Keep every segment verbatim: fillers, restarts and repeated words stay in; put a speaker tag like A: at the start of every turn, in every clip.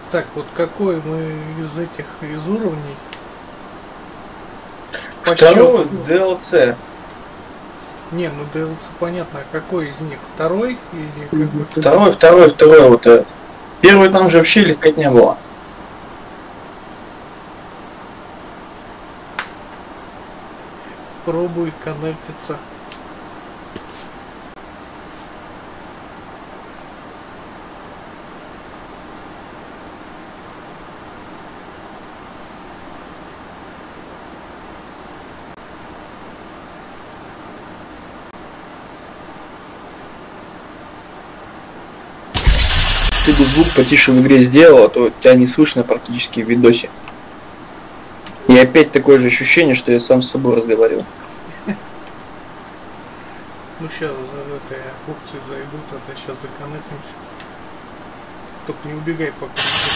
A: Так, вот какой мы из этих, из уровней? По
B: Второй
A: счету?
B: ди эл си.
A: Не, ну ди эл си понятно, а какой из них? Второй или какой?
B: Второй, второй, второй. Вот, э, первый там же вообще легкотня была.
A: Пробуй коннектиться.
B: Ты бы звук потише в игре сделал, а то тебя не слышно практически в видосе. И опять такое же ощущение, что я сам с собой разговаривал.
A: Ну сейчас за этой опции зайдут, а то сейчас законнектимся. Только не убегай пока.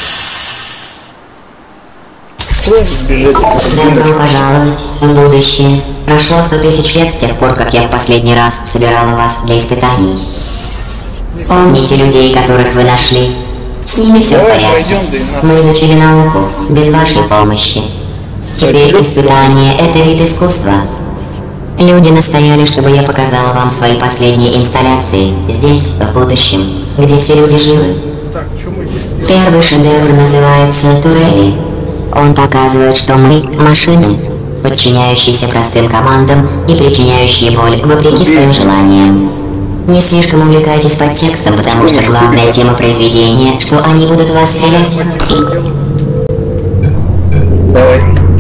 B: Бежать.
C: Добро пожаловать в будущее. Прошло сто тысяч лет с тех пор, как я в последний раз собирала вас для испытаний. Помните людей, которых вы нашли? С ними все в порядке. Мы изучили науку без вашей помощи. Теперь испытание — это вид искусства. Люди настояли, чтобы я показала вам свои последние инсталляции здесь, в будущем, где все люди живы.
A: Так, что мы здесь делаем?
C: Первый шедевр называется «Турели». Он показывает, что мы — машины, подчиняющиеся простым командам и причиняющие боль вопреки своим желаниям. Не слишком увлекайтесь подтекстом, потому что главная тема произведения, что они будут в вас стрелять.
B: Давай.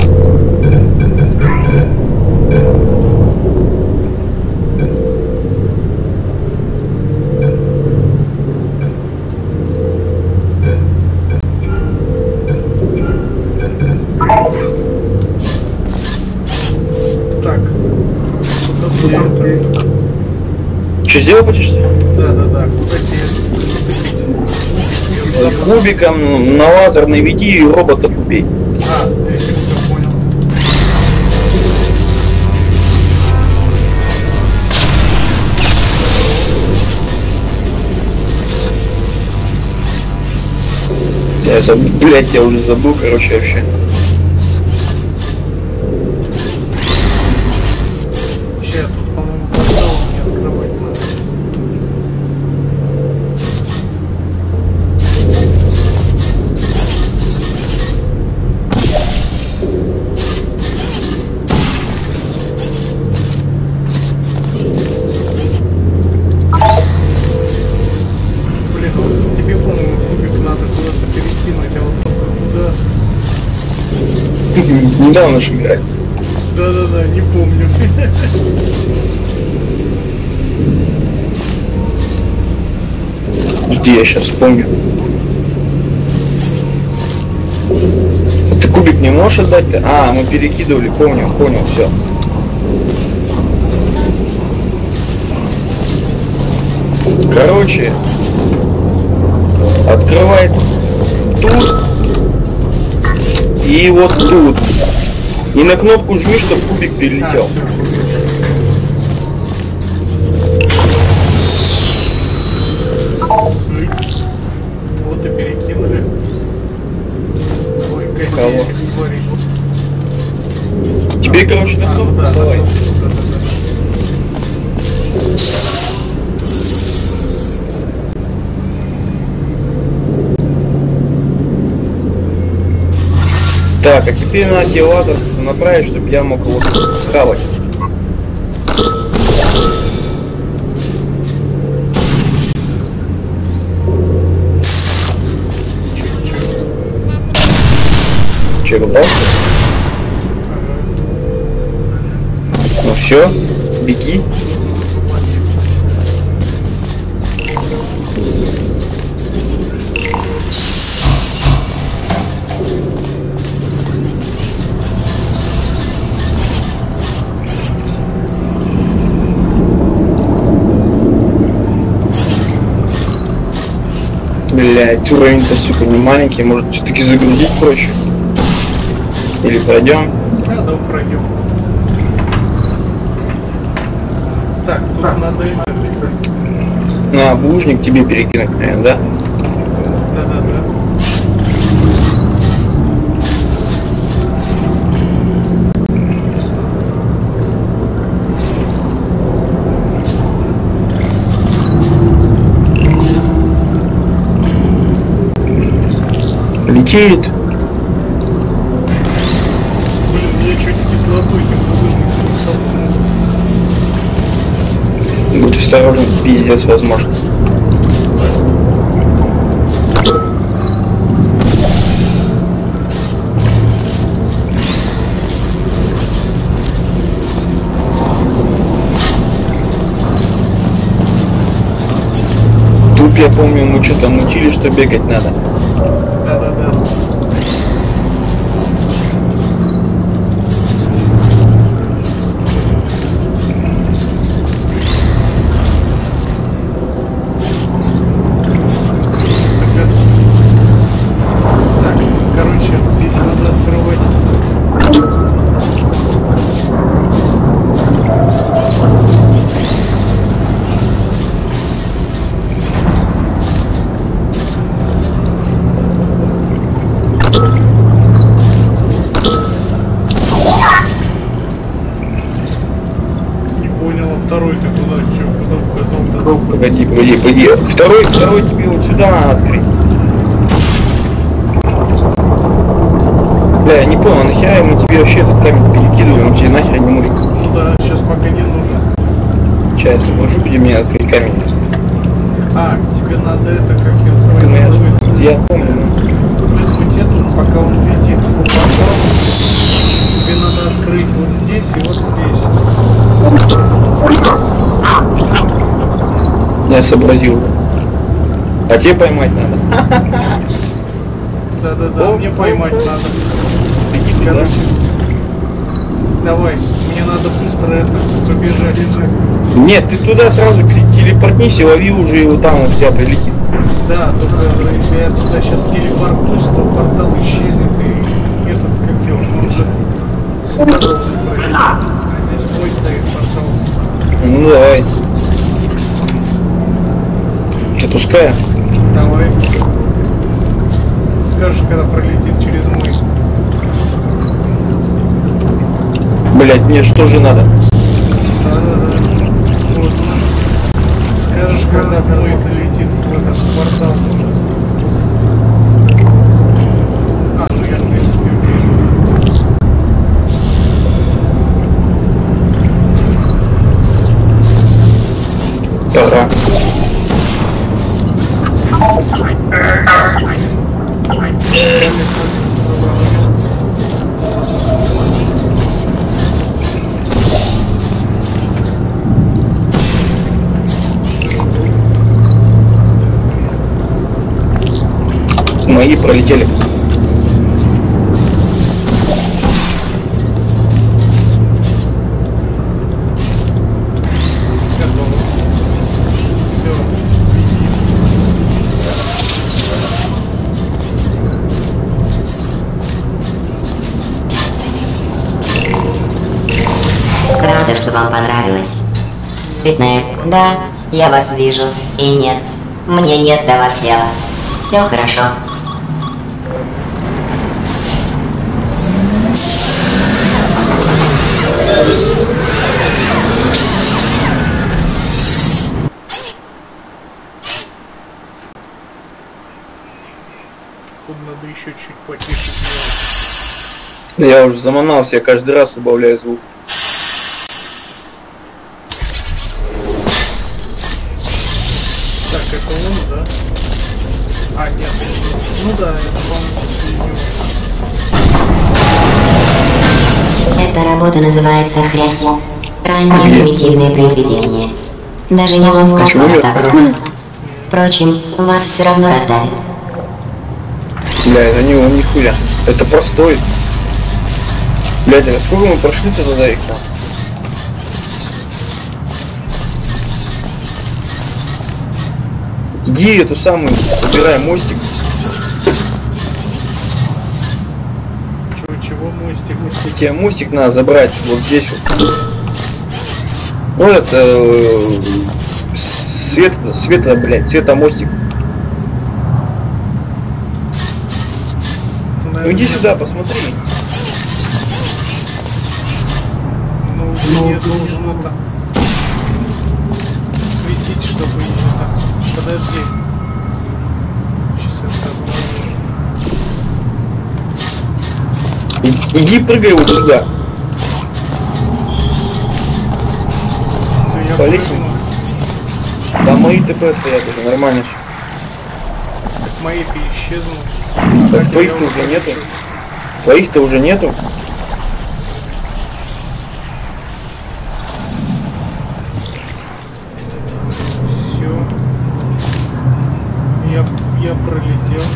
A: Так.
B: Что, сделал будешь?
A: Да, да, да. Куда тебе?
B: Кубиком на лазер наведи и роботов убей.
A: А, я все понял.
B: Я забыл, блять, я уже забыл, короче, вообще.
A: Сейчас тут, по-моему, портал мне открывать надо. Блин, вот тебе, по-моему, кубик надо куда-то перекинуть, а вот только куда?
B: Недавно же играть.
A: Да-да-да, не помню.
B: Жди, я сейчас вспомню. Ты кубик не можешь отдать-то? А, мы перекидывали, помню, понял, все. Короче, открывай тут и вот тут. И на кнопку жми, чтобы кубик перелетел.
A: Вот и перекинули. Ой,
B: Кого?
A: конечно, говори.
B: Теперь, короче, на
A: А, ну
B: кнопку
A: да,
B: вставай.
A: да, да, да, да.
B: Так, а теперь надо тебе лазер направить, чтобы я мог его схавать. Че, рыбался? Ну все, беги. Блять, уровень-то, сука, не маленький, может все-таки загрузить проще? Или пройдем?
A: Да, да, пройдем. Так, тут надо это.
B: На булыжник тебе перекинуть, наверное, да?
A: Да-да-да.
B: Летит.
A: Блин, я чуть кислотой не буду.
B: Будь осторожен, пиздец возможно. Тут я помню, мы что-то мутили, что бегать надо.
A: Да-да-да. Так, короче, здесь надо открывать. Не понял, а второй ты туда что, куда указал?
B: Погоди, погоди, погоди. Второй, второй тебе вот сюда надо открыть. Бля, я не понял, нахера мы тебе вообще этот камень перекидывали, он тебе нахер не нужен.
A: Ну да, сейчас пока не нужен.
B: Сейчас я положу, где мне открыть камень.
A: А, тебе надо это, как я
B: Ну, я,
A: называю,
B: я помню, ну.
A: вызвать эту, пока он летит. Тебе надо открыть вот здесь и вот здесь.
B: Я сообразил. А тебе поймать надо.
A: Да-да-да,
B: О,
A: мне
B: о,
A: поймать
B: о.
A: надо.
B: Иди туда.
A: Короче, давай, мне надо быстро это, побежать.
B: Нет, ты туда сразу телепортнись и лови уже его там, он в тебя прилетит.
A: Да, только если я туда сейчас телепортнусь, то портал исчезнет и этот, как его, он же сюда должен пройти. А здесь мой стоит портал.
B: Ну давай. Запускай.
A: Давай. Скажешь, когда пролетит через мой.
B: Блять, мне что же надо?
A: Да-да-да. Вот. Скажешь, когда мой залетит в этот портал. А, ну я, в принципе, вижу.
B: Пора. Мои пролетели.
A: Готово. Все.
C: Рада, что вам понравилось. Фитнет, да, я вас вижу. И нет, мне нет до вас дела. Все хорошо.
A: Тут надо еще чуть потише сделать.
B: Я уже заманался, я каждый раз убавляю звук.
A: Так, это он, да? А, нет, ну да, это, по-моему,
C: Эта работа называется «Хрясь». Раннее примитивное произведение. Даже неловко
B: Почему
C: было
B: же?
C: так грубо. Впрочем, вас все равно раздавит.
B: Бля, это не он, нихуя. Это простой. Блядь, а сколько мы прошли-то туда их там? Иди эту самую, собирай мостик.
A: чего, чего мостик?
B: Тебе мостик надо забрать вот здесь вот. Ну это э, свет, света, блядь, светомостик. Ну иди сюда, посмотри.
A: Ну, мне должен это светить, чтобы не это. Подожди. Сейчас я скажу.
B: Иди прыгай вот сюда.
A: Все, я
B: По лестнице.
A: прыгну.
B: Там мои ТП стоят уже, нормально все.
A: Так мои-то исчезнут.
B: Так
A: Так,
B: твоих-то
A: я
B: уже
A: вот
B: нету.
A: хочу.
B: Твоих-то уже нету.
A: Все. Я, я пролетел.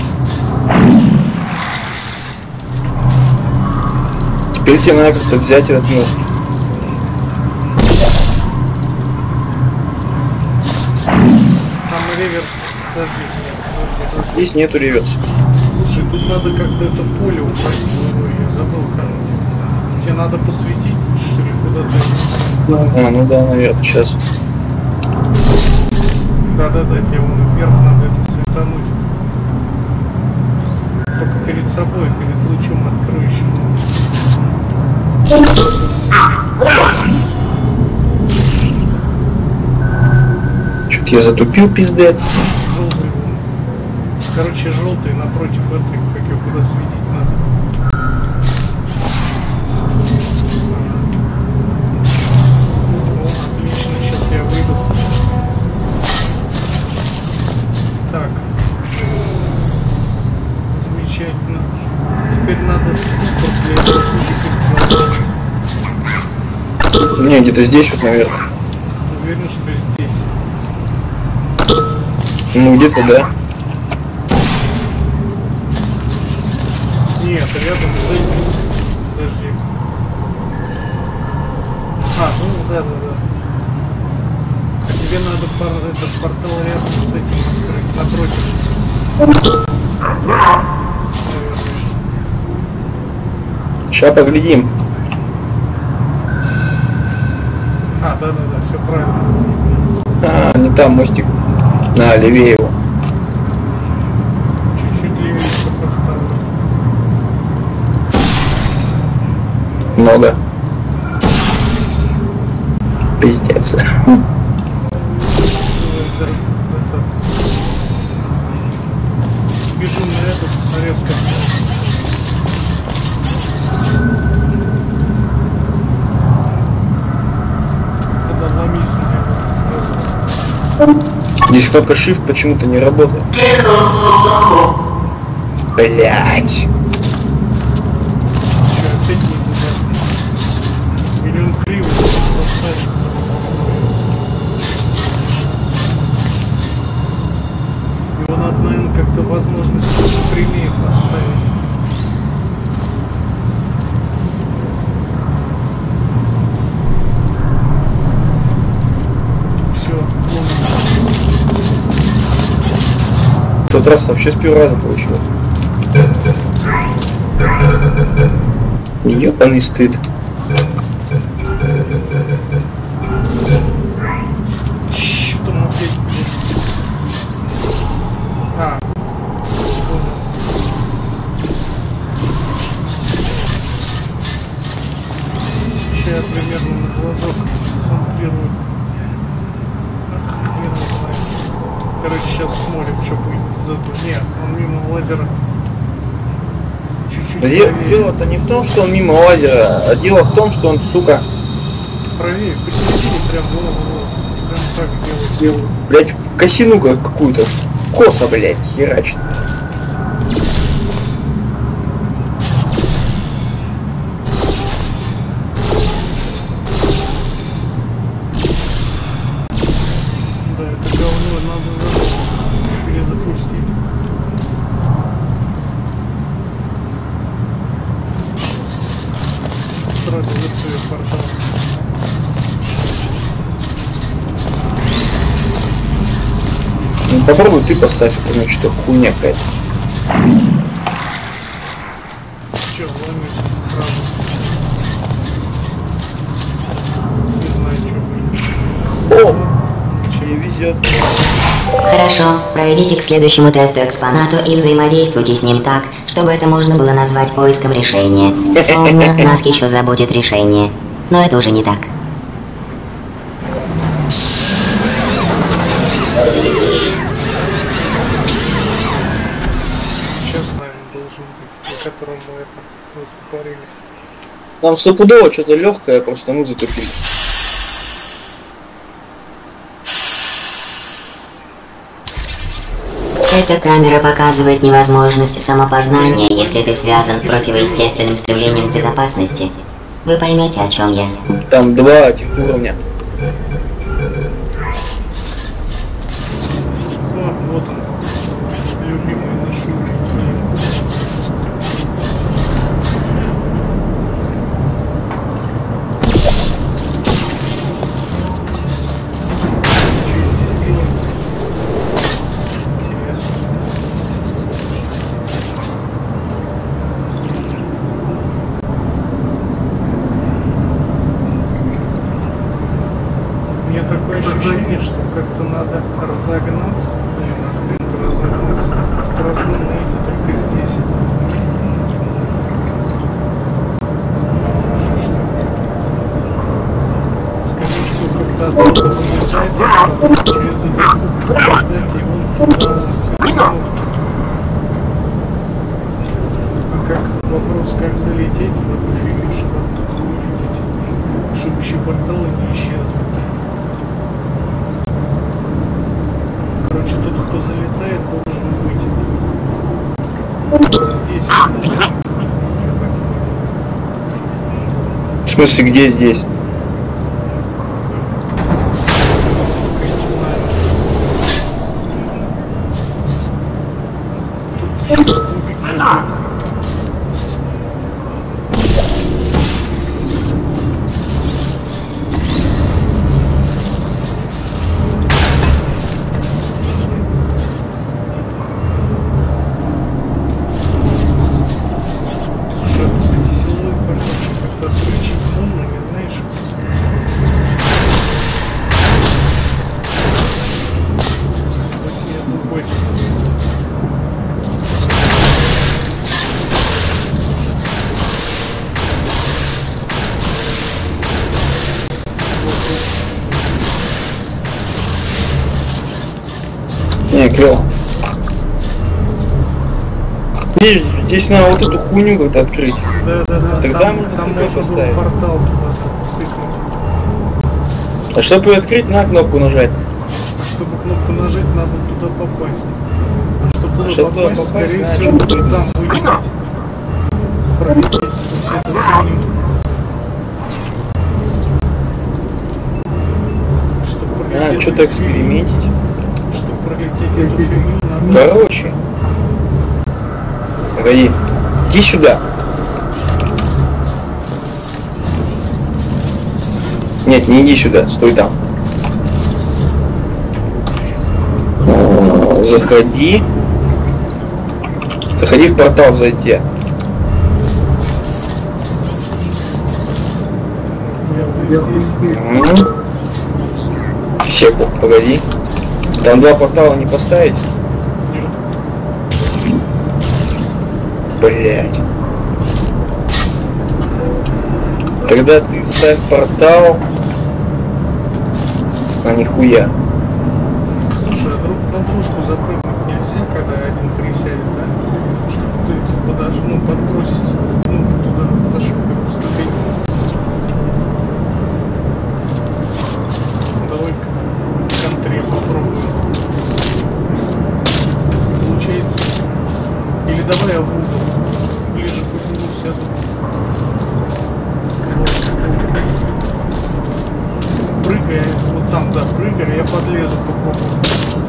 B: Теперь тебе надо как-то взять этот мост.
A: Там реверс даже нет. Подожди, подожди.
B: Здесь нету реверса.
A: Слушай, тут надо как-то это поле убрать. Ой, я забыл, короче. Тебе надо посветить, что ли, куда-то.
B: А, ну да, наверное, сейчас.
A: Да-да-да, тебе вон вверх надо это светануть. Только перед собой, перед лучом откроющим.
B: Чё-то я затупил, пиздец.
A: Желтый вон. Короче, желтый напротив этой, как ее куда светить надо. О, отлично, сейчас я выйду. Так. Замечательно. Теперь надо ступор для этого пути.
B: Не, где-то здесь вот, наверное.
A: Уверен, что здесь.
B: Ну, где-то, да.
A: Нет, рядом с этим. Подожди. А, ну да, да, да. А тебе надо пор этот портал рядом с этим открыть, напротив. Наверное.
B: Сейчас поглядим.
A: А, да, да, да, все правильно.
B: А, не там мостик. На, левее его.
A: Чуть-чуть левее поставлю.
B: Много. Пиздец.
A: Это, это. Бежу на этот резко. Когда ломись на него.
B: Здесь кнопка Shift почему-то не работает. Блять.
A: Че, опять не туда? Или он криво поставил? Его надо, наверное, как-то возможность прямее поставить. Все,
B: В тот раз вообще с первого раза получилось. Ёбаный стыд.
A: что там опять, блядь? А, понял. Сейчас я примерно на глазок концентрирую. Ах, хрен его знает. Короче, сейчас смотрим, что будет зато. Нет, он мимо лазера. Чуть-чуть
B: Де-
A: правее.
B: Дело-то не в том, что он мимо лазера, а дело в том, что он, сука,
A: Правее, посередине прям голову. Прям так делает.
B: блять, в косину как- какую-то. Косо, блять, херачит.
A: Да, это говно надо за- перезапустить. Сразу закрою портал.
B: Ну, попробуй ты поставь, это ну что-то хуйня какая-то.
A: Че, ломишь сразу? Не знаю, что будет.
B: О! Тебе везет.
C: Хорошо, пройдите к следующему тесту экспонату и взаимодействуйте с ним так, чтобы это можно было назвать поиском решения. Словно нас еще заботит решение. Но это уже не так.
A: Сейчас, наверное, должен быть, на котором мы это, застопорились.
B: Нам стопудово что-то легкое, просто мы затупили.
C: Эта камера показывает невозможность самопознания, если ты связан противоестественным стремлением к безопасности. Вы поймете, о чем я.
B: Там два этих уровня.
A: О, вот он, любимый наш уровень. Такое ощущение, что как-то надо разогнаться. Блин, нахрен разогнаться. Разгон найти только здесь. Скорее всего, как-то оттуда вылетать, через эту дать его туда. А как вопрос, как залететь в эту фигню, чтобы оттуда вылететь, чтобы еще порталы не исчезли. Короче, тот, кто залетает, должен быть здесь.
B: В смысле, где здесь? Не, клево. Видишь, здесь надо вот эту хуйню как-то открыть.
A: Да, да, да.
B: Тогда
A: там,
B: можно
A: там
B: тупо поставить.
A: Портал тыкнуть.
B: А чтобы ее открыть, на кнопку нажать.
A: Чтобы кнопку нажать, надо туда попасть. А чтобы туда
B: Чтобы
A: попасть,
B: туда попасть,
A: скорее
B: надо
A: всего,
B: что-то
A: там вылететь. Пролететь сквозь эту фигню.
B: Надо что-то экспериментить.
A: Чтобы пролететь эту фигню, надо...
B: Короче. Погоди. Иди сюда. Нет, не иди сюда, стой там. Заходи. Заходи в портал, зайти. Угу. Секу, погоди. Там два портала не поставить? Блять. Тогда ты ставь портал. А нихуя.
A: Слушай, а друг на дружку запрыгнуть нельзя, когда один присядет, а? Чтобы ты типа даже, ну, подбросить, ну, туда зашел как ступень. Давай-ка контре попробуем. Получается. Или давай я в угол. Ближе к углу сяду. Прыгай, вот там, да, прыгай, я подлезу попробую.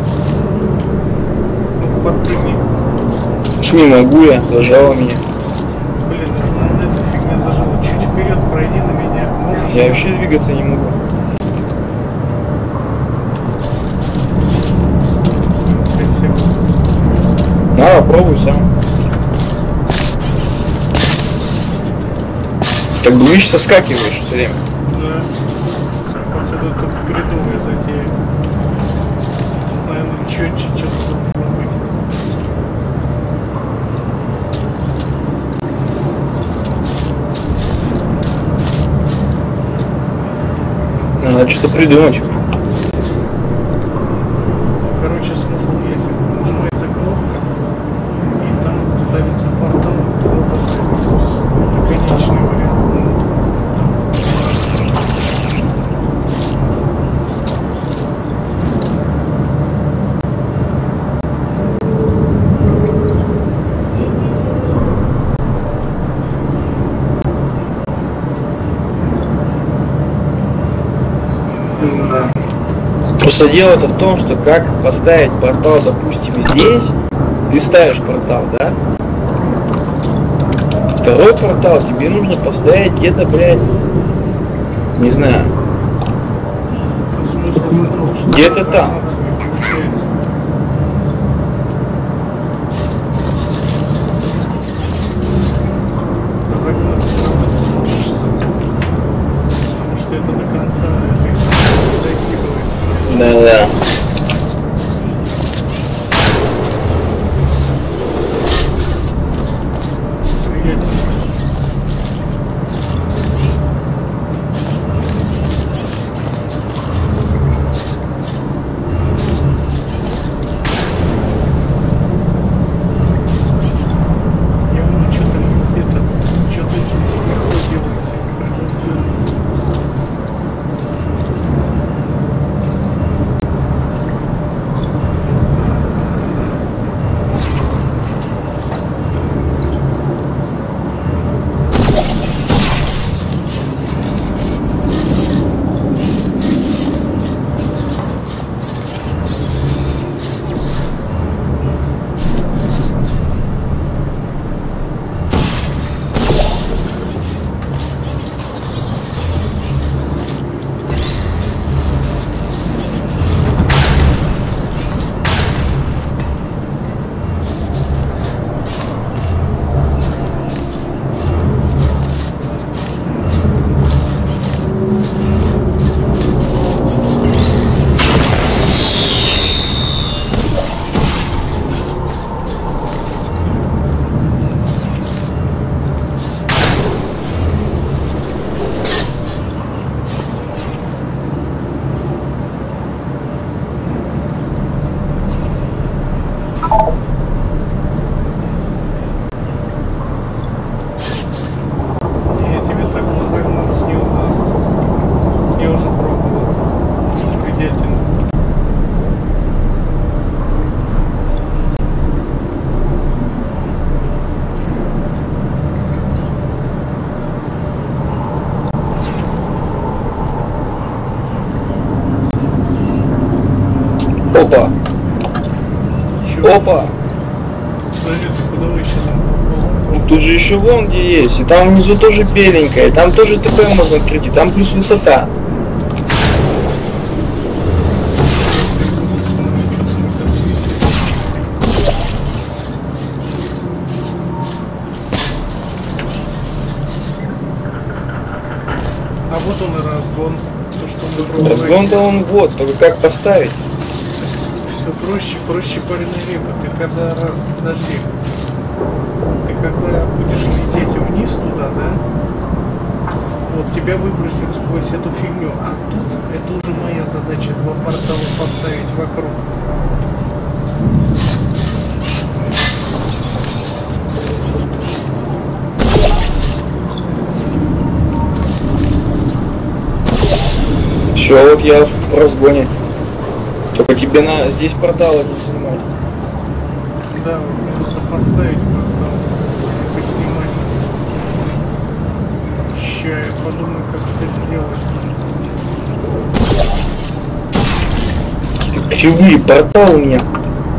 A: Ну-ка, подпрыгни.
B: Не могу я, зажало меня.
A: Блин, надо эта фигня зажала. Чуть вперед пройди на меня. Можешь?
B: Я вообще двигаться не могу.
A: Спасибо.
B: На, пробуй сам. Так бы видишь, соскакиваешь все время.
A: Да. Так, вот это тут бредовая затея. Наверное, четче что-то должно быть.
B: Надо что-то придумать.
A: Короче, смысл есть. Нажимается кнопка, и там ставится портал, туда заходит.
B: Просто дело-то в том, что как поставить портал, допустим, здесь, ты ставишь портал, да? Второй портал тебе нужно поставить где-то, блядь, не знаю, где-то там.
A: Потому что это до конца докидывает.
B: Да-да. Опа! Опа!
A: Подожди, ты куда вы еще там?
B: Тут же еще вон где есть, и там внизу тоже беленькая, и там тоже ТП можно открыть, и там плюс высота.
A: А вот он и разгон. То, что мы
B: Разгон-то он вот, только как поставить?
A: Все проще, проще парень репа. Ты когда... Подожди. Ты когда будешь лететь вниз туда, да? Вот тебя выбросит сквозь эту фигню. А тут это уже моя задача. Два портала поставить вокруг.
B: Все, вот я в разгоне. Только тебе на здесь портала не снимать.
A: Да, вот мне надо поставить портал. Поснимать. Ща я подумаю, как это сделать.
B: Какие-то кривые порталы у меня.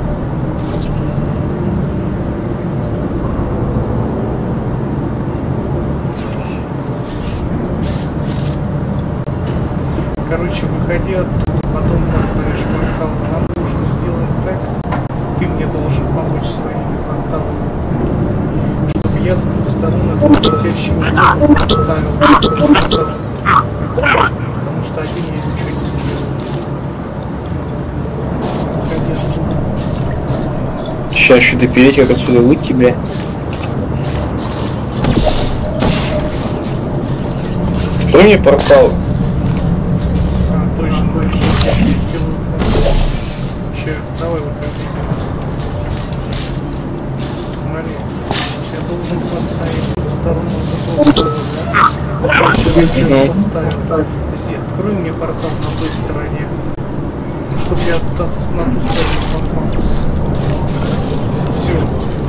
A: Короче, выходи оттуда, потом поставишь портал. Нам нужно сделать так. Ты мне должен помочь своими порталами. Чтобы я с двух сторон этого висящего блока поставил. Потому что один я ничего не сделаю. Выходи оттуда.
B: Сейчас еще допереть, как отсюда выйти, бля. Открой мне портал.
A: Точно, точно. Че, давай выходи. Смотри, я должен поставить сторону да? Сейчас я поставил. Здесь, открой мне портал на той стороне. Чтоб я на ту сторону попал. Все.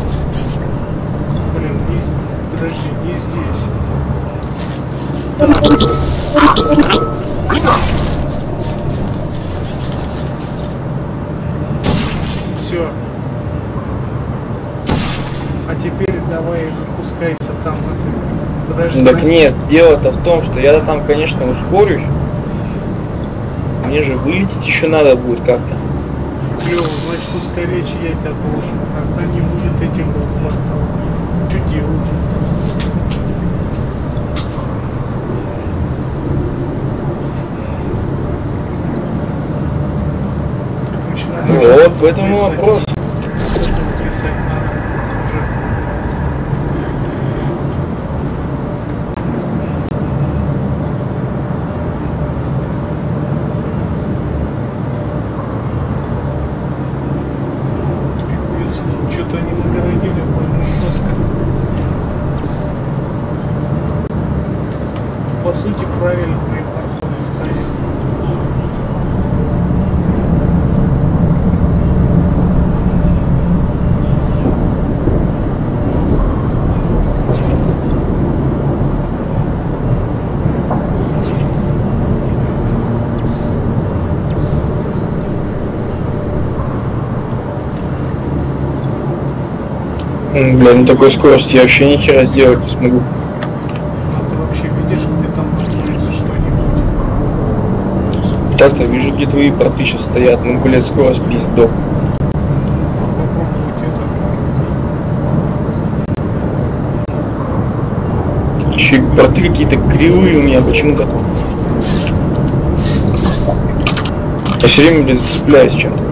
A: Блин, не, подожди, не здесь. Все. А теперь давай спускайся там. Это... Подожди.
B: Так нет, дело-то в том, что я там, конечно, ускорюсь. Мне же вылететь еще надо будет как-то.
A: Клево, значит ускоречь я тебя должен. Тогда не будет этих двух порталов. Что делать?
B: Ну, вот в этом и вопрос.
A: Что-то они нагородили больно жестко. По сути, правильно мои порталы стоят.
B: Бля, на такой скорости я вообще ни хера сделать не смогу.
A: А ты вообще видишь, где там находится что-нибудь?
B: Так-то вижу, где твои порты сейчас стоят. Ну, блядь, скорость пиздок.
A: Попробовать это.
B: Еще и порты какие-то кривые у меня почему-то. Я все время, блядь, зацепляюсь чем-то.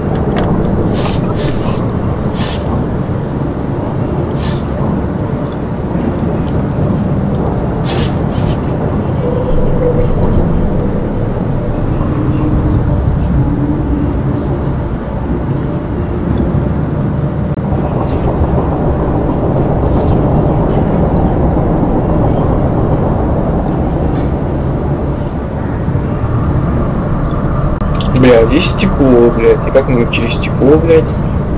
B: Бля, здесь стекло, блядь. И как мы через стекло, блядь?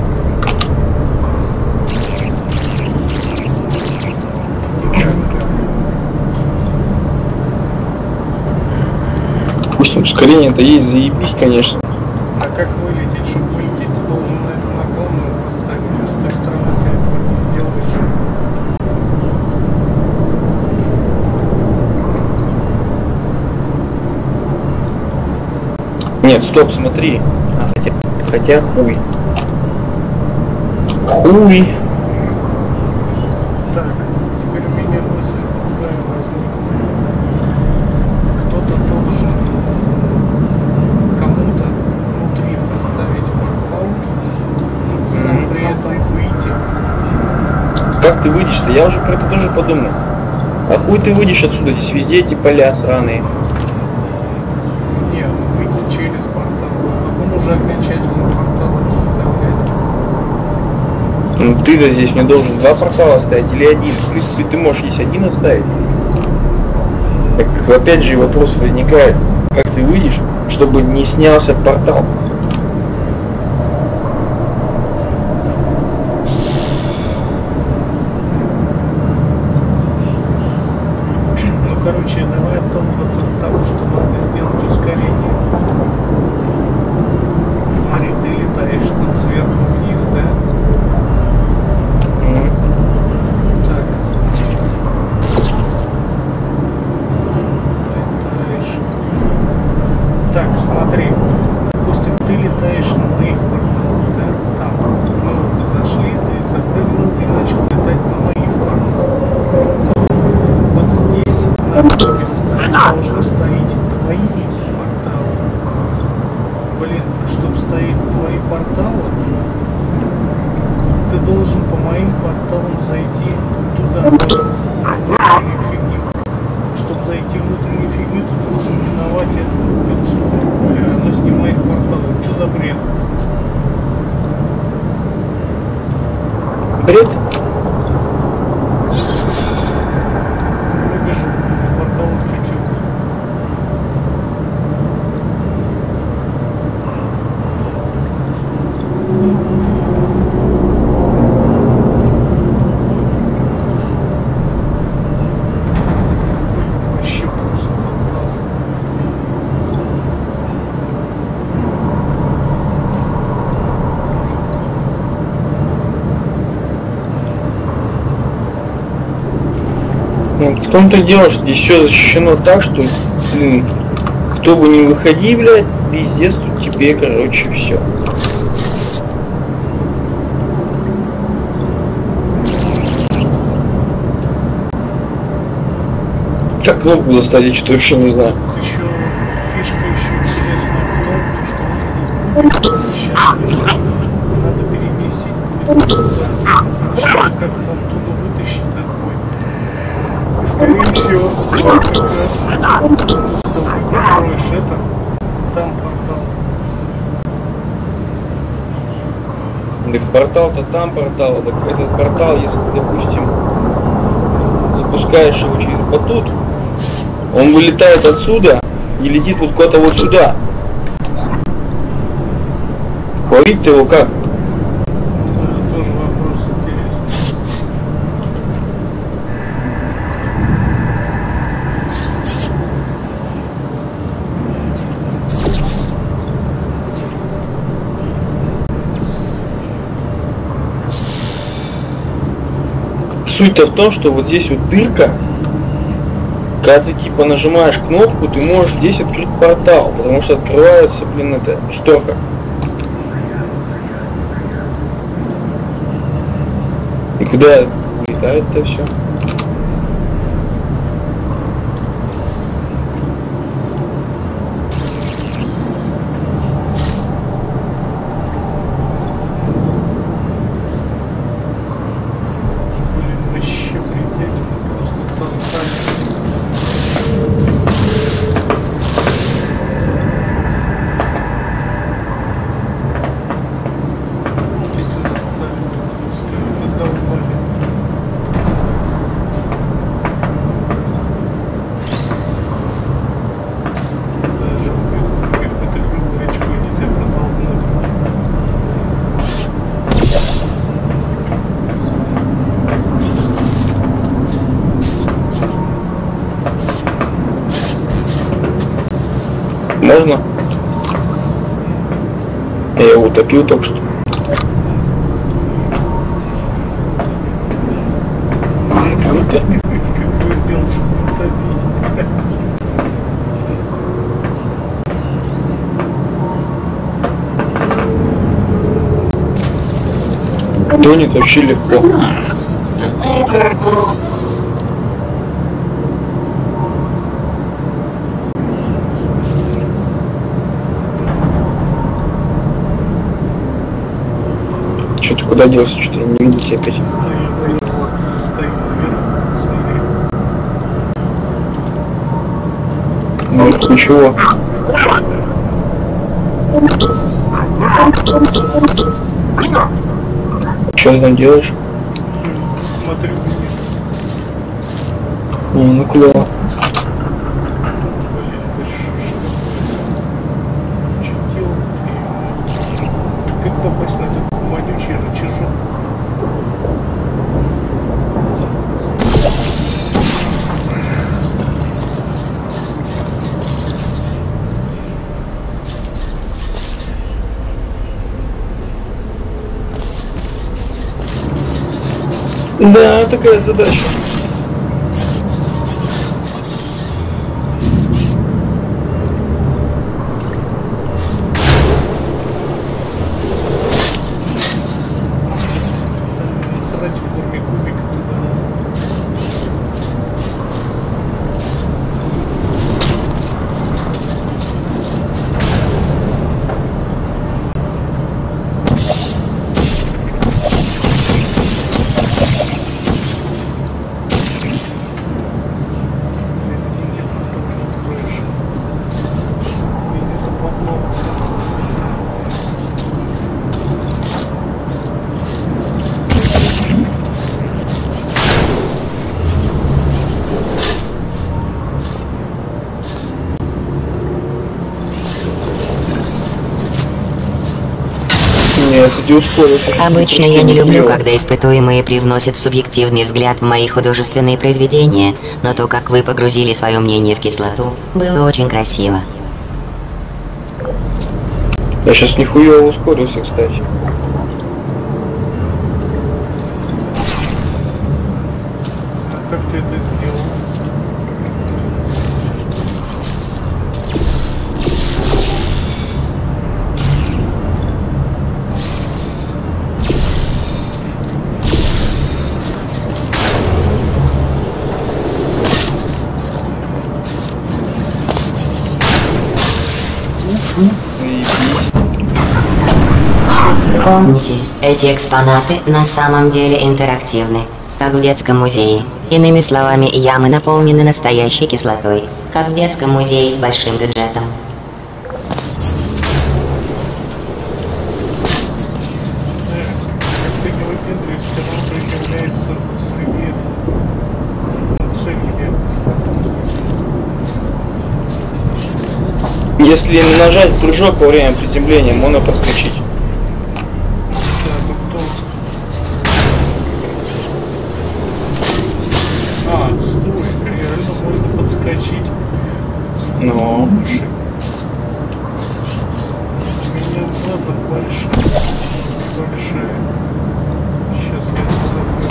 B: Допустим, ускорение-то есть, заебись, конечно.
A: А как вылететь? Чтобы вылететь, ты должен на эту наклонную поставить, а с той стороны ты этого не сделаешь.
B: Нет, стоп, смотри. А, хотя, хотя хуй. Хуй.
A: Так, теперь у меня мысль другая возникла. Кто-то должен кому-то внутри поставить портал, сам при этом выйти.
B: Как ты выйдешь-то? Я уже про это тоже подумал. А хуй ты выйдешь отсюда? Здесь везде эти поля сраные.
A: Нет, выйти через портал, а потом уже окончательно портал расставлять.
B: Ну ты-то здесь мне должен два портала оставить или один. В принципе, ты можешь здесь один оставить. Так, опять же вопрос возникает, как ты выйдешь, чтобы не снялся портал.
A: Ну, короче, давай отталкиваться от того, что надо сделать ускорение. Смотри, ты летаешь там сверху вниз, да?
B: Мгм.
A: Так. Летаешь. Так, смотри. Допустим, ты летаешь на моих порталах, да? Там. Мы вот зашли, ты запрыгнул и начал летать на моих порталах. Вот здесь находится, должны стоять твои порталы. Блин, чтобы стоять твои порталы, ты должен по моим порталам зайти туда, в внутреннюю фигню. Чтобы зайти в внутреннюю фигню, ты должен миновать эту штуку. Она снимает порталы. Что за бред?
B: Бред?
A: Выбежал портал чуть-чуть. Вообще просто поддался.
B: В том-то дело, что здесь все защищено так, что, блин, кто бы не выходи, блядь, пиздец, тут тебе, короче, все. Как кнопку достать, я что-то вообще не знаю.
A: Еще фишка еще интересная в том, что вот этот сейчас надо переместить будет, как там оттуда вытащить такой. И скорее всего, как раз откроешь это, там портал.
B: Так портал-то там портал, так этот портал, если, допустим, запускаешь его через батут, он вылетает отсюда и летит вот куда-то вот сюда. Ловить-то его как?
A: Это тоже вопрос интересный.
B: Суть-то в том, что вот здесь вот дырка. Когда ты типа нажимаешь кнопку, ты можешь здесь открыть портал, потому что открывается, блин, эта шторка. И куда улетает это все?
A: Блин, вообще прикольно, просто тотально.
B: Можно? Я его утопил только что. Круто.
A: Как его сделать, чтобы утопить?
B: Тонет вообще легко. Что ты куда делся? Что-то я не видел тебя опять.
A: Стою наверху, смотри.
B: Ну, ничего. Что ты там делаешь?
A: Смотрю вниз.
B: Не, ну клево.
A: Блин, да что ж такое? Что делать? Как попасть на этот вонючий рычажок?
B: Да, такая задача.
A: Насрать в форме кубика туда.
B: Не, кстати, ускорился.
C: Обычно я не люблю, когда испытуемые привносят субъективный взгляд в мои художественные произведения, но то, как вы погрузили свое мнение в кислоту, было очень красиво.
B: Я сейчас нихуя ускорился, кстати.
A: А как ты это сделал?
C: Помните, эти экспонаты на самом деле интерактивны, как в детском музее. Иными словами, ямы наполнены настоящей кислотой, как в детском музее с большим бюджетом.
B: Если нажать прыжок во время приземления, можно проскочить.
A: А, стой, реально можно подскочить.
B: Ну.
A: У меня база большая. Большая. Сейчас я закрою.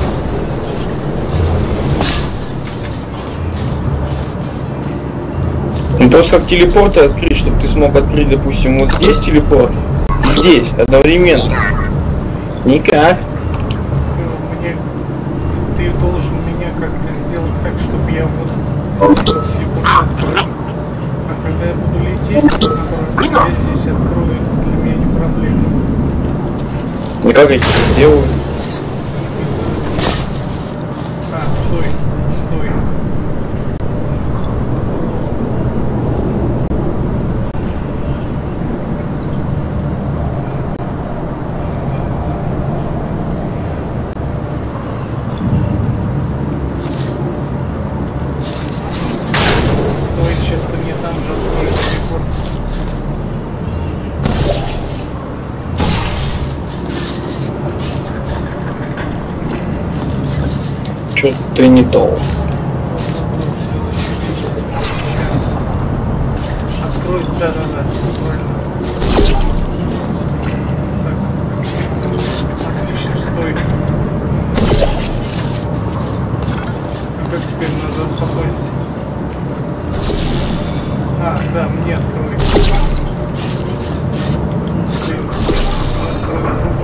B: Ну, просто как телепорты открыть, чтобы ты смог открыть, допустим, вот здесь телепорт, здесь одновременно. Никак.
A: Мне... Ты должен меня как-то сделать так, чтобы я вот телепорт открыл. А когда я буду лететь, я здесь открою, для меня не проблема.
B: Ну как я тебе сделаю?
A: А, стой, стой.
B: Что-то не то.
A: Открой, да, да, да, правильно. Так, отлично, стой. А как теперь надо попасть? А, да, мне открой. Блин, открой другому.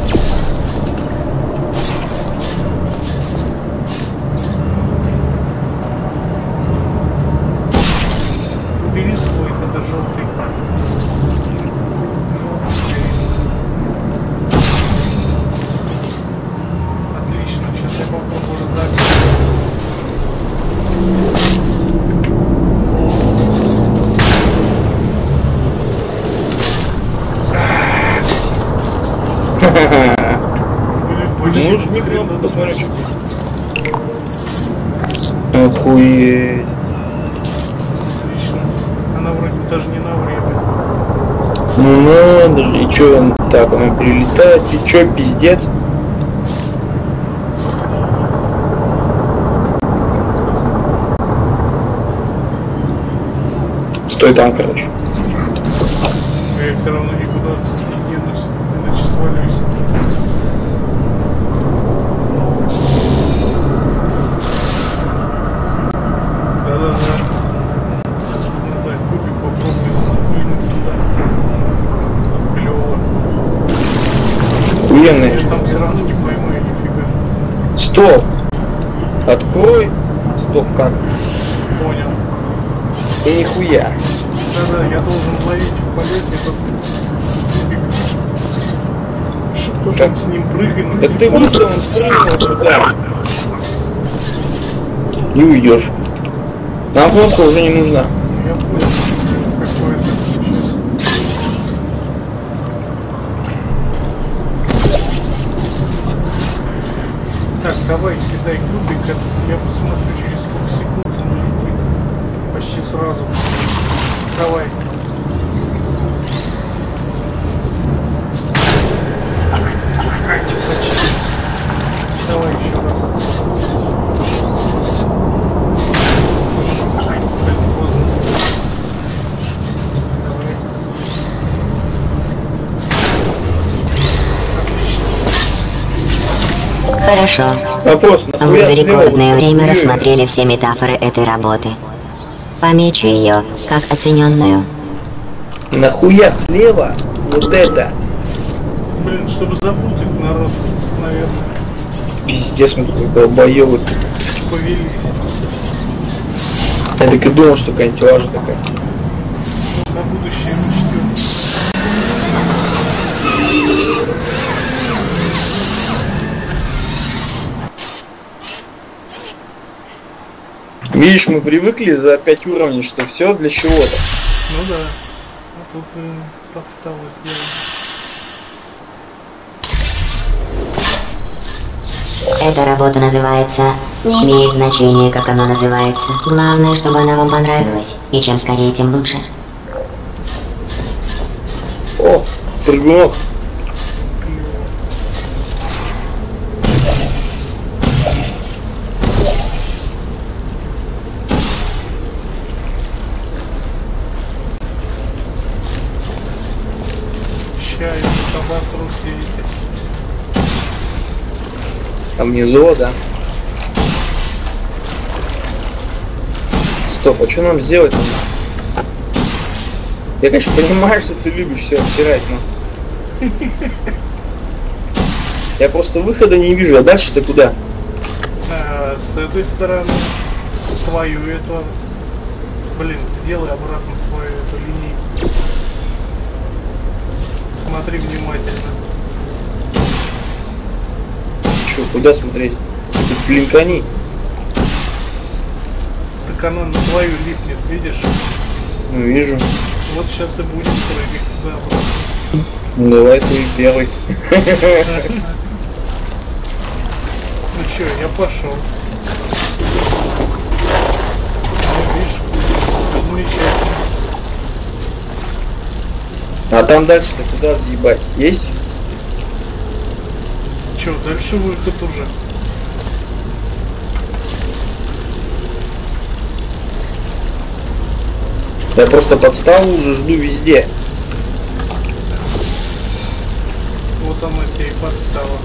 A: Убери свой, это желтый. Желтый. Отлично, сейчас я попробую разобрать.
B: Ну уж не надо посмотреть. Охуеть.
A: Она вроде даже не на время.
B: Ну надо же, и чё, так, она перелетает, и чё, пиздец? Стой там, короче.
A: Я все равно никуда отсюда не денусь, иначе свалюсь. Да-да-да.
B: Охуенные.
A: Я там все равно не пойму, я нифига.
B: Стоп! Открой. А, стоп, как?
A: Понял.
B: И нихуя.
A: Да-да, я должен ловить в полете этот кубик. Что там с ним прыгать?
B: Так ты быстро он спрыгнул сюда. И уйдешь. Нам кнопка уже не нужна.
A: Я понял, какой это сейчас. Так, давай, кидай кубик, я посмотрю, через сколько секунд он летит. Почти сразу. Давай. Давай еще раз.
C: Хорошо.
B: Вопрос.
C: Вы за рекордное время рассмотрели все метафоры этой работы. Помечу ее как оцененную.
B: Нахуя слева вот это?
A: Блин, чтобы запутать народ, наверное.
B: Пиздец, мы тут долбоёбы.
A: Повелись.
B: Я так и думал, что какая-нибудь лажа такая.
A: На будущее учтем.
B: Видишь, мы привыкли за пять уровней, что все для чего-то.
A: Ну да. А тут э, подставу сделали.
C: Эта работа называется... Не имеет значения, как она называется. Главное, чтобы она вам понравилась. И чем скорее, тем лучше.
B: О, прыгунок.
A: Ща, я обосру все эти.
B: А внизу, да. Стоп, а что нам сделать? Я, конечно, понимаю, что ты любишь все обсирать, но... Я просто выхода не вижу, а дальше-то куда?
A: А, с этой стороны твою эту... Блин, делай обратно свою эту линейку. Смотри внимательно.
B: Че, куда смотреть? Тут блинкани.
A: Так она на твою липнет, видишь?
B: Ну, вижу.
A: Вот сейчас и будем прыгать туда обратно.
B: Ну, давай ты первый.
A: Ну чё, я пошел. Ну, видишь, замечательно.
B: А там дальше-то куда съебать? Есть?
A: Чё, дальше выход уже.
B: Я просто подставу уже жду везде.
A: Вот она тебе и подстава.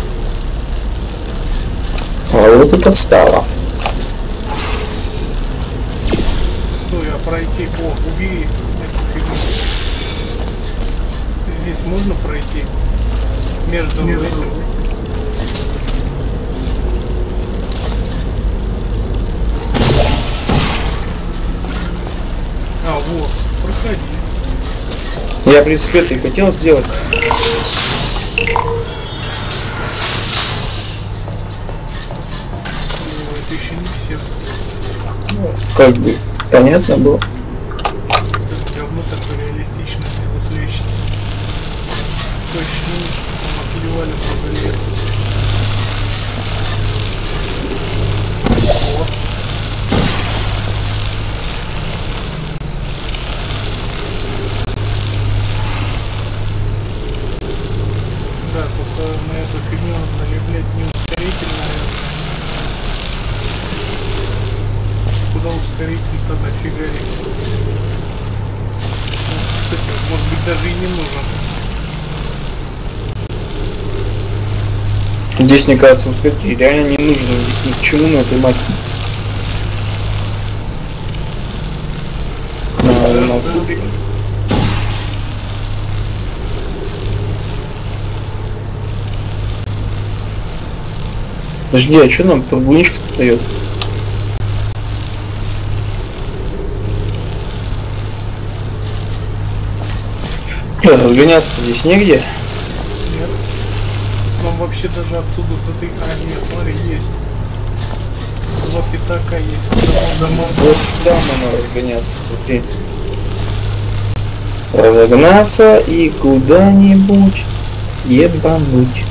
B: А вот и подстава.
A: Стой, а пройти... О, убери эту фигню. Здесь можно пройти? Между этим. А, вот, проходи.
B: Я, в принципе, это и хотел сделать.
A: О, это еще не все.
B: Ну, как бы, понятно было.
A: Это говно такое реалистичное, вот лещит. Точно, что там отливали много лет. О. Да, только на эту фигню надо налеплять не ускоритель, наверное. Куда ускоритель тогда фигарит? Ну, кстати, может быть даже и не нужен.
B: Здесь, мне кажется, ускоритель реально не нужен. Здесь ни к чему на этой матче. На, на кубик. Подожди, а что нам турбуничка дает? Разгоняться здесь негде.
A: Нет. Нам вообще даже отсюда с этой... А, нет, смотри, есть. Два пятака есть.
B: Вот там надо разгоняться, смотри. Разогнаться и куда-нибудь ебануть.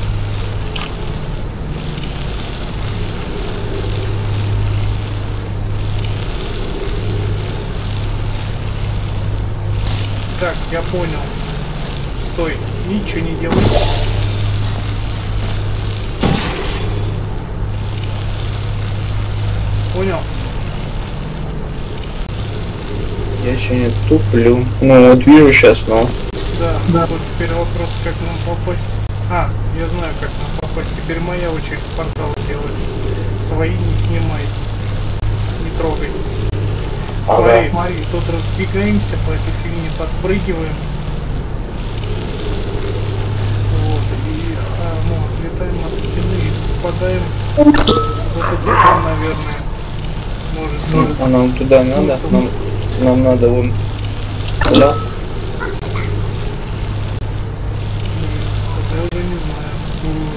A: Так, я понял. Стой, ничего не делай. Понял?
B: Я еще не туплю. Ну вот вижу сейчас, но...
A: Да, да. Вот теперь вопрос, как нам попасть. А, я знаю, как нам попасть. Теперь моя очередь портал делать. Свои не снимай. Не трогай.
B: Ага.
A: Смотри, смотри, тут разбегаемся по этой фигне, подпрыгиваем. Вот, и а, ну, отлетаем от стены и попадаем в этот экран, наверное. Может, может.
B: А нам туда надо? Нам, нам надо вон туда.
A: Блин, я уже не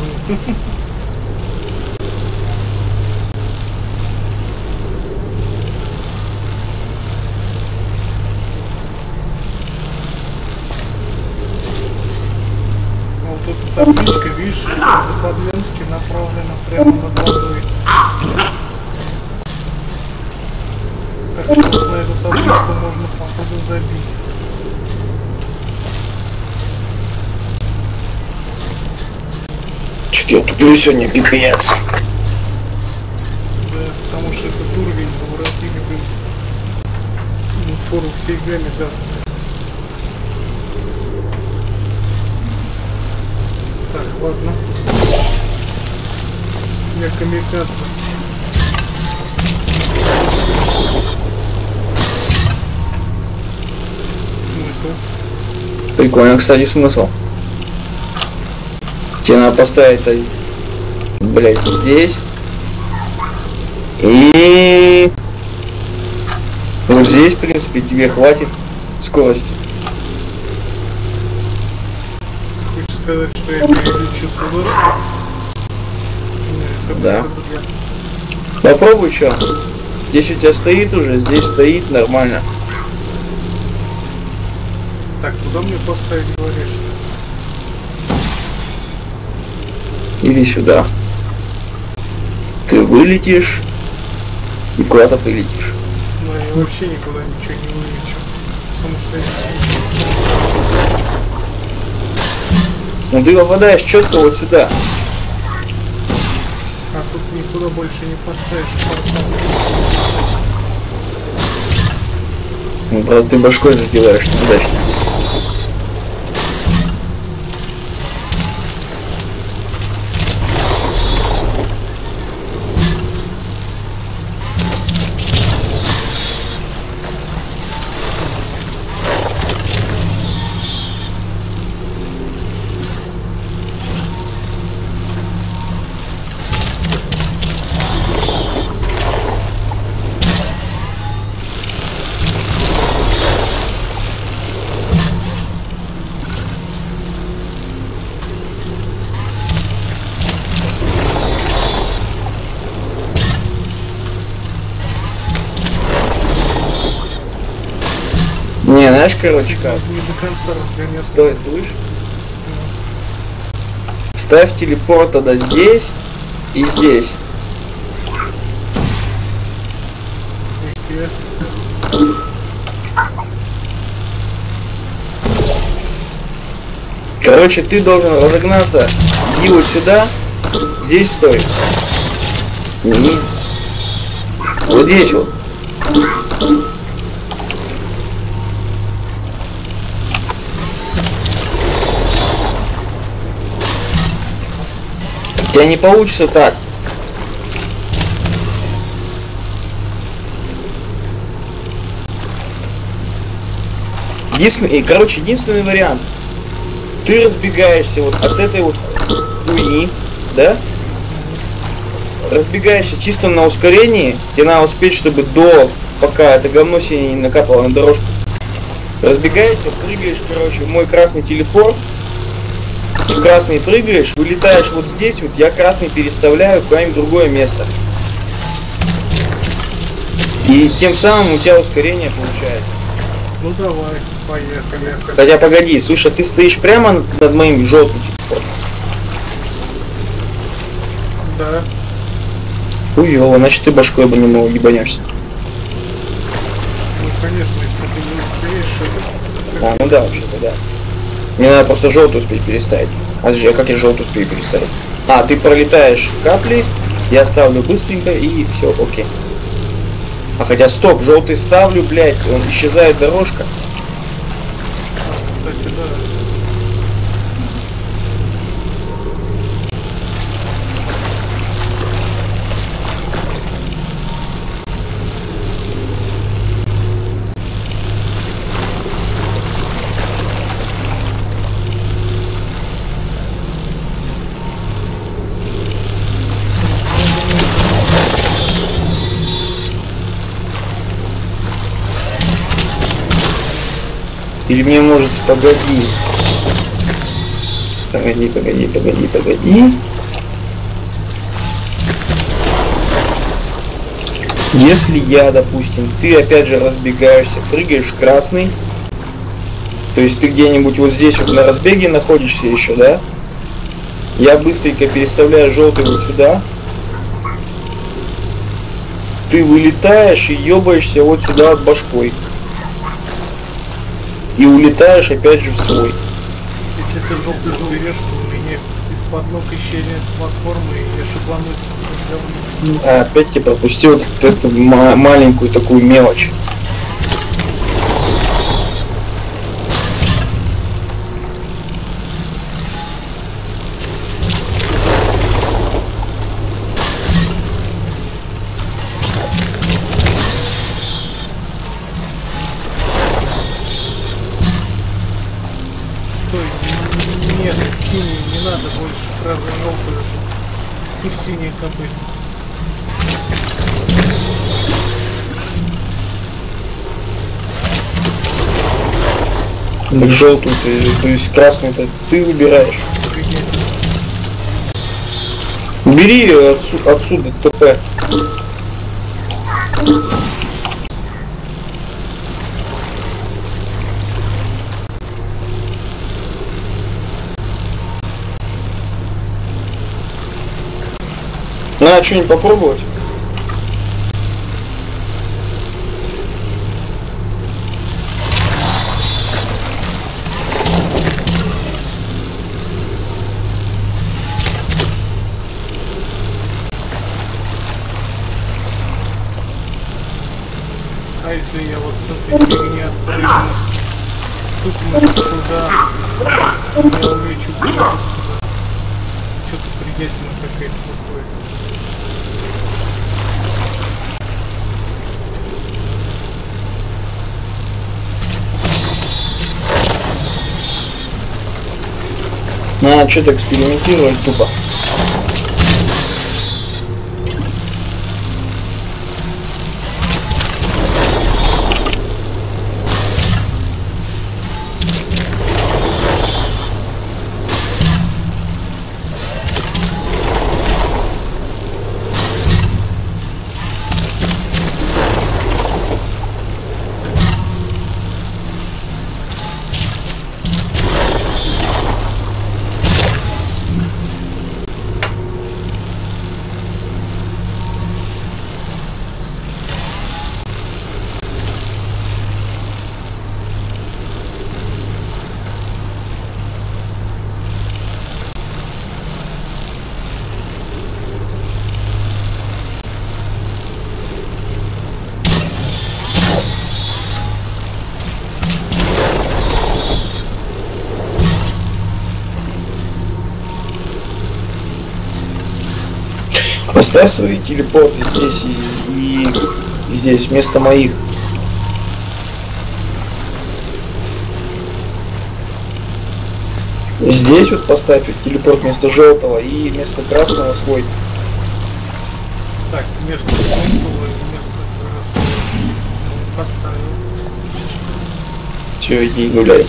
A: знаю. вот эта табличка, видишь, Западленский направлена прямо над водой. Так что вот на эту табличку можно походу забить.
B: Что-то я туплю сегодня, пипец.
A: Да, потому что этот уровень поворотили бы фору всей гамме даст. Так, ладно. Я камикадзе. Смысл?
B: Прикольно, кстати, смысл. Тебе надо поставить, блять, здесь. И вот здесь, в принципе, тебе хватит скорости.
A: Хочешь сказать, что я перелечу сюда? Нет,
B: Да.
A: я...
B: Попробуй, что. Здесь у тебя стоит уже, здесь стоит нормально.
A: Так, куда мне поставить, говоришь?
B: Или сюда. Ты вылетишь и куда-то прилетишь.
A: Ну, я вообще никуда ничего не вылечу. Потому что я...
B: Ну ты попадаешь четко вот сюда.
A: А тут никуда больше не поставишь портал.
B: Ну, правда, ты башкой задеваешь неудачно. Не, знаешь, короче, как?
A: Не до конца разгоняться.
B: Стой, слышь? Ставь телепорт тогда здесь и здесь.
A: Окей.
B: Короче, ты должен разогнаться. Иди вот сюда. Здесь стой. Не. Вот здесь вот. У тебя не получится так. Единственный, короче, единственный вариант. Ты разбегаешься вот от этой вот хуйни, да? Разбегаешься чисто на ускорении. Тебе надо успеть, чтобы до, пока это говно себе не накапало на дорожку. Разбегаешься, прыгаешь, короче, в мой красный телепорт. В красный прыгаешь, вылетаешь вот здесь, вот я красный переставляю куда-нибудь другое место. И тем самым у тебя ускорение получается.
A: Ну давай, поехали.
B: Хотя погоди, слушай, ты стоишь прямо над моим желтым телефоном?
A: Да.
B: Хуёво, значит ты башкой бы не мог ебанешься.
A: Ну конечно, если ты не успеешь, это...
B: А, ну да, вообще-то да. Мне надо просто желтую успеть переставить. А а как я желтую успею переставить? А, ты пролетаешь капли, я ставлю быстренько и все, окей. А хотя стоп, желтый ставлю, блядь, он исчезает дорожка.
A: Кстати, да.
B: Или мне может погоди. Погоди, погоди, погоди, погоди. Если я, допустим, ты опять же разбегаешься, прыгаешь в красный, то есть ты где-нибудь вот здесь вот на разбеге находишься еще, да? Я быстренько переставляю желтый вот сюда. Ты вылетаешь и ёбаешься вот сюда от башкой. И улетаешь опять же в свой.
A: Если ты желтый уберешь, то у меня из-под ног исчезнет платформы, и я шибанусь.
B: А, опять я пропустил вот эту ма маленькую такую мелочь.
A: Нет, синий, не надо больше, сразу желтую. Пусть синий копыт.
B: Так желтую, ты, то есть красную ты, ты выбираешь. Бери отсюда, отсюда ТП. Надо что-нибудь попробовать.
A: А если я вот с этой фигни отпрыгну, стукну туда, я умею чуть-чуть сюда. Что-то приятно какая-то такое.
B: Надо что-то экспериментировать тупо. Поставь свои телепорты здесь и, и здесь вместо моих. Здесь вот поставь телепорт вместо желтого и вместо красного свой.
A: Так, вместо желтого и вместо красного поставил.
B: Все, иди гуляй.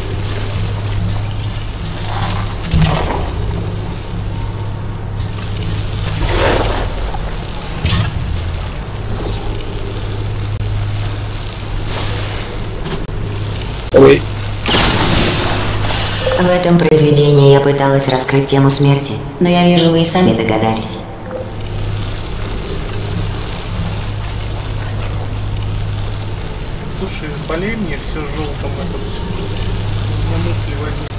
B: Ой.
C: В этом произведении я пыталась раскрыть тему смерти, но я вижу, вы и сами догадались.
A: Слушай, полей мне все желтым, это на мысли возникло.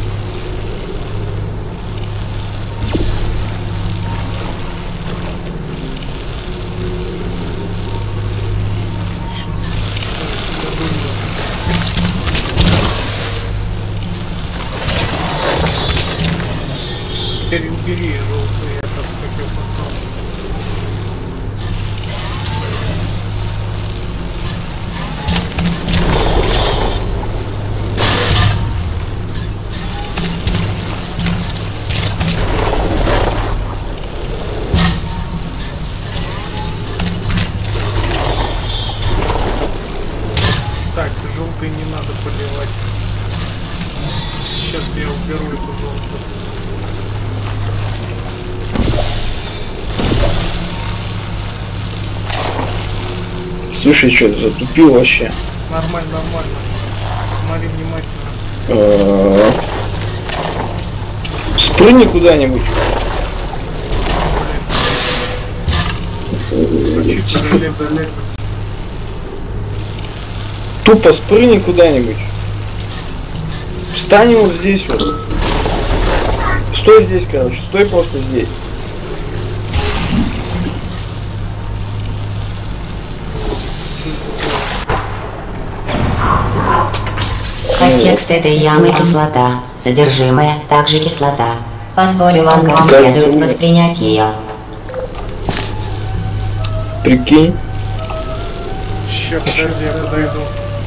A: Теперь убери желтый этот, как я потом. Так, желтый не надо поливать. Сейчас я уберу эту желтую.
B: Слушай, что ты затупил вообще?
A: Нормально, нормально. Смотри внимательно.
B: Спрыгни куда-нибудь. Сп... Тупо спрыгни куда-нибудь. Встань вот здесь вот. Стой здесь, короче. Стой просто здесь.
C: Контекст этой ямы кислота. Содержимое также кислота. Позволю вам как следует воспринять ее.
B: Прикинь.
A: Ща, подожди, я подойду.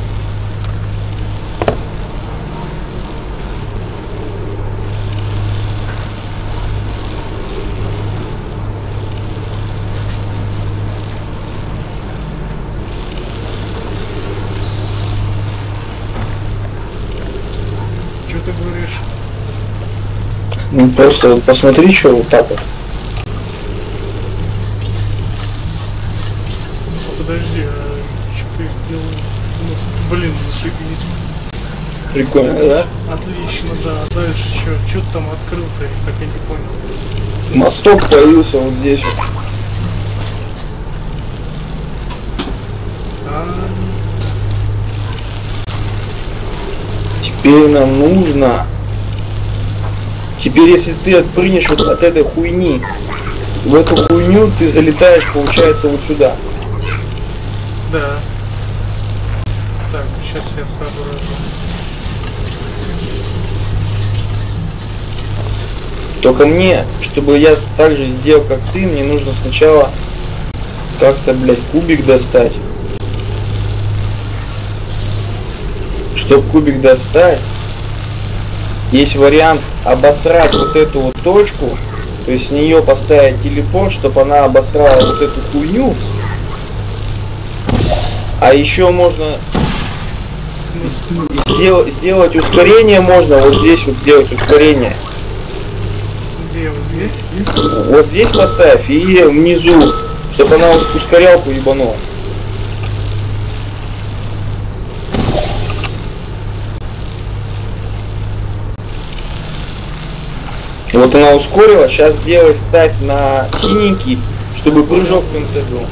A: Что ты говоришь?
B: Ну просто вот посмотри, что вот так вот.
A: Подожди, а что ты сделал? Ну, блин, зашибись.
B: Прикольно, да?
A: Отлично, да. Дальше что? Что ты там открыл-то? Так я не понял.
B: Мосток появился вот здесь вот.
A: А,
B: Теперь нам нужно... Теперь если ты отпрыгнешь вот от этой хуйни, в эту хуйню ты залетаешь, получается, вот сюда.
A: да. Так, сейчас я соображу.
B: Только мне, чтобы я так же сделал, как ты, мне нужно сначала как-то, блядь, кубик достать. Чтобы кубик достать, есть вариант обосрать вот эту вот точку, то есть с нее поставить телепорт, чтобы она обосрала вот эту хуйню. А еще можно сдел сделать ускорение, можно вот здесь вот сделать ускорение.
A: Где вот здесь?
B: Вот здесь поставь и внизу, чтобы она ускорялку ебанула. Вот она ускорила, сейчас сделай, ставь на синенький, чтобы прыжок в конце был.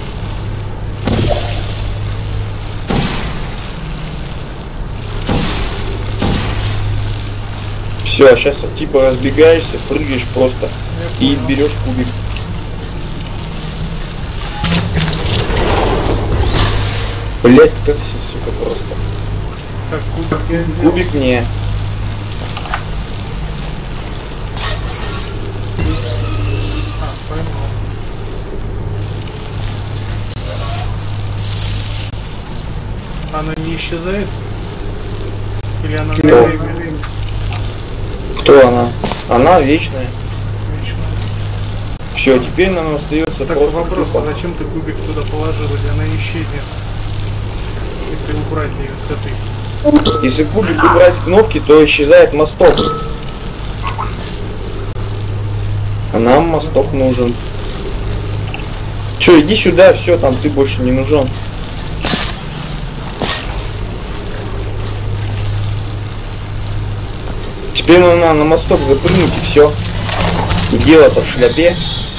B: Все, сейчас типа разбегаешься, прыгаешь просто и берешь кубик. Блять, как все, сука, просто.
A: Так, кубик я сделал.
B: Кубик мне.
A: А, поймал. Она не исчезает? Или она
B: Кто?
A: на время?
B: Кто она? Она вечная.
A: Вечно.
B: Все, теперь нам остается
A: Так,
B: просто
A: вопрос,
B: тупо.
A: а зачем ты кубик туда положил, или она исчезнет? Если убрать ее с этой.
B: Если кубик убрать с кнопки, то исчезает мосток. А нам мосток нужен. Че, иди сюда, все, там ты больше не нужен. Теперь надо на мосток запрыгнуть и все. И дело-то в шляпе.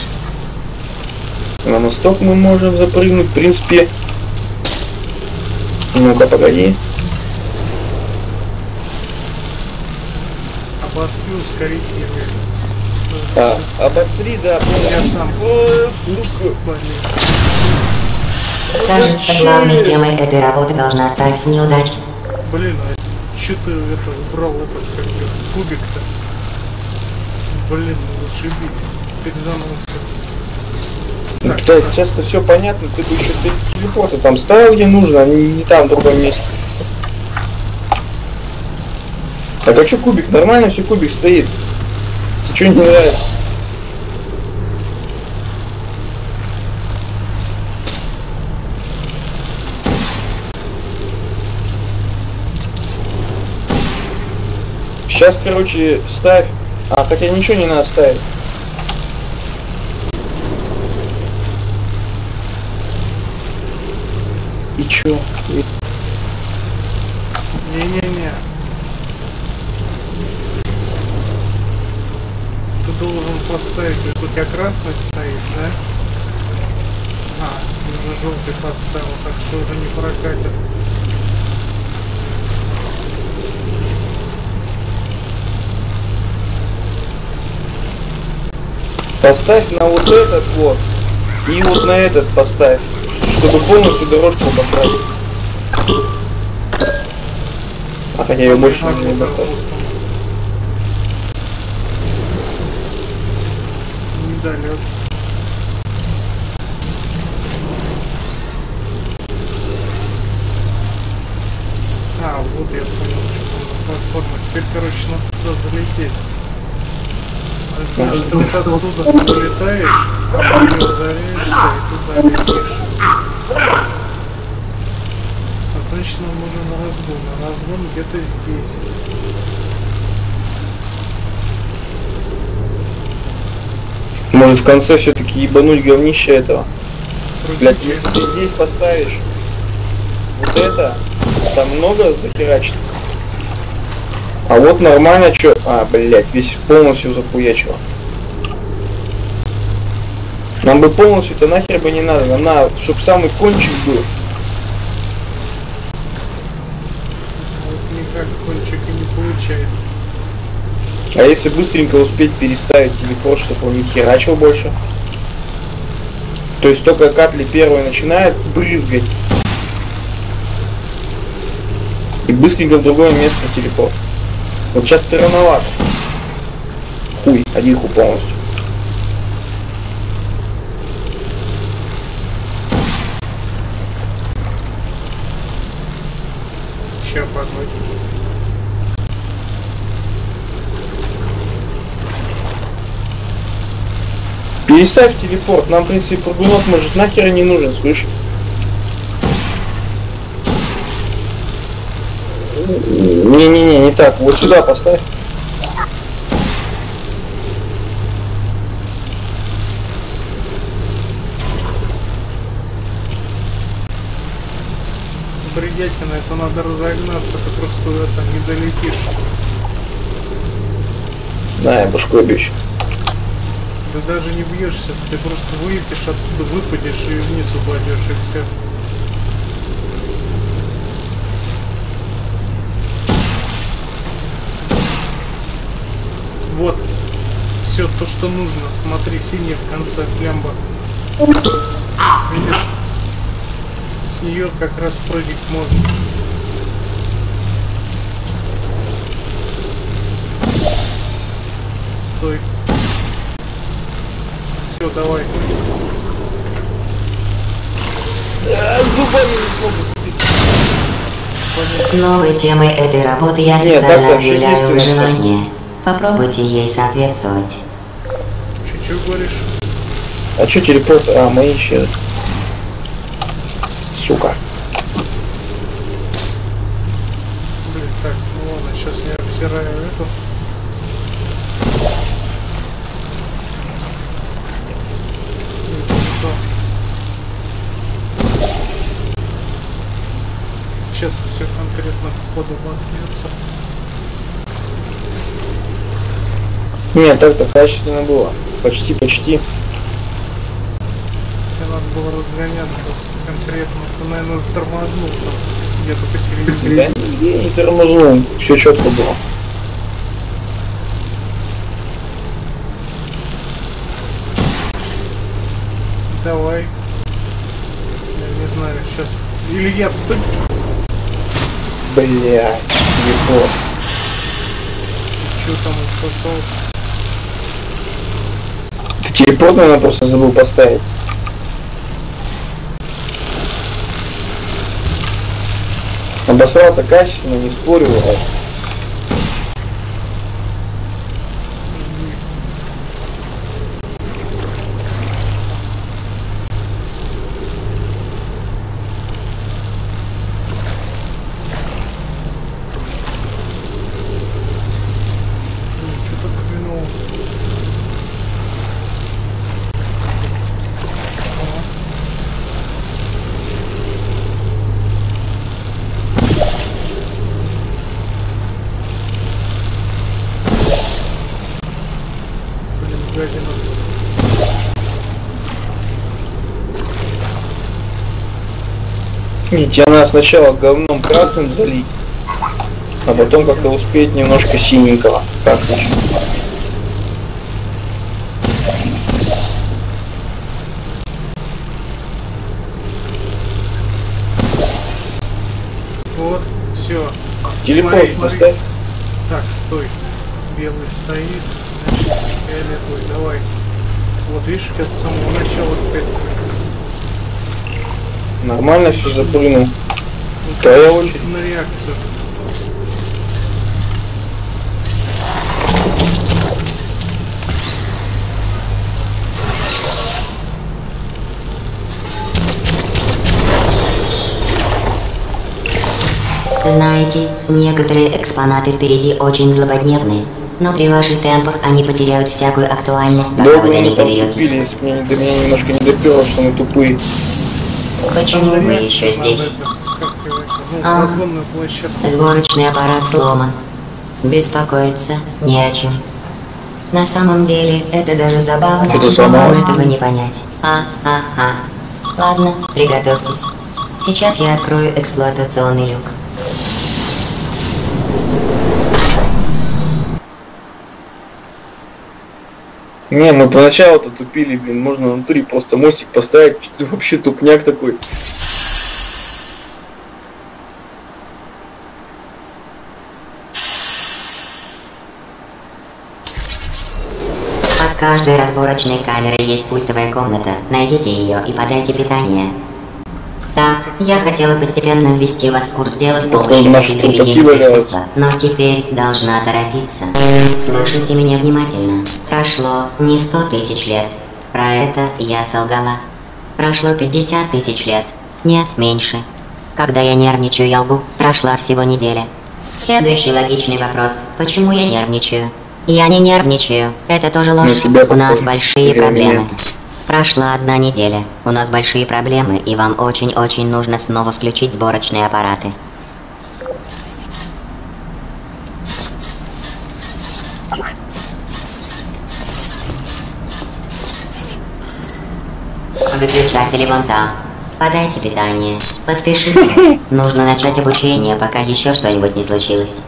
B: На мосток мы можем запрыгнуть, в принципе. Ну-ка, погоди.
A: Обоски, ускорить ее.
B: А, обосри, да,
A: Я
B: понял.
A: сам.
B: О,
A: Упс,
B: сука.
A: блин.
C: Кажется, главной темой этой работы должна стать неудача.
A: Блин, а че ты это убрал этот как бы, кубик-то? Блин, ну зашибись. Перезанулся.
B: Ну, блядь, часто все понятно, ты бы еще телепорты там ставил где нужно, а не, не там, в другом месте. Так а что кубик? Нормально все, кубик стоит. Тебе что не нравится? Сейчас, короче, ставь. А, хотя ничего не надо ставить. И чё? И-
A: Не-не-не. должен поставить, вот у тебя красный стоит, да? А, ты уже желтый поставил, так что уже не прокатит.
B: Поставь на вот этот вот и вот на этот поставь, чтобы полностью дорожку посрать. А хотя я больше
A: А,
B: не поставлю.
A: Недолет. А, вот я понял, что там на платформе. Теперь, короче, надо туда залететь. Значит, ты вот отсюда вылетаешь, а не ударяешься и туда летишь. А значит, нам нужен разгон. А разгон где-то здесь.
B: Может в конце все-таки ебануть говнище этого. Блять, если ты здесь поставишь вот это, там много захерачит. А вот нормально, что... А, блять, весь полностью захуячило. Нам бы полностью-то нахер бы не надо. Нам надо, чтобы самый кончик был.
A: Вот никак кончик и не получается.
B: А если быстренько успеть переставить телепорт, чтобы он не херачил больше? То есть только капли первые начинают брызгать. И быстренько в другое место телепорт. Вот сейчас ты рановато. Хуй, одиху полностью.
A: Ща погоди.
B: Переставь телепорт. Нам, в принципе, прыгунок может нахер не нужен, слышь. Не-не-не, не так. Вот сюда поставь.
A: Бредятина, это надо разогнаться, ты просто это не долетишь.
B: Да, я башкой бьюсь.
A: Ты даже не бьешься, ты просто вылетишь оттуда, выпадешь и вниз упадешь, и все. Вот. Все то, что нужно. Смотри, синий в конце плямба. Видишь? С нее как раз прыгать можно. Стой. Все, давай.
B: Зубами не смогу сцепиться.
C: Новой темой этой работы я
B: Нет,
C: официально
B: так-то
C: объявляю
B: вообще
C: выживание. Попробуйте ей соответствовать.
A: Че, че говоришь?
B: А чё телепорт? А, мои еще. Сука.
A: Блин, так, ну ладно, сейчас я обсираю эту. Сейчас все конкретно по ходу обоснется.
B: Нет, так-то качественно было. Почти, почти.
A: Тебе надо было разгоняться конкретно. Ты, наверное, затормознул там где-то посередине.
B: Да нигде не тормознул. Все четко было.
A: Давай. Я не знаю, сейчас. Или я отступ.
B: Блять, телепорт.
A: Че там отсосался?
B: Ты телепорт, наверное, просто забыл поставить. Обосрал-то качественно, не спорю.
A: гадина.
B: Не, тебе надо сначала говном красным залить, а потом как-то успеть немножко синенького. Как еще?
A: Вот, все.
B: Телепорт поставь.
A: Так, стой. Белый стоит. Значит, фиолетовый, давай. Вот видишь, от самого начала опять.
B: Нормально все запрыгнул.
A: Вот
B: Твоя очередь.
A: на реакцию.
C: Знаете, некоторые экспонаты впереди очень злободневные, но при ваших темпах они потеряют всякую актуальность, пока
B: Долго
C: вы до
B: они
C: них
B: там тупили,
C: доберетесь.
B: если бы мне- до меня немножко не доперло, что мы тупые.
C: Почему вы еще здесь?
A: Ну,
C: А.
A: разгонную площадку.
C: Сборочный аппарат сломан. Беспокоиться не о чем. На самом деле, это даже забавно,
B: Что-то
C: но вам
B: сломалось.
C: этого не понять. А-а-а. Ладно, приготовьтесь. Сейчас я открою эксплуатационный люк.
B: Не, мы поначалу-то тупили, блин, можно внутри просто мостик поставить, что-то вообще тупняк такой.
C: Под каждой разборочной камерой есть пультовая комната. Найдите ее и подайте питание. Так, я хотела постепенно ввести вас в курс дела с помощью
B: наши
C: переведения
B: трупаки валяются.
C: искусства, но теперь должна торопиться. Слушайте меня внимательно. Прошло не сто тысяч лет. Про это я солгала. Прошло пятьдесят тысяч лет. Нет, меньше. Когда я нервничаю, я лгу. Прошла всего неделя. Следующий логичный вопрос. Почему я нервничаю? Я не нервничаю. Это тоже ложь.
B: Ну, тебя
C: У нас
B: похоже.
C: большие
B: Я
C: проблемы.
B: нет.
C: Прошла одна неделя. У нас большие проблемы, и вам очень-очень нужно снова включить сборочные аппараты. Выключатели вон там. Подайте питание. Поспешите. Нужно начать обучение, пока еще что-нибудь не случилось.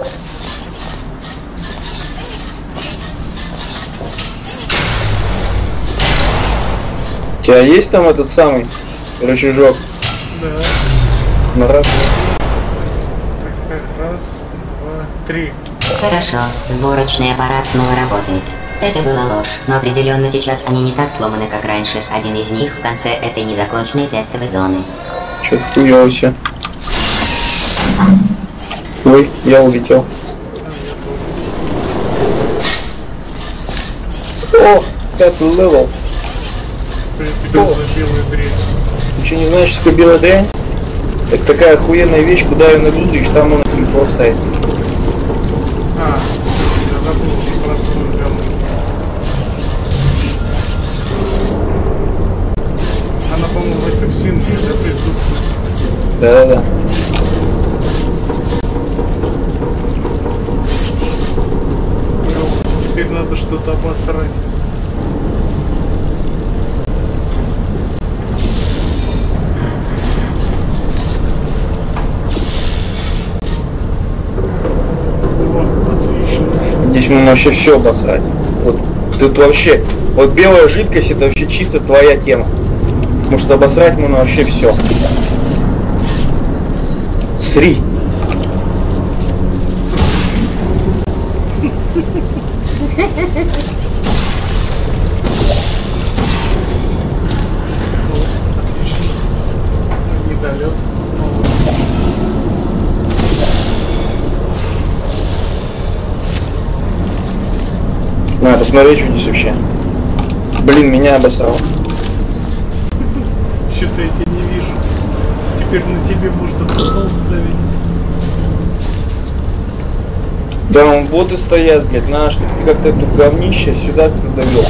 B: У тебя есть там этот самый рычажок?
A: Да.
B: На раз.
A: Так, раз, два, три.
C: Хорошо, сборочный аппарат снова работает. Это была ложь, но определенно сейчас они не так сломаны, как раньше. Один из них в конце этой незаконченной тестовой зоны.
B: Что-то хуёво все. Ой, я улетел. О, пятый левел.
A: Прибил за белую дрель.
B: Ты что, не знаешь, что такое белая дрянь? Это такая охуенная вещь, куда ее нагрузишь, там можно телефон ставить.
A: А, я забыл, что простую взял. Она, по-моему, в этом синке, да, присутствует.
B: Да-да-да.
A: Ну, теперь надо что-то обосрать.
B: Здесь можно вообще все обосрать. Вот тут вообще, вот белая жидкость это вообще чисто твоя тема. Потому что обосрать можно вообще все. Сри.
A: Отлично. Недолет.
B: Надо посмотреть, что здесь вообще. Блин, меня обосрал.
A: Что-то я тебя не вижу. Теперь на тебе можно портал ставить.
B: Да, вон боты стоят, блядь, надо, чтобы ты как-то эту говнище сюда как-то довел.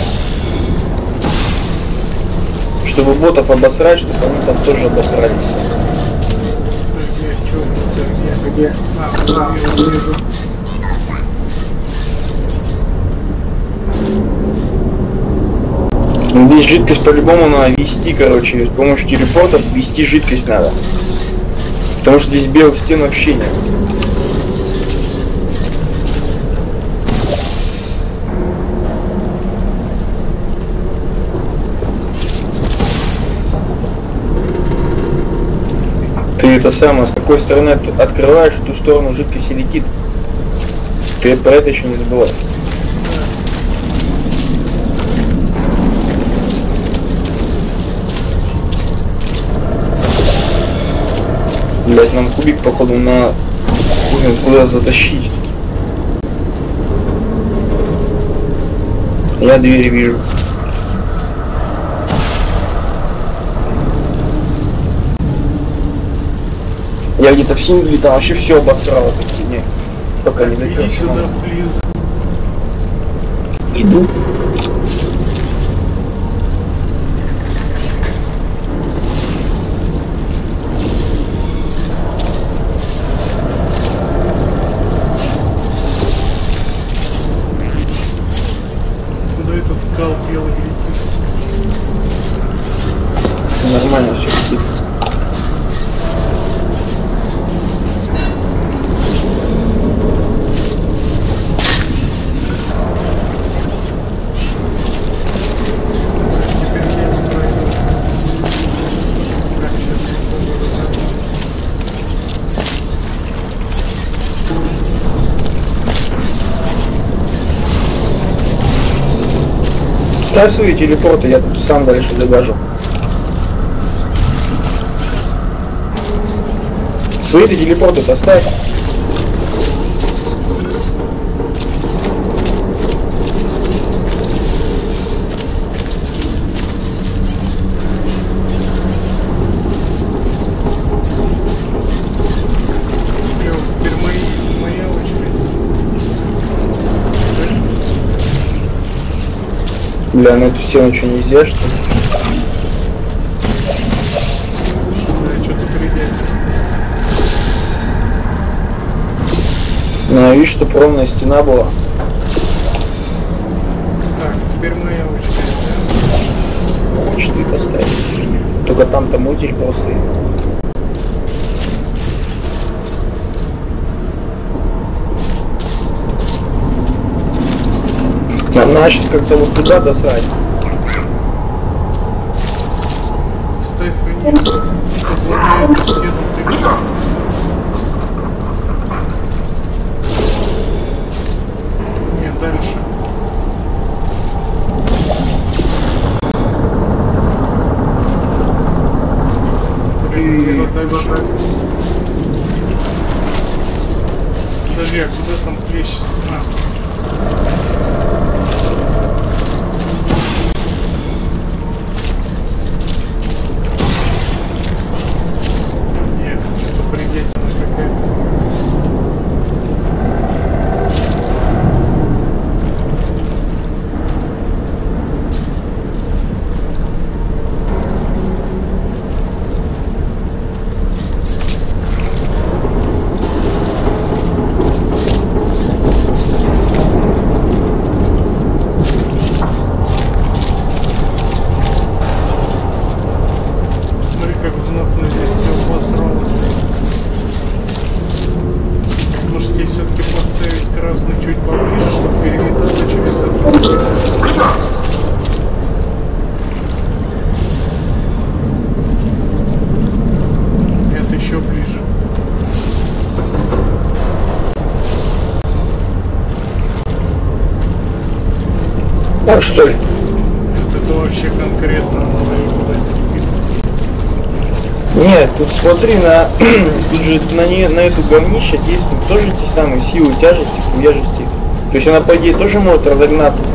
B: Чтобы ботов обосрать, чтобы они там тоже обосрались.
A: Где, что, где, где? А, вижу, вижу.
B: Здесь жидкость по-любому надо вести, короче, с помощью телепорта ввести жидкость надо. Потому что здесь белых стен вообще нет. Ты это самое, с какой стороны от открываешь, в ту сторону жидкость и летит. Ты про это еще не забывай. Блять, нам кубик походу на куда затащить. Я дверь вижу. Я где-то в сингле там вообще все обосрало, такие, не, пока не допер.
A: Иди сюда, плиз.
B: Иду.
A: Куда этот кал белый летит?
B: Нормально все летит. Ставь свои телепорты, я тут сам дальше догажу. Свои ты телепорты поставь.
A: Теперь мои, моя очередь.
B: Бля, на эту стену что, нельзя, что ли?
A: Да, что-то придет.
B: Ну, видишь, чтоб ровная стена была.
A: Так, теперь моя очередь.
B: Хочешь ты поставить. Только там-то мой телепорт стоит. Нам надо сейчас как-то вот туда досрать.
A: Ставь вниз, чтобы вот на эту стену прийти. Нет, дальше. Блин, дальше. Подожди, а куда там плещется? А. Нет, это предельно какая-то. Смотри, как знатно здесь все обосралось. Может, тебе все-таки поставить красный чуть поближе, чтобы перелетать через это? Нет, еще ближе.
B: Так что ли?
A: Нет, это вообще конкретно надо его куда-нибудь.
B: Нет, тут смотри на тут же на нее на эту говнище действуют тоже те самые силы тяжести, хуяжести. То есть она по идее тоже может разогнаться.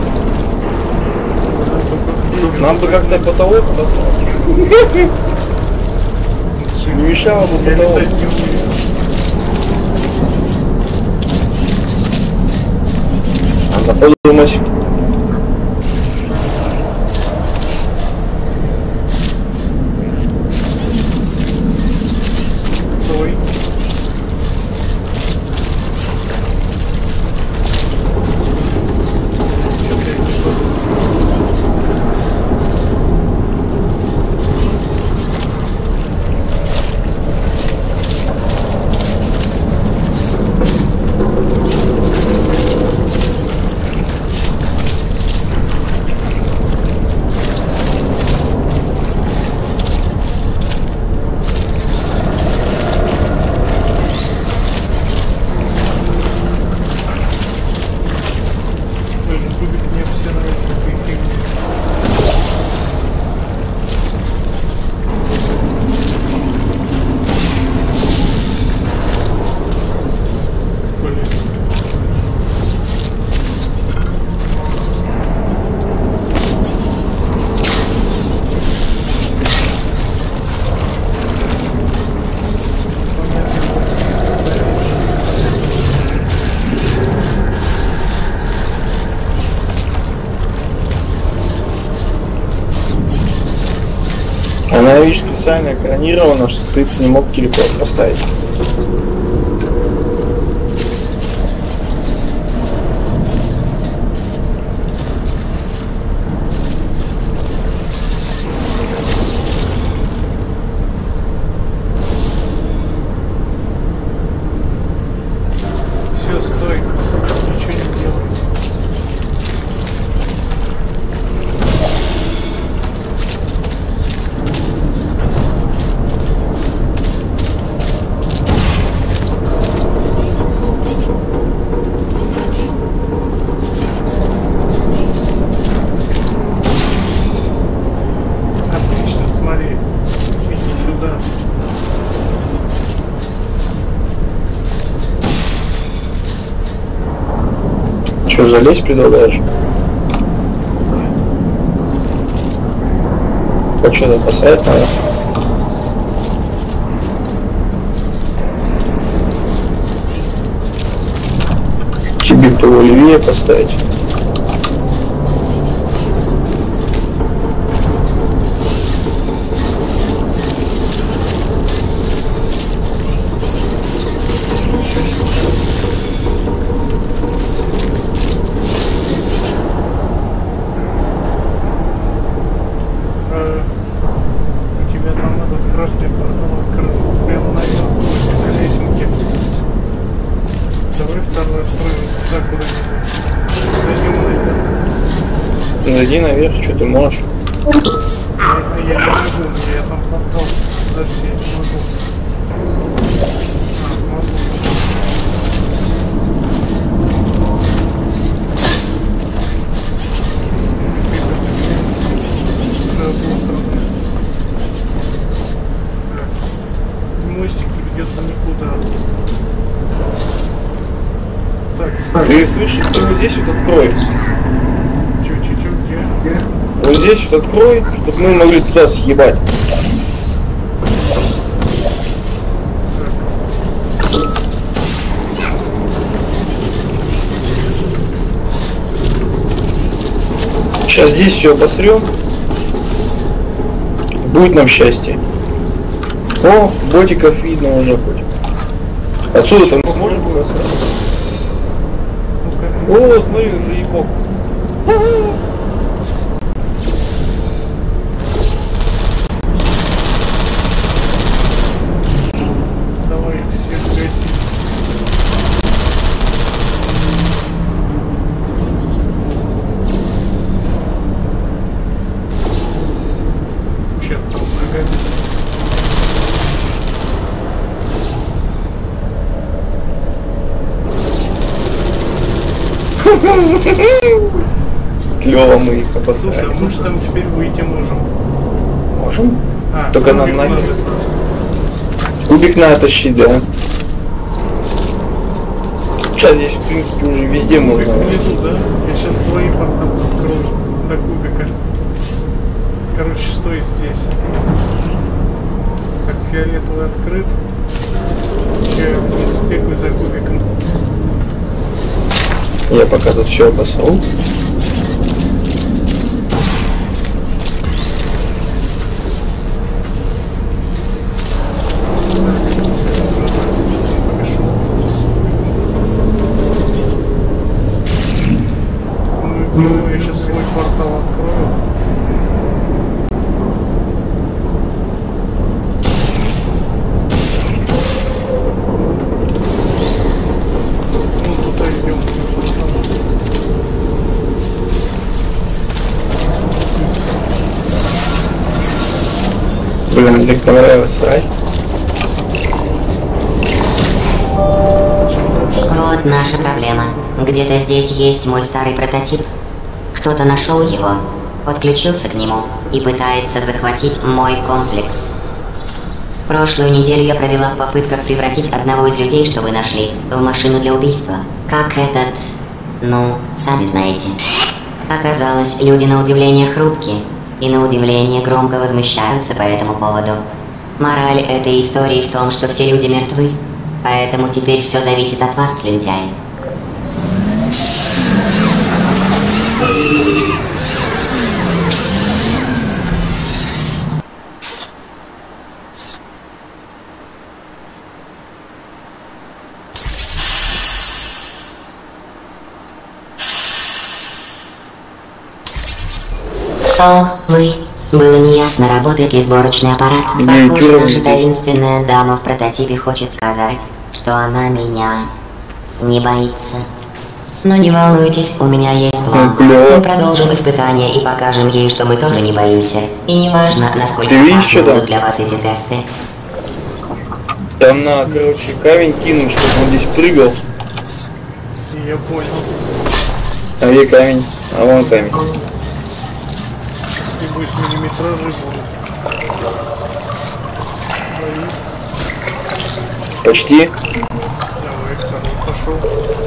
B: Нам бы как-то потолок поставить. Не мешало бы
A: Я
B: потолок.
A: летать не умею.
B: Надо подумать.
A: Стой. Что-то я не подумал.
B: Она, видишь, специально экранирована, что ты не мог телепорт поставить.
A: Все, стой. Ничего не делай. Отлично, смотри. Иди сюда.
B: Что, залезть предлагаешь? А что-то поставить надо? Тебе полевее поставить.
A: Э, у тебя там этот красный портал открыл. Прямо наверху на лесенке. Давай второй откроем. Так, куда-нибудь. Зайдем наверх.
B: Зайди наверх, что ты можешь.
A: Я, я не могу, я там портал. Подожди, я не могу. А, могу. Мостик ведет никуда. Так,
B: Ты слышишь, ты вот здесь вот открой.
A: Чуть-чуть, где?
B: Вот здесь вот открой, чтобы мы могли туда съебать. Сейчас здесь все обосрем. Будет нам счастье. О, ботиков видно уже хоть. Отсюда там сможем бросать? О, смотри, заебок.
A: Давай их всех гасить. Сейчас там нагадится.
B: Клево мы их
A: Слушай,
B: обосрали.
A: а мы же там теперь выйти можем.
B: Можем?
A: А,
B: Только нам
A: кубик
B: нафиг.
A: надо.
B: Кубик надо тащить, да. Сейчас здесь, в принципе, уже везде
A: Кубик
B: можно.
A: внизу, да? Я сейчас свои порталы открою до кубика. Короче, стой здесь. Так, фиолетовый открыт. Че, я вниз бегаю за кубиком.
B: Я пока тут все обосрал.
A: Ну, я сейчас свой портал открою. Ну, туда идем.
B: Блин, мне так понравилось срать.
C: Вот наша проблема. Где-то здесь есть мой старый прототип. Кто-то нашел его, подключился к нему и пытается захватить мой комплекс. Прошлую неделю я провела в попытках превратить одного из людей, что вы нашли, в машину для убийства. Как этот... ну, сами знаете. Оказалось, люди на удивление хрупкие и на удивление громко возмущаются по этому поводу. Мораль этой истории в том, что все люди мертвы, поэтому теперь все зависит от вас, слюнтяи. О, вы. Было неясно, работает ли сборочный аппарат. Похоже, наша таинственная дама в прототипе хочет сказать, что она меня не боится. Но не волнуйтесь, у меня есть план. Мы продолжим испытания и покажем ей, что мы тоже не боимся. И не важно, насколько опасны будут для вас эти тесты.
B: Там на, короче, камень кинуть, чтобы он здесь прыгал.
A: Я понял.
B: А где камень? А вон камень.
A: И будет миллиметражи будут.
B: Почти.
A: Давай, второй пошел.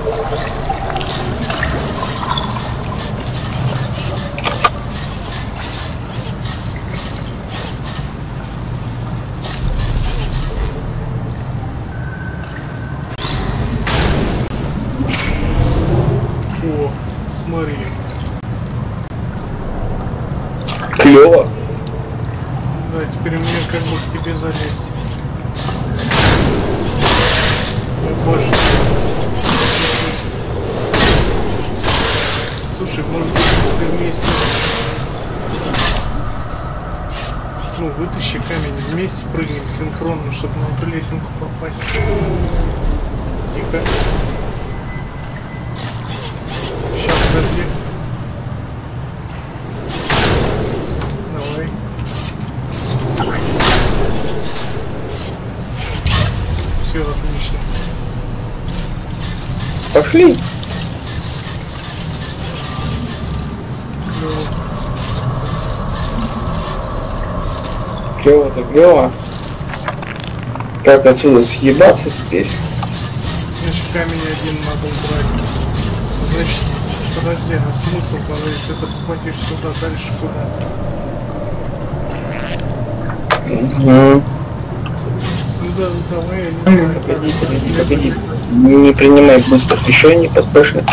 A: О, смотри.
B: Клево.
A: Да, теперь мне как бы к тебе залезть. Больше. Слушай, может быть, ты вместе... Ну, вытащи камень, вместе прыгнем синхронно, чтобы на эту лесенку попасть. Тихо. Сейчас, подожди. Давай. Все отлично.
B: Пошли.
A: Клево.
B: Клево-то клево. Как отсюда съебаться теперь?
A: Значит, камень один надо убрать. Значит, подожди, а смысл, когда если ты попадешь сюда, дальше куда?
B: Угу.
A: Ну да, давай, я не знаю.
B: Погоди, погоди, погоди. Не принимай быстрых решений, поспешно.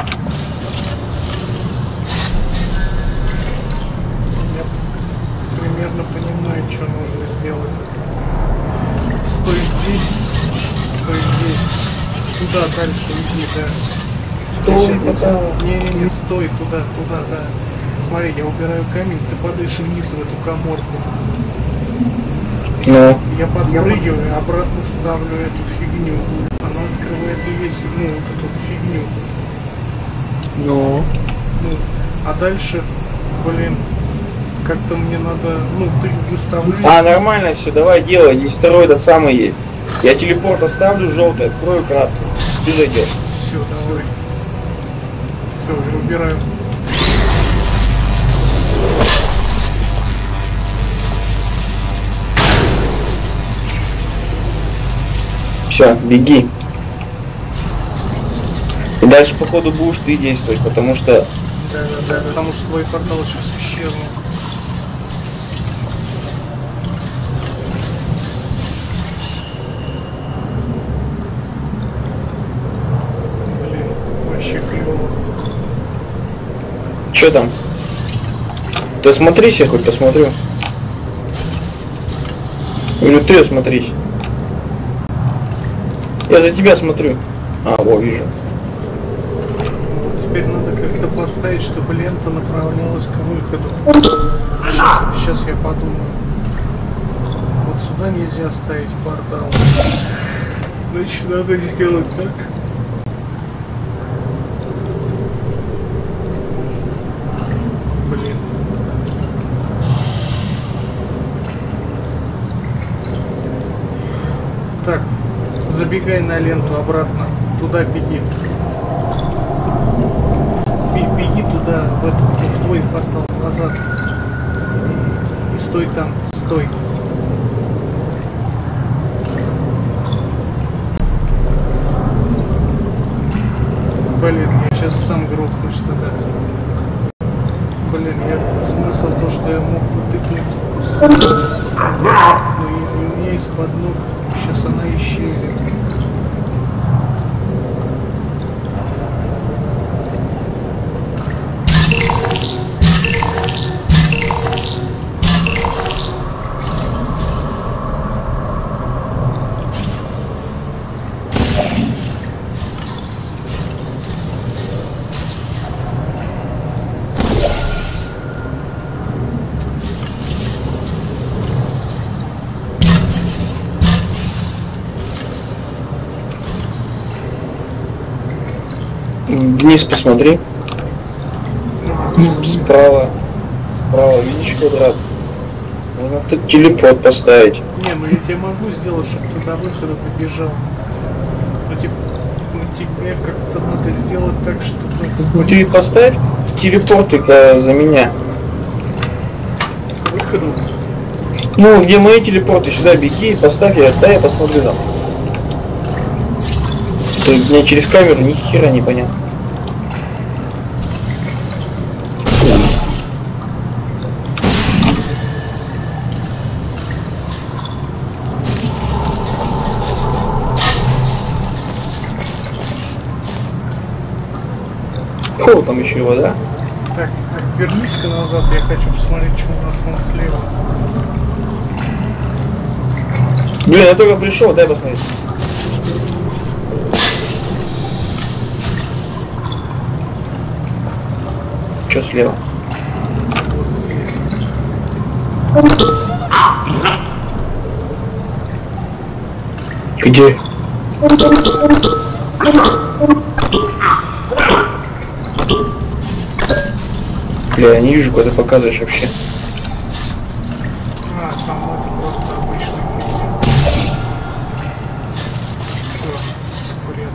A: Я примерно понимаю, что нужно сделать. Стой здесь, стой здесь. Туда дальше иди, да.
B: Стой, пока.
A: Не, не, не стой, туда, туда, да. Смотри, я убираю камень, ты падаешь вниз в эту каморку.
B: Ну.
A: Я подпрыгиваю, обратно ставлю эту фигню. Она открывает и весь, ну, вот эту фигню.
B: Ну.
A: Ну, а дальше, блин, как-то мне надо, ну, ты выставляешь.
B: А, нормально все, давай делай. Здесь второй этот самый есть. Я телепорт оставлю, желтый, открою красный. Ты зайдешь.
A: Все, давай. Все, я убираю.
B: Все, беги. И дальше, походу, будешь ты действовать, потому что...
A: Да, да, да, потому что твой портал сейчас исчезнул. Блин, вообще клево.
B: Че там? Ты осмотрись, я хоть посмотрю. Или ты осмотрись. Я за тебя смотрю. А, во, вижу.
A: Теперь надо как-то поставить, чтобы лента направлялась к выходу. Сейчас, сейчас я подумаю. Вот сюда нельзя ставить портал. Значит, надо сделать так. Блин. Так, забегай на ленту обратно. Туда беги. Беги туда, в, эту, в твой портал, назад. И, и стой там, стой. Блин, я сейчас сам грохнусь тогда. Блин, я смысл то, что я мог утыкнуть. Но и, и у меня из-под ног сейчас она исчезнет.
B: Вниз посмотри. Справа. Справа, видишь квадрат? Можно тут телепорт поставить.
A: Не, ну я тебе могу сделать, чтобы ты до выхода побежал. Но тебе, ну, тебе как-то надо сделать так, чтобы...
B: Ну, ты поставь телепорты-ка за меня.
A: К выходу?
B: Ну, где мои телепорты? Сюда беги, поставь, я, да, я посмотрю там. Ты мне через камеру ни хера не понятно. О, там еще вода.
A: Так, так, вернись-ка назад, я хочу посмотреть, что у нас вон слева.
B: Блин, я только пришел, дай посмотреть. Что слева? Где? Бля, я не вижу, куда ты показываешь вообще.
A: А, там это просто обычный Все, бред.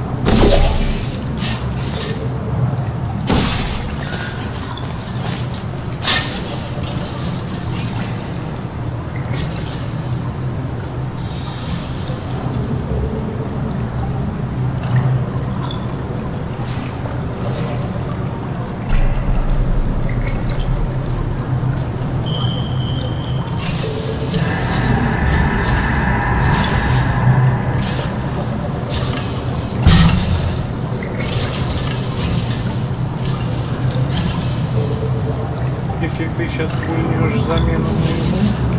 A: Если ты сейчас пульнешь замену моему,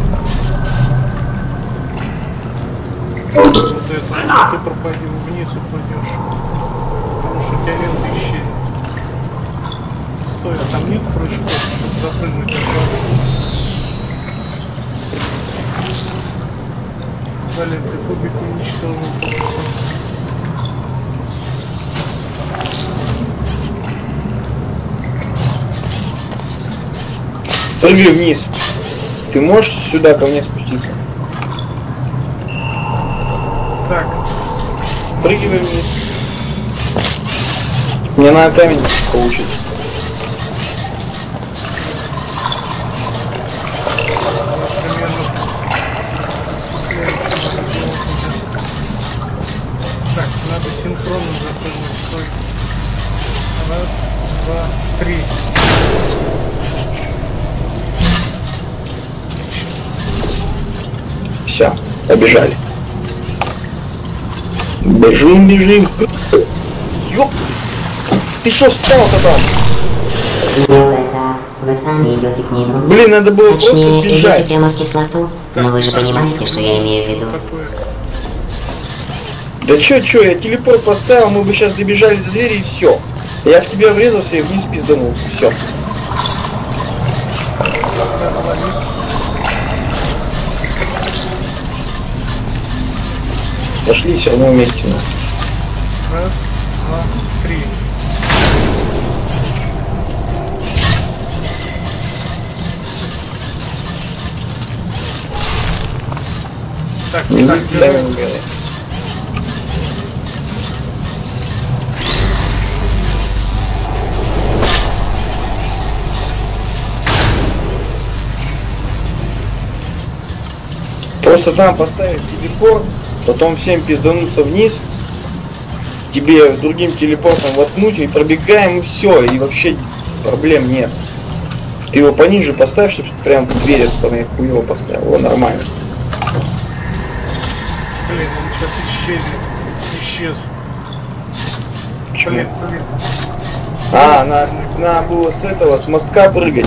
A: вот это, ты пропадешь вниз, упадешь. Потому что у тебя лента исчезнет. Стой, а там нет прыжков, чтобы запрыгнуть обратно. Блин, ты кубик уничтожил просто.
B: Прыгай вниз. Ты можешь сюда ко мне спуститься?
A: Так.
B: Прыгивай вниз. Мне надо камень получить.
A: Так, надо синхронно запрыгнуть. Стой. Раз, два, три.
B: Все, побежали. Бежим, бежим. Ёп! Ты что встал-то там?
C: Вы сами идете к нему.
B: Блин, надо было
C: Точнее,
B: просто
C: идете
B: бежать.
C: прямо в кислоту. Но вы же понимаете, что я имею в виду.
A: Такое.
B: Да чё, чё, я телепорт поставил, мы бы сейчас добежали до двери и все. Я в тебя врезался и вниз пизданул. Все. Пошли все равно вместе. Ну.
A: Раз, два, три. Так,
B: Не
A: так,
B: дай мне убирай. Просто там поставить телепорт, потом всем пиздануться вниз, тебе другим телепортом воткнуть и пробегаем, и все, и вообще проблем нет. Ты его пониже поставь, чтобы прям в дверь это я хуево поставил, о, нормально.
A: Блин, он сейчас исчезнет. Исчез.
B: Почему?
A: Блин, блин.
B: А, надо, надо было с этого, с мостка прыгать.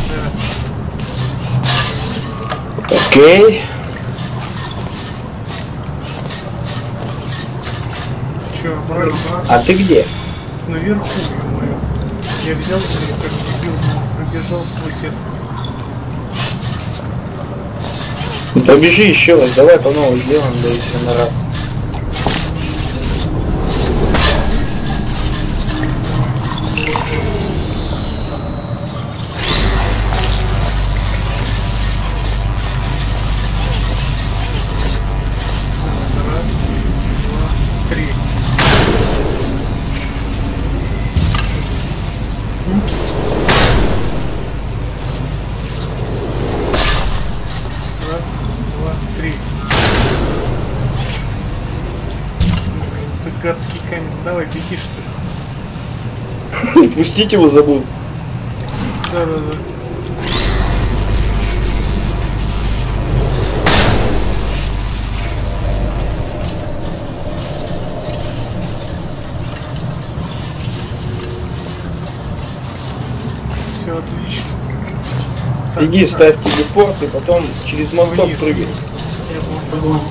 A: Да.
B: Окей.
A: Че, брат, брат?
B: А ты где?
A: Наверху, ё-моё. Я взял и как дебил пробежал сквозь это.
B: Ну, побежи еще раз, давай по новой сделаем, да и все на раз.
A: гадский камень. Давай, беги, что ли.
B: Отпустить его забыл.
A: Да-да-да. Все отлично. Так,
B: Беги,
A: так,
B: ставь телепорт и потом через мосток
A: вниз.
B: прыгай.
A: Я понял.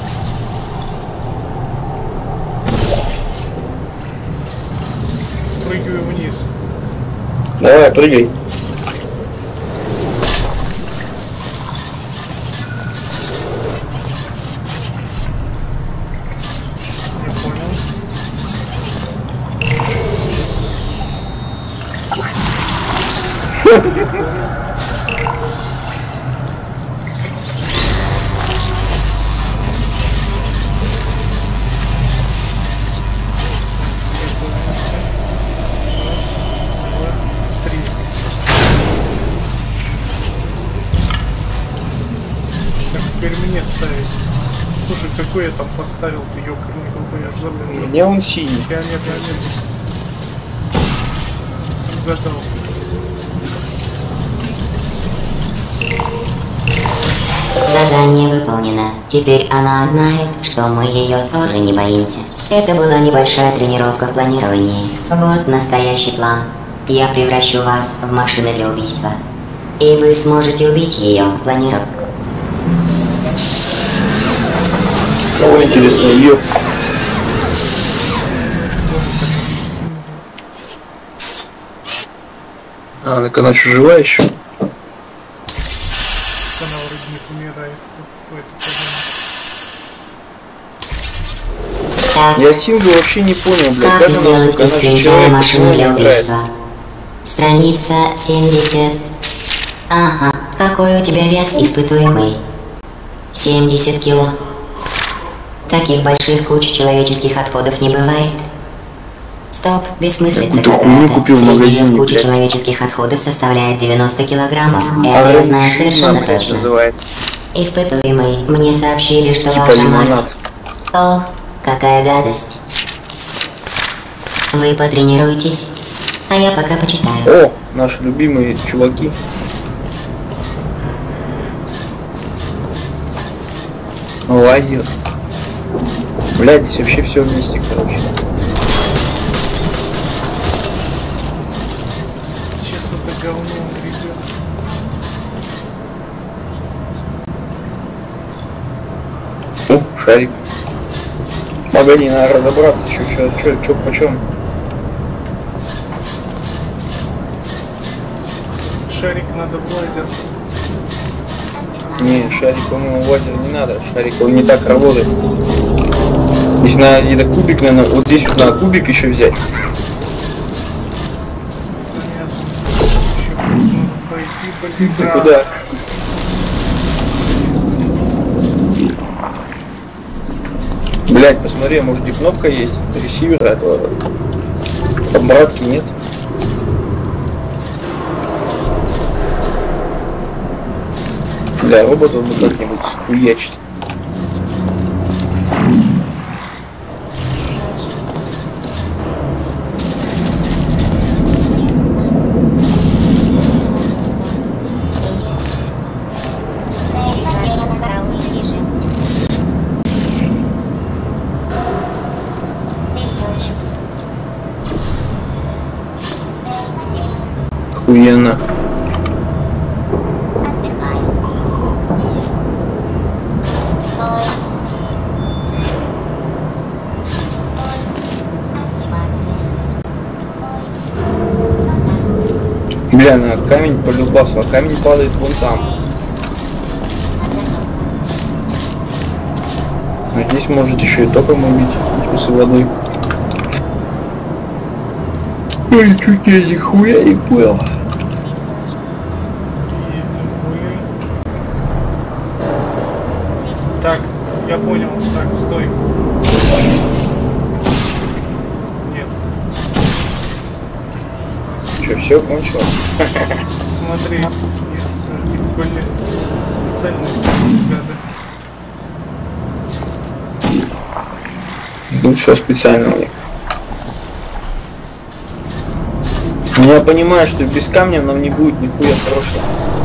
A: Прыгаю вниз.
B: Давай, прыгай.
A: Я понял. Теперь мне ставить. Слушай, какой я там поставил, ты ёкарный какой, я ж забыл.
B: У меня он синий.
A: Фиолет, фиолет. Угадал.
C: Задание выполнено. Теперь она знает, что мы ее тоже не боимся. Это была небольшая тренировка в планировании. Вот настоящий план. Я превращу вас в машины для убийства. И вы сможете убить ее в планировке.
B: Кого интересно, ее. А, так она что, жива еще?
A: Канал Рыбник умирает.
C: Так,
B: Я Сингу вообще не понял, блядь.
C: как
B: Как она,
C: сделать
B: сука,
C: из
B: наш
C: свинца
B: человек
C: машину для
B: играет?
C: убийства? Страница семьдесят. Ага, какой у тебя вес, испытуемый? семьдесят кило. Таких больших куч человеческих отходов не бывает. Стоп, бессмыслица
B: Какую-то хуйню
C: какая-то.
B: купил в
C: Средний вес
B: магазине,
C: кучи
B: блядь.
C: человеческих отходов составляет девяносто килограммов.
B: А
C: Это я знаю совершенно
B: блядь,
C: точно.
B: называется.
C: Испытуемый, мне сообщили, что
B: Типа
C: ваша
B: лимонад.
C: мать... О, какая гадость. Вы потренируйтесь, а я пока почитаю.
B: О, наши любимые чуваки. Лазер. Блядь, здесь вообще все вместе, короче.
A: Сейчас это говно гребет.
B: О, шарик. Погоди, надо разобраться, что, что, что, что, почем.
A: Шарик надо в лазер.
B: Не, шарик, по-моему, в лазер не надо. Шарик, он не так работает. Здесь надо где-то кубик, наверное, вот здесь вот надо кубик еще взять.
A: Понятно. Еще надо пойти, блин.
B: Ты
A: Да.
B: куда? Блять, посмотри, может где кнопка есть ресивера этого. Обратки нет. Бля, роботов бы как-нибудь схуячить. Охуенно. Бля, на камень по любасу, а камень падает вон там. А здесь может еще и током убить, после водой. Ой, чуть я нихуя не понял.
A: Так, я понял. Так, стой. Нет.
B: Че, все кончилось?
A: Смотри. Нет, подожди, блин. Специально гады.
B: Тут все специально у них. Но я понимаю, что без камня нам не будет нихуя хорошего.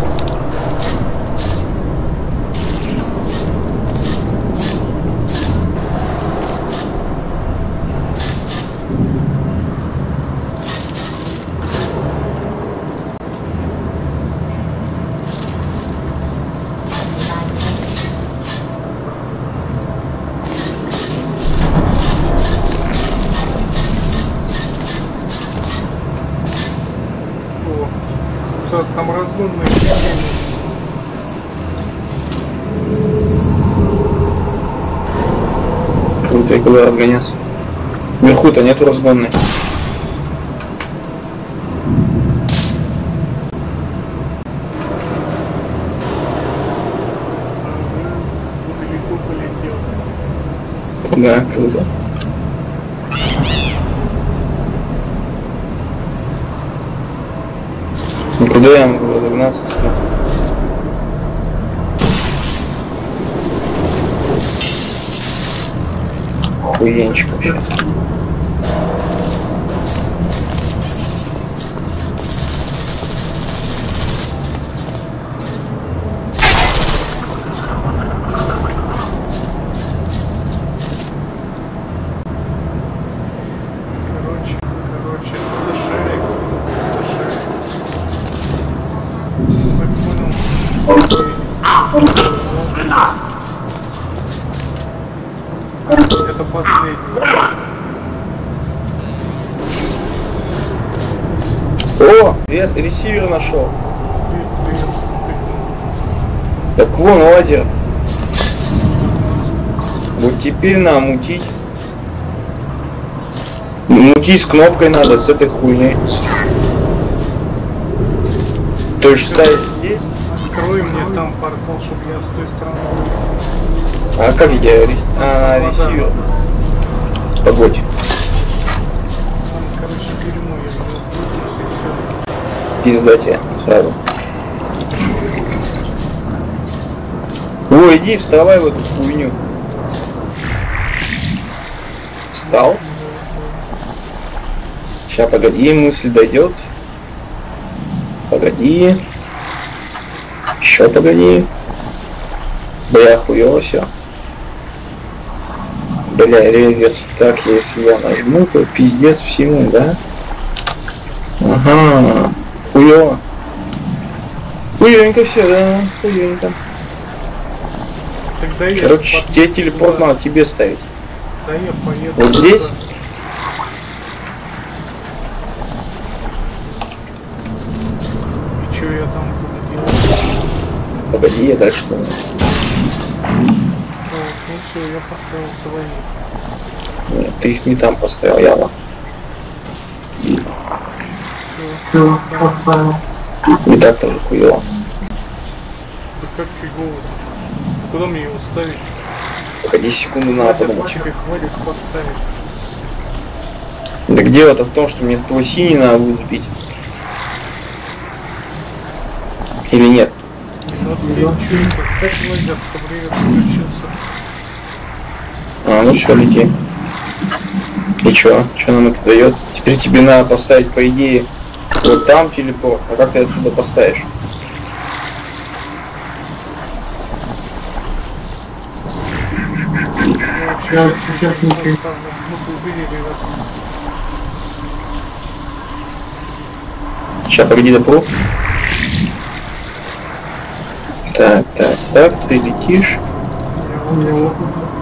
A: Там разгонные.
B: Круто, и куда разгоняться? Вверху-то нету разгонной.
A: Далеко полетел.
B: Да, круто. Ну куда я могу разогнаться? Охуенчик вообще.
A: Короче, короче, подошеек, подошеек. Это последний.
B: О, рес ресивер нашел. Так вон лазер. Вот теперь нам мутить. Мутить с кнопкой надо, с этой хуйней. То есть ставить здесь.
A: Открой мне там портал, чтобы я с той стороны.
B: А как я? А, ресивер. Погодь.
A: Там, короче, дерьмо, я взял, и все.
B: Пизда тебе сразу. Ой, иди, вставай в эту хуйню. Встал? Сейчас, погоди, мысль дойдет. Погоди. Еще погоди. Бля, хуёво все. Бля, реверс. Так, если я нажму, то пиздец всему, да? Ага. Хуёво. Хуёнько все, да? Хуёнько.
A: Тогда я
B: Короче,
A: под...
B: тебе телепорт
A: да.
B: надо тебе ставить.
A: Да я поеду.
B: Вот здесь?
A: И что я там буду делать?
B: Погоди, я дальше думаю.
A: Вот, ну все, я поставил свои.
B: Нет, ты их не там поставил, явно.
A: Все, поставил.
B: И так тоже хуёво.
A: Да как фигово. Куда мне его ставить?
B: Погоди секунду, надо
A: Хотя
B: подумать.
A: тебе хватит поставить.
B: Да дело-то в том, что мне этого синий надо будет сбить. Или нет?
A: Вот ты чуть поставь лазер, чтобы реверс включился.
B: А, ну все, лети. И чё? Чё нам это дает? Теперь тебе надо поставить, по идее, вот там телепорт. А как ты отсюда поставишь?
A: Я сейчас ничего. Ну-ка, убери реверс.
B: Сейчас, погоди, допру. Так, так, так, ты летишь.
A: Я вот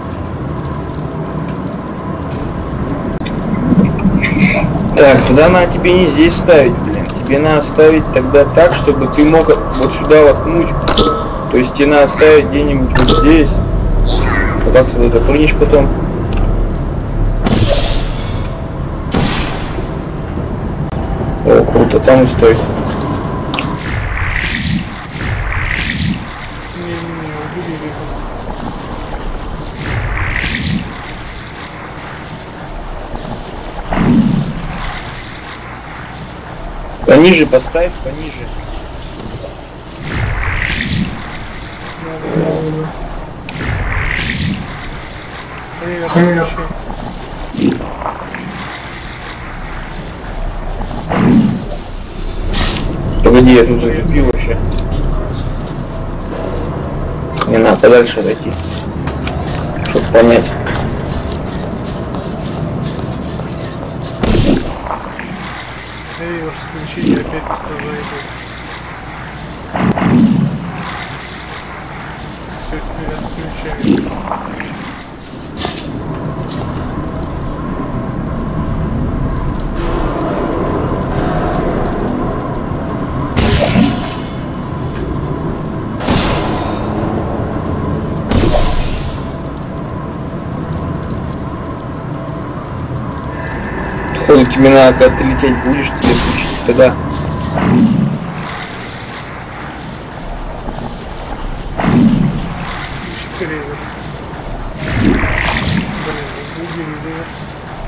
B: Так, тогда надо тебе не здесь ставить, блин. Тебе надо ставить тогда так, чтобы ты мог вот сюда воткнуть. То есть тебе надо ставить где-нибудь вот здесь. Вот так ты допрыгнешь потом. О, круто, там и стой.
A: не-не-не, убери реверс.
B: Пониже поставь, пониже.
A: Реверс включи.
B: Погоди, я тут затупил вообще. Не надо, подальше дойти. Чтоб понять.
A: Эйвер, включить, опять зайду. Все, отключаю.
B: Походу тебе надо, когда ты лететь будешь, тебе включить тогда.
A: Ищи реверс. Блин, убили реверс.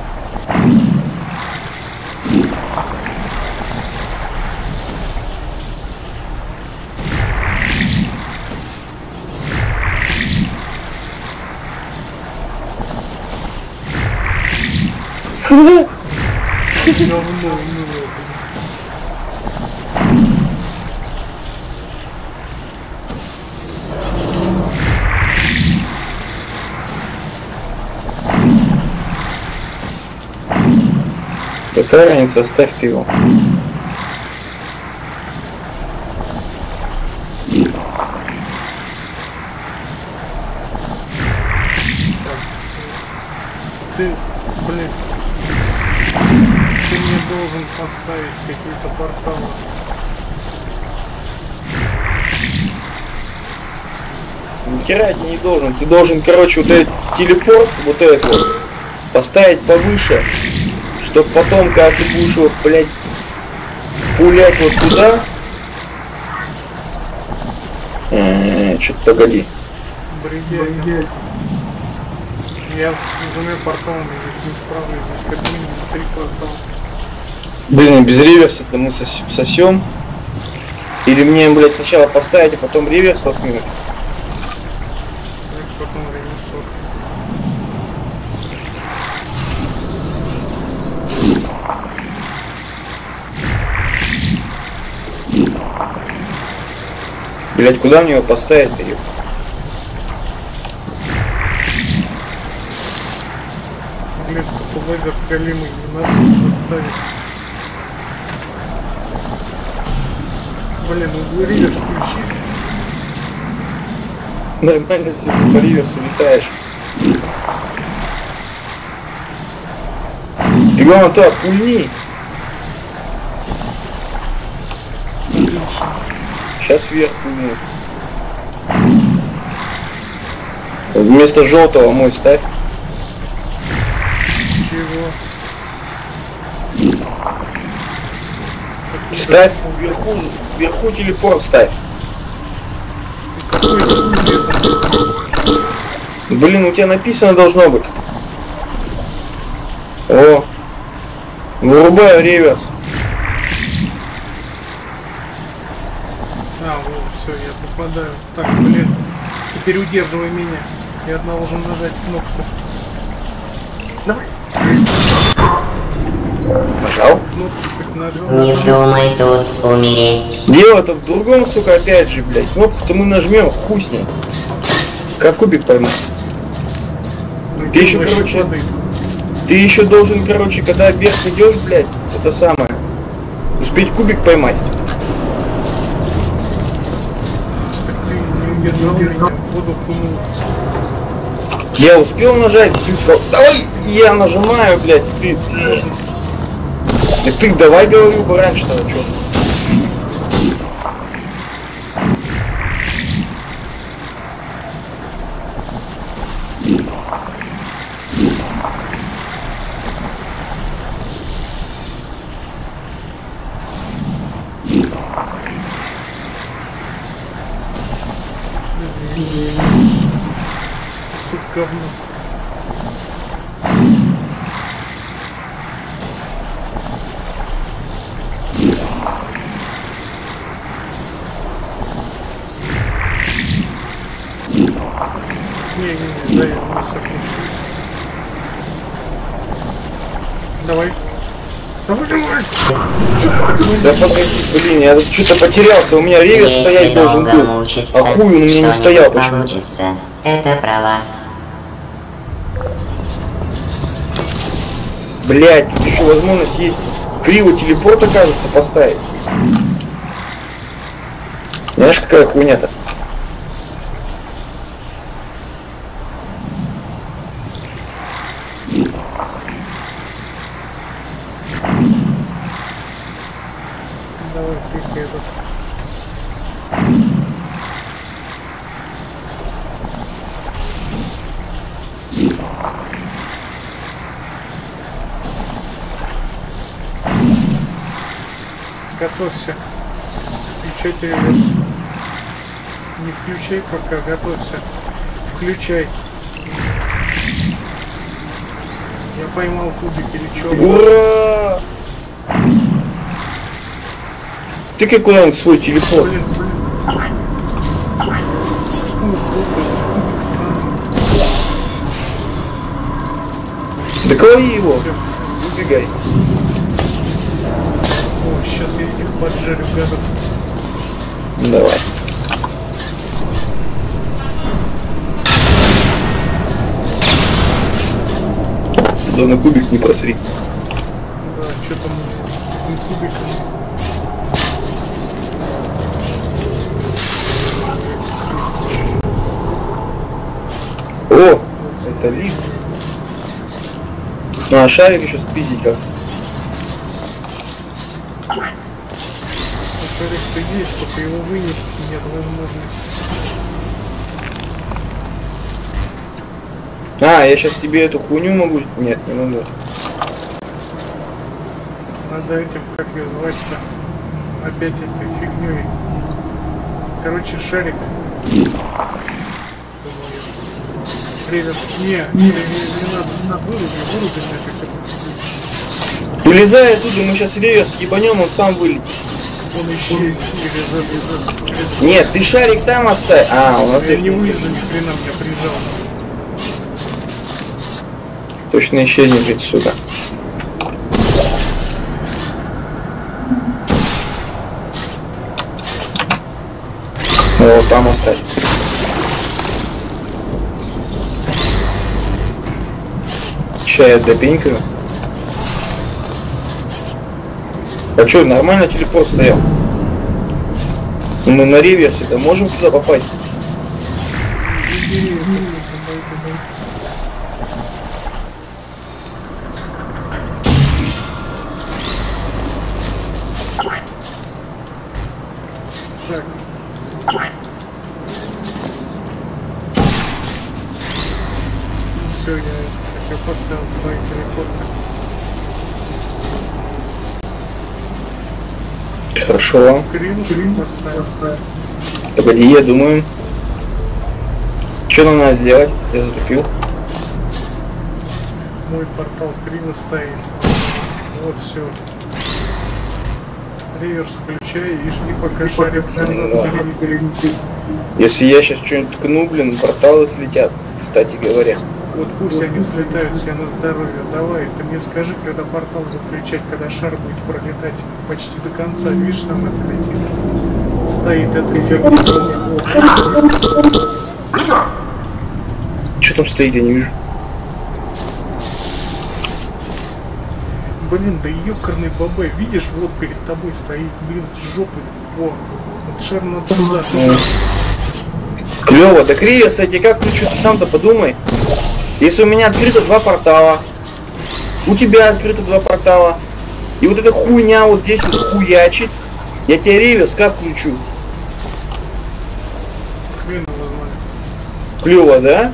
A: Говно уныло.
B: Какая разница, оставь ты его.
A: Ты, блин, ты мне должен поставить какие-то порталы.
B: Ни хера я тебе не должен. Ты должен, короче, вот этот телепорт, вот этот вот, поставить повыше, чтобы потом, когда ты будешь его, блядь, пулять вот туда. Что-то погоди.
A: Бригадир. Я с двумя порталами здесь не справлюсь, здесь как минимум три портала.
B: Блин, без реверса-то мы сос сосем. Или мне, блядь, сначала поставить, а потом реверс воткнуть?
A: Ставь потом реверс.
B: Блядь, куда мне его поставить-то?
A: Блин, тут лазер галимый, не надо поставить. Блин, ну реверс включи.
B: Нормально, если ты по реверсу летаешь. Ты главное туда пульни.
A: Отлично.
B: Сейчас вверх пульни. Вместо желтого мой ставь.
A: Чего?
B: Ставь вверху, вверху телепорт ставь.
A: Какой хуй?
B: Блин, у тебя написано должно быть. О, вырубаю реверс.
A: А, вот, все, я попадаю. Так, блин, теперь удерживай меня. Я должен нажать кнопку. Давай.
B: Нажал.
A: Кнопку хоть нажал.
C: Не вздумай тут умереть.
B: Дело-то в другом, сука, опять же, блядь. Кнопку-то мы нажмем, хуй с ней. Как кубик поймать.
A: Ну,
B: Ты еще,
A: вообще
B: короче,
A: воды.
B: ты еще должен, короче, когда вверх идешь, блядь, это самое, успеть кубик поймать.
A: Так ты не удержал меня, в воду пнул.
B: Я успел нажать, ты сказал, давай, я нажимаю, блядь, ты... Да ты давай, говорю бы раньше тогда, чё?
A: Сука, говно. Не-не-не, да, я не соглашусь. Давай. Давай, давай.
B: Да погоди, блин, я тут что-то потерялся, у меня реверс стоять
C: Если
B: должен
C: долго
B: был.
C: мучиться,
B: А хуй он у меня не
C: что-нибудь
B: стоял почему.
C: получится. Это про вас.
B: Блять, тут еще возможность есть криво телепорт, окажется, поставить. Знаешь, какая хуйня-то?
A: Давай, тыкай этот. Готовься. Включать реверс. Не включай пока, готовься. Включай. Я поймал кубик или чё?
B: Ура! Ты какой-нибудь свой телефон.
A: Блин, блин. О, кубик сраный.
B: Да лови его.
A: Всё.
B: Убегай.
A: О, сейчас я их поджарю, гадов.
B: Давай. Да на кубик не просри.
A: Да, что там с кубиком.
B: О, это лифт. Ну, а шарик еще спиздить как.
A: Шарик-то есть, только его вынести нет возможности.
B: А, я сейчас тебе эту хуйню могу... Нет, не могу.
A: Надо этим, как ее звать-то, опять этой фигней. Короче, шарик. Привет. Не, не, не, не надо, не надо, выруби, выруби нафиг.
B: Вылезай оттуда, мы сейчас реверс ебанем, он сам вылетит.
A: Он исчезнет через это.
B: Нет, ты шарик там оставь. А, он
A: Я
B: точно,
A: не вылезу, ни хрена меня прижал.
B: точно исчезнет ведь, сука. Вот там оставь. Ща я допенькаю. А чё, нормально телепорт стоял? Мы на реверсе-то можем туда попасть?
A: Так. Все, я, я поставил свои телепорты.
B: Хорошо.
A: Кринж поставил.
B: Погоди, я думаю. Что нам надо сделать? Я затупил.
A: Мой портал криво стоит. Вот все. Реверс включай и жди, пока шарик назад перелетит.
B: Если я сейчас что-нибудь ткну, блин, порталы слетят, кстати говоря.
A: Вот пусть они слетают все на здоровье. Давай, ты мне скажи, когда портал выключать, когда шар будет пролетать почти до конца. Видишь, там это летит. Стоит эта фигня.
B: Что там стоит, я не вижу.
A: Блин, да ёкарный бабай. Видишь, вот перед тобой стоит, блин, с жопой. О, вот шар надо туда.
B: Клево. Так реверс, кстати, как ключу, ты сам-то подумай. Если у меня открыто два портала, у тебя открыто два портала, и вот эта хуйня вот здесь вот хуячит, я тебе реверс как включу?
A: Хрен его знает.
B: Клево, да?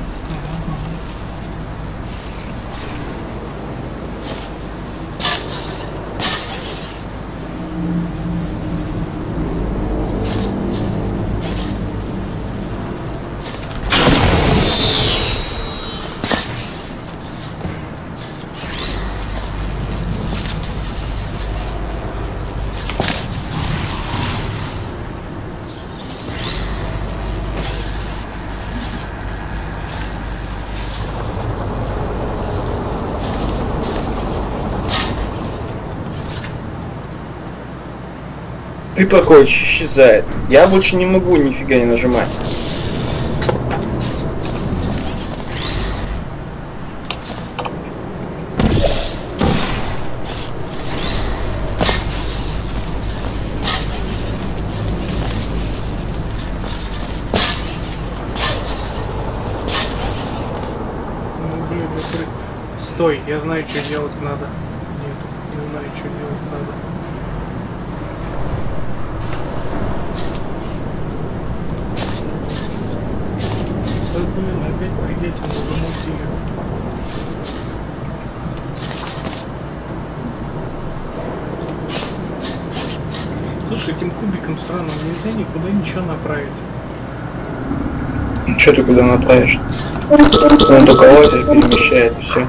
B: Ты проходишь, исчезает. Я больше не могу нифига не нажимать.
A: Стой, я знаю, что делать надо. Нет, не знаю, что делать надо. Ой, блин, опять приятельно замутили. Слушай, этим кубиком сраным нельзя никуда ничего направить.
B: Что ты куда направишь? Он только лазер перемещает и все.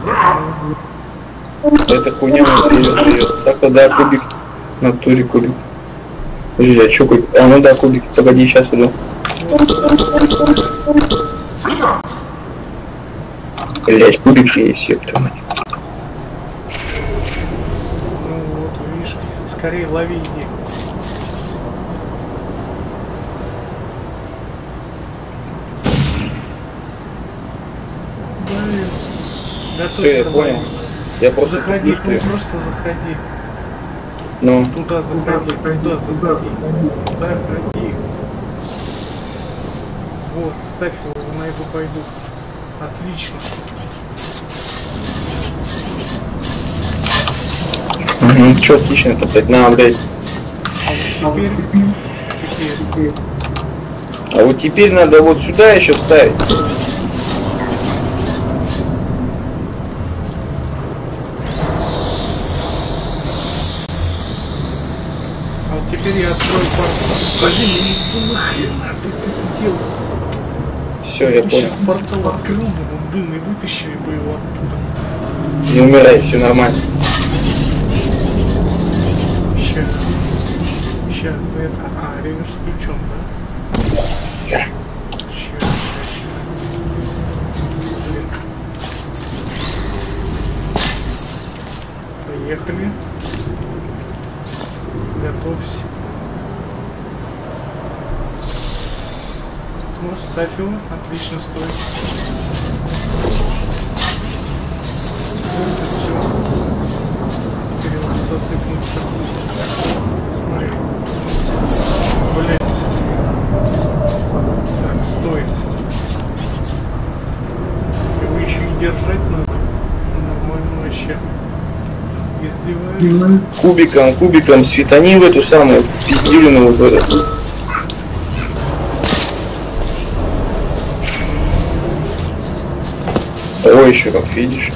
B: Эта хуйня нас дает. Так тогда кубик. В натуре кубик. Подожди, а что кубик? А ну да, кубик. Погоди, сейчас иду. Блять, кубик же есть, ёпта мать.
A: Ну вот, видишь, скорее лови, иди.
B: Все, я понял. Я просто
A: заходи,
B: что я...
A: просто заходи.
B: Ну.
A: Туда заходи, туда заходи. Заходи. Вот, ставь его, на его пойду. Отлично.
B: Угу, чё отлично-то, блядь, на, блядь.
A: А теперь, теперь.
B: А вот теперь надо вот сюда еще вставить.
A: Теперь я открою портал. Блин, ну нахрена ты это сделал?
B: Все, я понял.
A: Сейчас портал открыл бы, блин, и вытащили бы его оттуда.
B: Не умирай, все нормально.
A: Сейчас. Сейчас, это... А, реверс включен, да?
B: Да.
A: Сейчас, сейчас. Блин. Поехали. Готовься. Вот, ставь его. Отлично, стой. Вот, все. Теперь его туда тыкнуть. Смотри. Блин. Так, стой. Его еще и держать надо. Нормально вообще. Издеваюсь.
B: Кубиком, кубиком светани в эту самую в пиздюлину вот в эту. Ой, еще как видишь.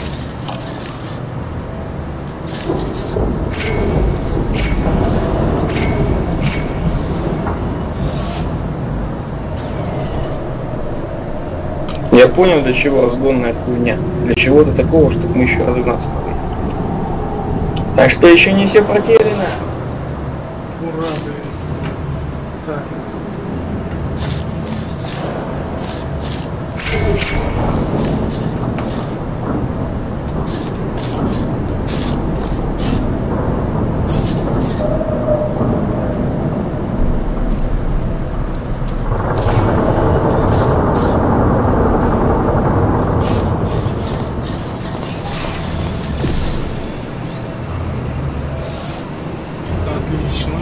B: Я понял, для чего разгонная хуйня. Для чего-то такого, чтобы мы еще разогнаться могли. Так что еще не все потеряно.
A: Ура, блин. Так. Отлично.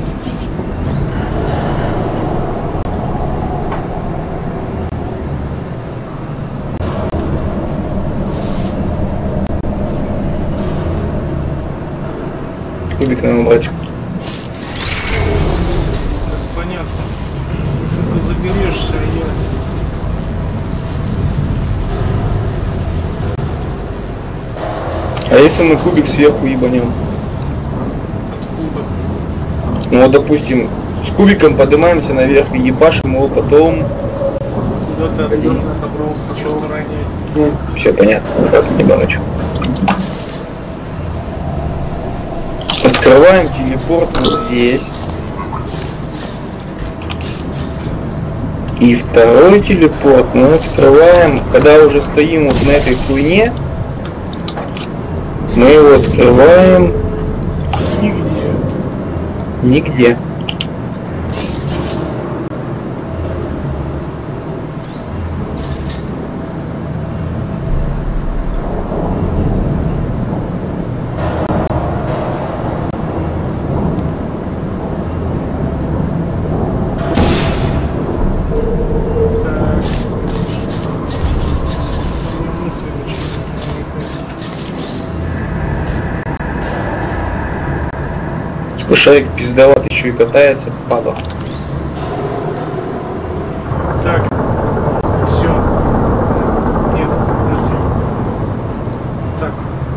B: Кубик надо брать.
A: Понятно. Ты заберешься, а я...
B: А если мы кубик сверху ебанем?
A: Откуда?
B: Ну вот, допустим, с кубиком поднимаемся наверх и ебашим его потом.
A: Куда ты отсюда собрался, что-то ранее?
B: Все понятно, ну как не баночку. Открываем телепорт вот здесь. И второй телепорт мы открываем, когда уже стоим вот на этой хуйне. Мы его открываем
A: Нигде.
B: нигде. Шарик пиздоват, еще и катается, падал.
A: Так, все. Нет, подожди. Так.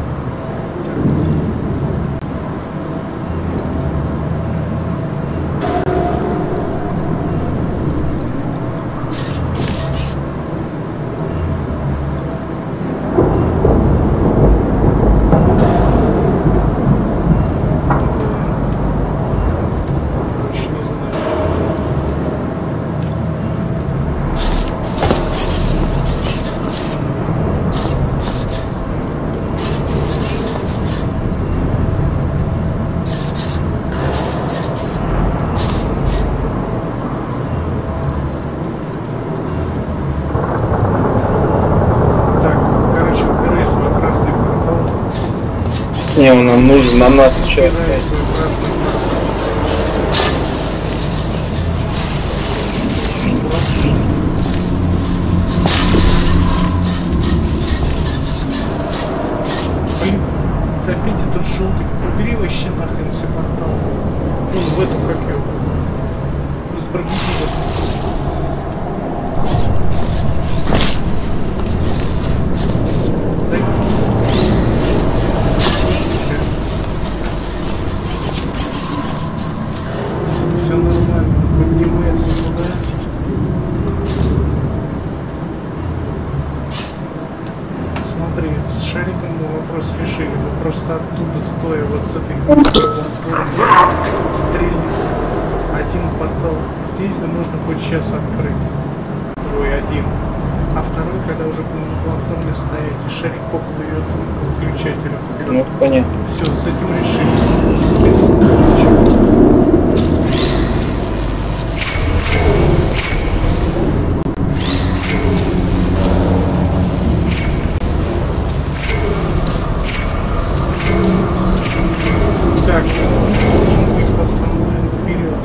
B: Не, он нам нужен, нам нас сначала.
A: Блин, опять этот желтый, убери вообще нахрен все порталы. Вон в эту, как его, из Баргетина. Все нормально, поднимается туда. Смотри, с шариком мы вопрос решили. Мы просто оттуда, стоя вот с этой платформы, стрельнем один портал здесь, но можно хоть сейчас открыть. Твой один. А второй, когда уже будем на платформе стоять, и шарик поплывет к выключателю.
B: Ну, понятно.
A: Все, с этим решили. Без Так, должен быть восстановлен вперед.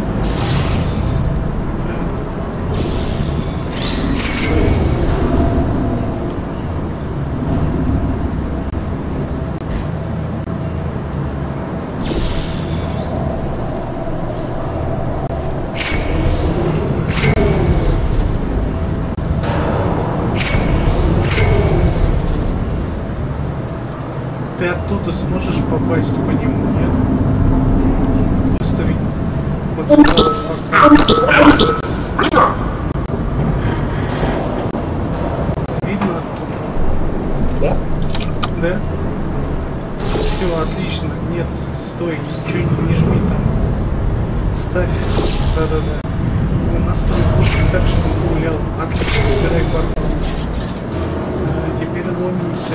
A: Ты оттуда сможешь попасть по нему, нет? Выставить вот сюда вот пока. Видно оттуда?
B: Да.
A: Да? Все, отлично. Нет, стой, ничего не, не жми там. Ставь. Да-да-да. Настрой пушки так, чтобы гулял. Отлично, убирай портал. А, теперь ломимся.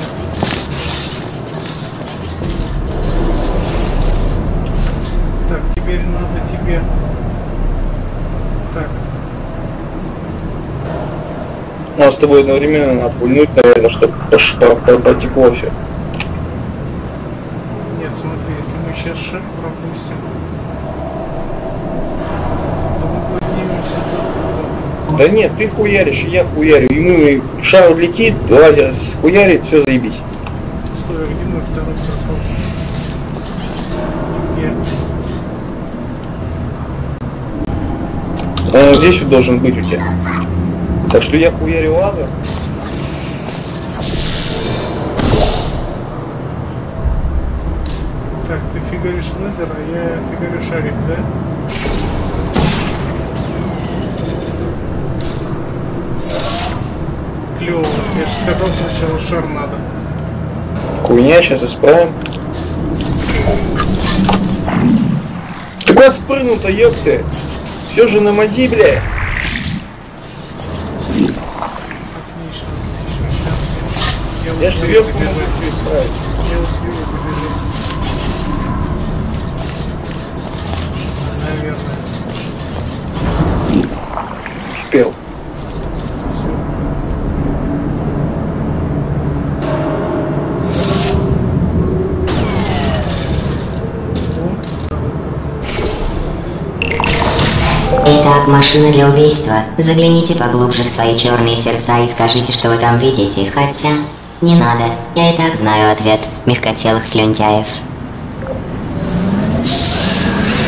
A: Так, теперь надо тебе... Так.
B: Нам с тобой одновременно надо пульнуть, наверное, чтобы потекло все.
A: Нет, смотри, если мы сейчас шаг пропустим, то мы поднимемся до...
B: Да нет, ты хуяришь, и я хуярю. И мы, шар летит, лазер хуярит, все заебись.
A: Стой, а где мой второй портал? Нет.
B: Он здесь вот должен быть у тебя. Так что я хуярю лазер.
A: Так, ты фигаришь лазер, а я фигарю шарик, да? Клево. Я же сказал, сначала шар надо.
B: Хуйня, сейчас исправим. Ты куда спрыгнул-то, ёпты? Все же на мази, бля.
A: Отлично, отлично. Сейчас я,
B: Я ж сверху могу все исправить.
A: Я успею побежать. Наверное.
B: Успел.
C: Итак, машина для убийства. Загляните поглубже в свои черные сердца и скажите, что вы там видите. Хотя, не надо. Я и так знаю ответ мягкотелых слюнтяев.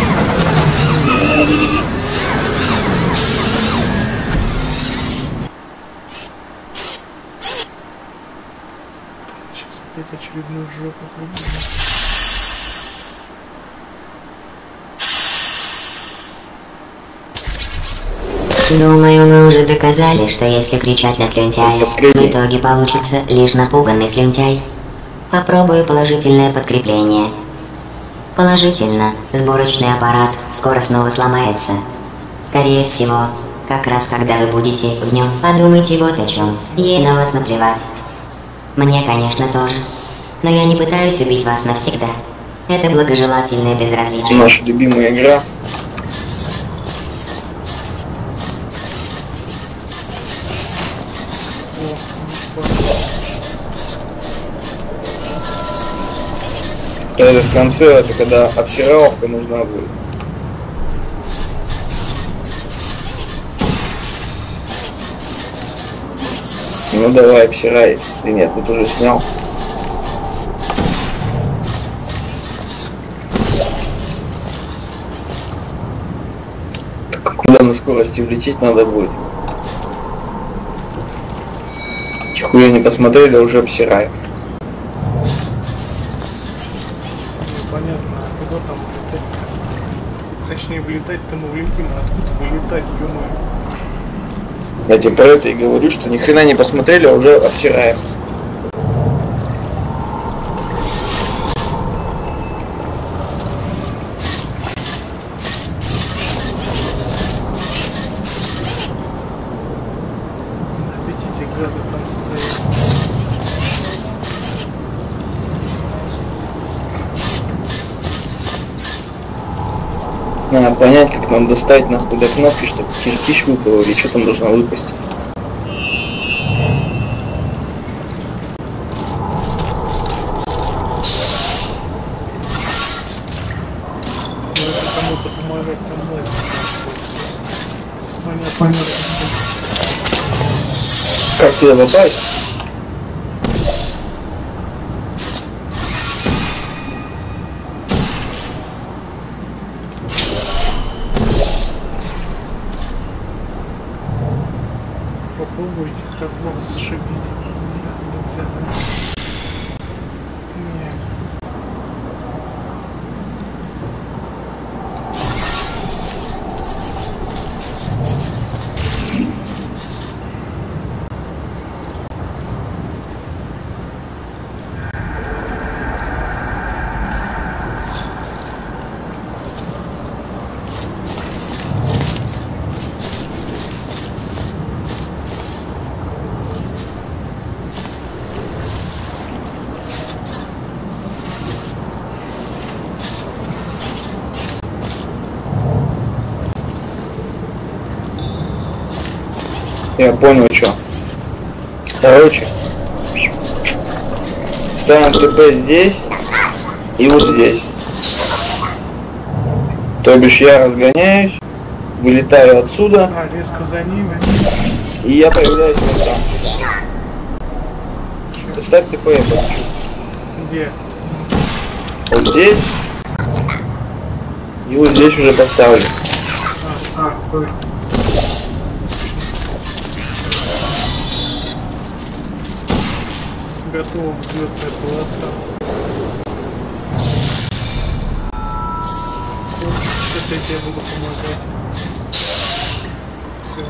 A: очередную жопу прибили.
C: Думаю, мы уже доказали, что если кричать на слюнтяя,
B: Последний.
C: в итоге получится лишь напуганный слюнтяй. Попробую положительное подкрепление. Положительно. Сборочный аппарат скоро снова сломается. Скорее всего, как раз когда вы будете в нем. Подумайте вот о чем. Ей на вас наплевать. Мне, конечно, тоже. Но я не пытаюсь убить вас навсегда. Это благожелательное безразличие.
B: Наша любимая игра. Это в конце, это когда обсираловка нужна будет. Ну давай, обсирай. Или нет, тут уже снял. Так, куда на скорости влететь надо будет? Тихуя не посмотрели, а уже обсираем.
A: Понятно, а куда там влетать? Точнее, влетать-то мы влетим, а откуда вылетать, ё-моё?
B: Я тебе про это и говорю, что ни хрена не посмотрели, а уже обсираем.
A: Опять эти гады там стоят.
B: Надо понять, как нам достать нахуй до кнопки, чтобы кирпич выпал, или что там должно выпасть.
A: Надо кому-то помогать, там надо. Понятно, понятно.
B: Как туда попасть?
A: Попробуйте козлов зашибить. Нельзя. Нет.
B: Я понял, что. Короче, ставим ТП здесь и вот здесь. То бишь я разгоняюсь, вылетаю отсюда,
A: А, резко за ними.
B: и я появляюсь вот там. Ставь ТП, я получу.
A: Где?
B: Вот здесь. И вот здесь уже поставлю.
A: А, а, стой. Готова взлетная полоса. Сейчас я тебе буду помогать. Все.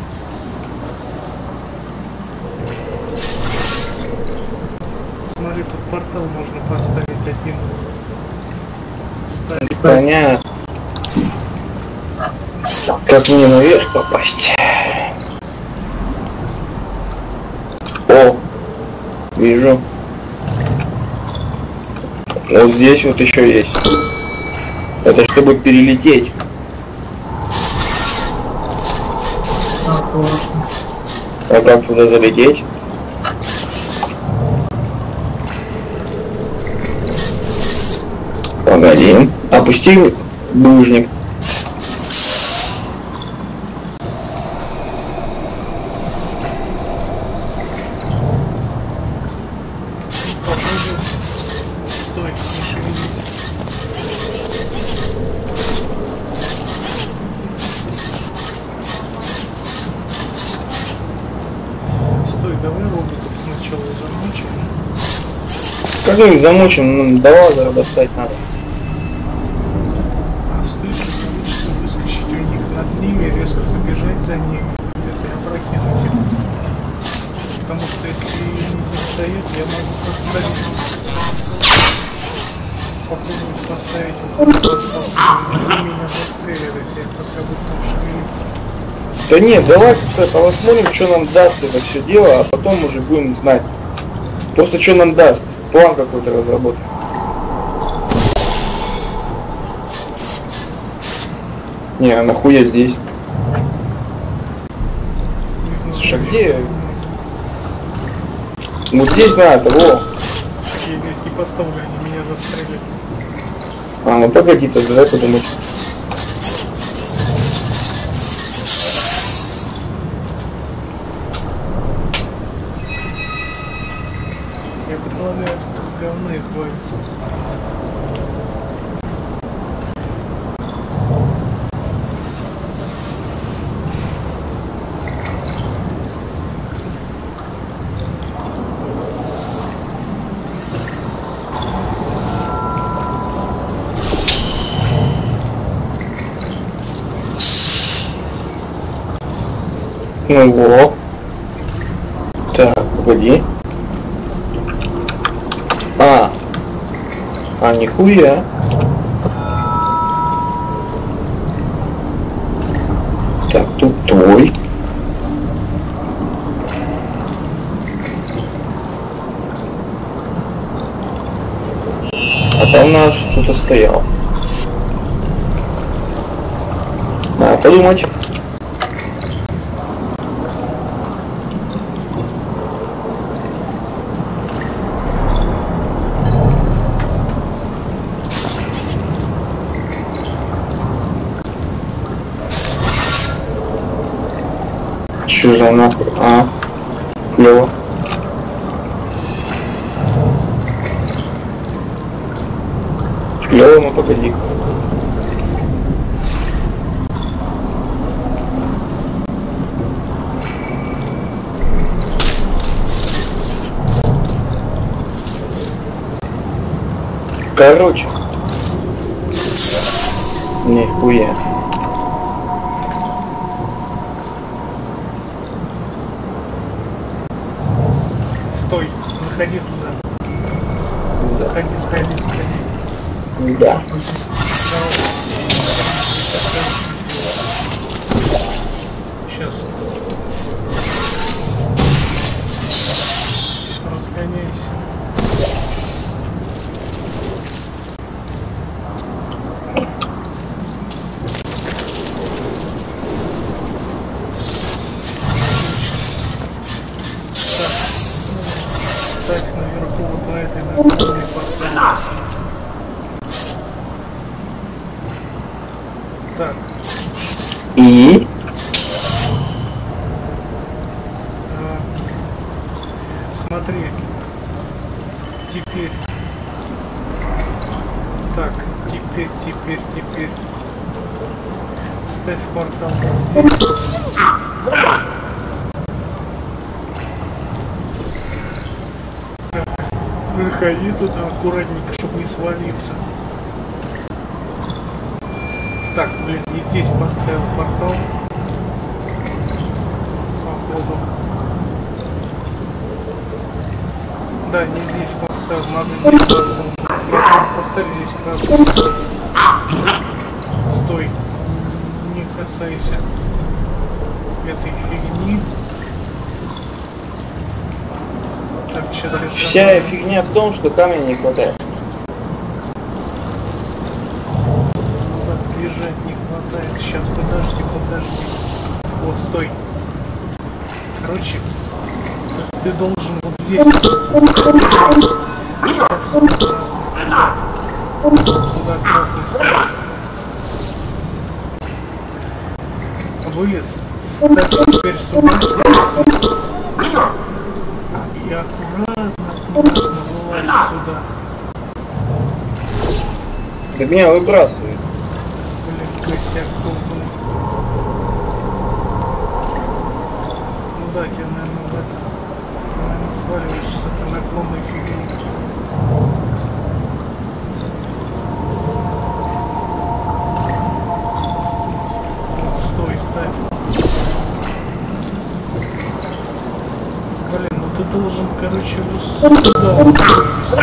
A: Смотри, тут портал можно поставить один. Ставить.
B: Понятно. Как мне наверх попасть? О! Вижу. Вот здесь вот еще есть. Это чтобы перелететь. А как туда залететь? Погоди. Опусти булыжник.
A: Стой, не шевелись. Стой, давай роботов сначала замочим.
B: Как мы их замочим? Ну, до лазера достать надо.
A: А стоит ли получится выскочить у них над ними, резко забежать за ними, это и опрокинуть их. Потому что если они здесь стоят, я могу поставить, попробовать поставить вот этот, они меня застрелят, если я пока буду там шевелиться.
B: Да нет, давай как-то посмотрим, что нам даст это все дело, а потом уже будем знать. Просто что нам даст. План какой-то разработаем. Не, а нахуя здесь? Слушай, а где? Вот здесь надо, во.
A: Я здесь не поставлю, они меня застрелят.
B: А, ну погоди, тогда дай подумать.
A: Я предлагаю от говна избавиться.
B: Ну во. Так, погоди. А. А, нихуя. Так, тут твой. А там наш кто-то стоял. Надо подумать. Что за нахуй? А, клево. Клево, ну погоди. Короче. Нихуя.
A: Стой, заходи туда. Заходи, заходи, заходи.
B: Да.
A: Сейчас. Разгоняйся. Так, наверху вот на этой нагрузке поставить. Так.
B: И?
A: А, смотри. Теперь. Так, теперь, теперь, теперь. Ставь портал вот здесь. Заходи туда аккуратненько, чтобы не свалиться. Так, блин, не здесь поставил портал. Походу. Да, не здесь поставил, надо здесь портал. Поставь здесь портал. Стой. Не касайся этой фигни. Так, сейчас я
B: Вся
A: сам-
B: фигня в том, что камня не хватает.
A: Бежать не хватает. Сейчас, подожди, подожди. Вот, стой. Короче, ты должен вот здесь. Ставь сюда красный. Сюда красный ставь. Вылез. Ставь теперь сюда. И аккуратно, аккуратно вылазь сюда.
B: Да меня выбрасывает.
A: Блин, косяк долбанный. Ну да, тебе, наверное, в это... Наверное, сваливаешься с этой наклонной фигней. Стой, ставь. Блин, ну ты должен, короче, вот сюда вывести.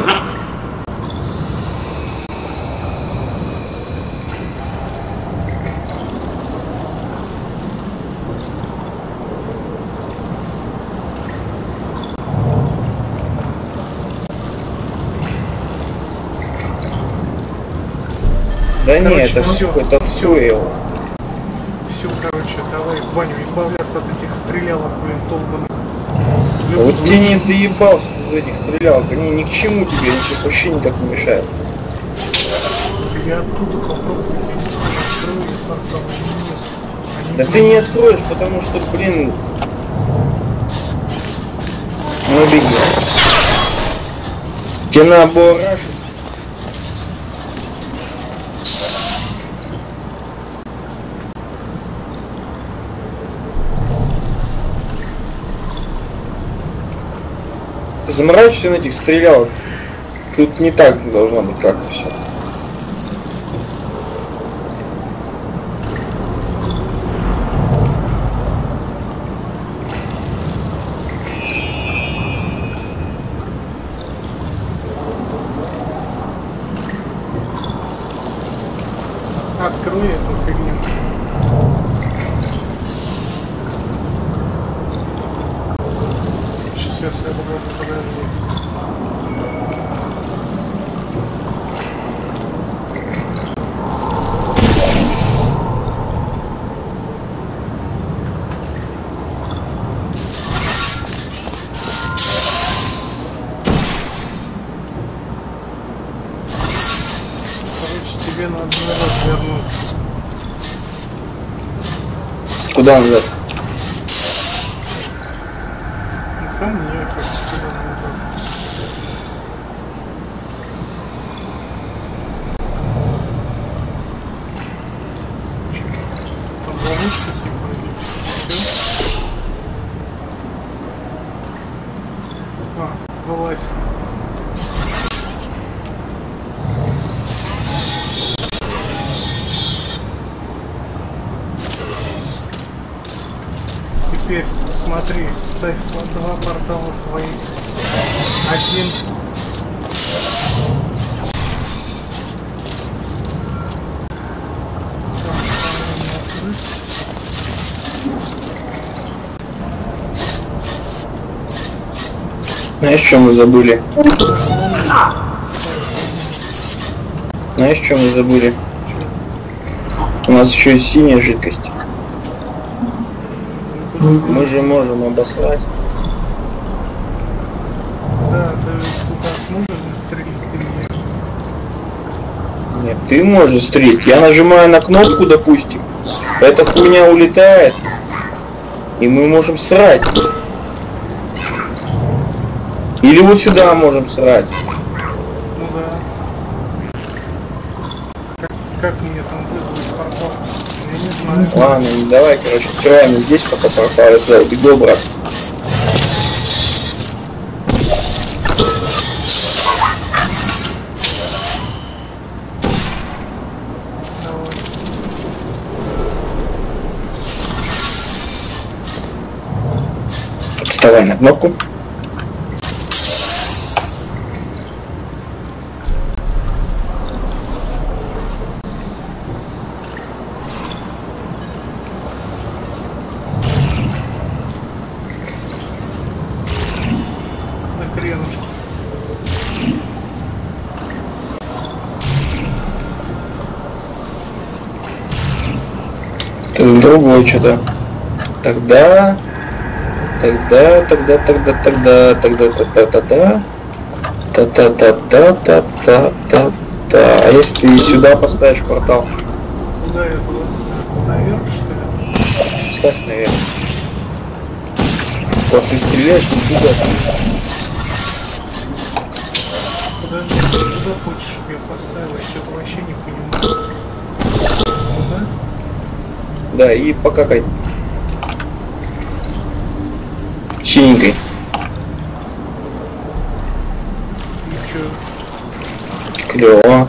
B: Да не,
A: Короче,
B: это
A: ну,
B: все, это все его.
A: Все, короче, давай в баню избавляться от этих стрелялок, блин, долбаных.
B: А вот ты не доебался из этих стрелялок, они ни к чему тебе, они вообще никак не мешают.
A: Я оттуда попробую, я не знаю, открою я портал или нет. Они
B: Да ты не откроешь, потому что, блин... Ну беги. Тебе надо было рашить. Ты заморачиваешься на этих стрелялок. Тут не так должно быть как-то все.
A: открой эту фигню. Сейчас я попробую, подожди. Тебе надо назад вернуть.
B: Куда назад?
A: Ну, ко мне, как сюда назад. Там ловушка типа или что? А, вылазь. Теперь смотри, ставь два портала своих. Один.
B: Знаешь, что мы забыли? Знаешь, что мы забыли? У нас еще есть синяя жидкость. Мы же можем обосрать.
A: Да, ты куда сможешь застрелить или нет?
B: Нет, ты можешь стрелять. Я нажимаю на кнопку, допустим. Эта хуйня улетает. И мы можем срать. Или вот сюда можем срать.
A: Ну да. Как, как мне там вызвать портал? Я не знаю.
B: Ладно, давай, короче, открываем здесь, пока портал сделал. Бегу, брат.
A: Давай.
B: Вставай на кнопку.
A: На хренушки.
B: Тут другое что-то. Тогда... Тогда, тогда, тогда, тогда, тогда, тогда, тогда, та та та та та та та та. А если ты сюда поставишь портал?
A: Куда я туда? Наверх, что ли?
B: Ставь наверх. Вот ты стреляешь, не туда.
A: Подожди, ты куда хочешь, чтобы я поставил? Я что-то вообще не понимаю. Куда?
B: Да, и покакай. Синенькой. Клево.
A: А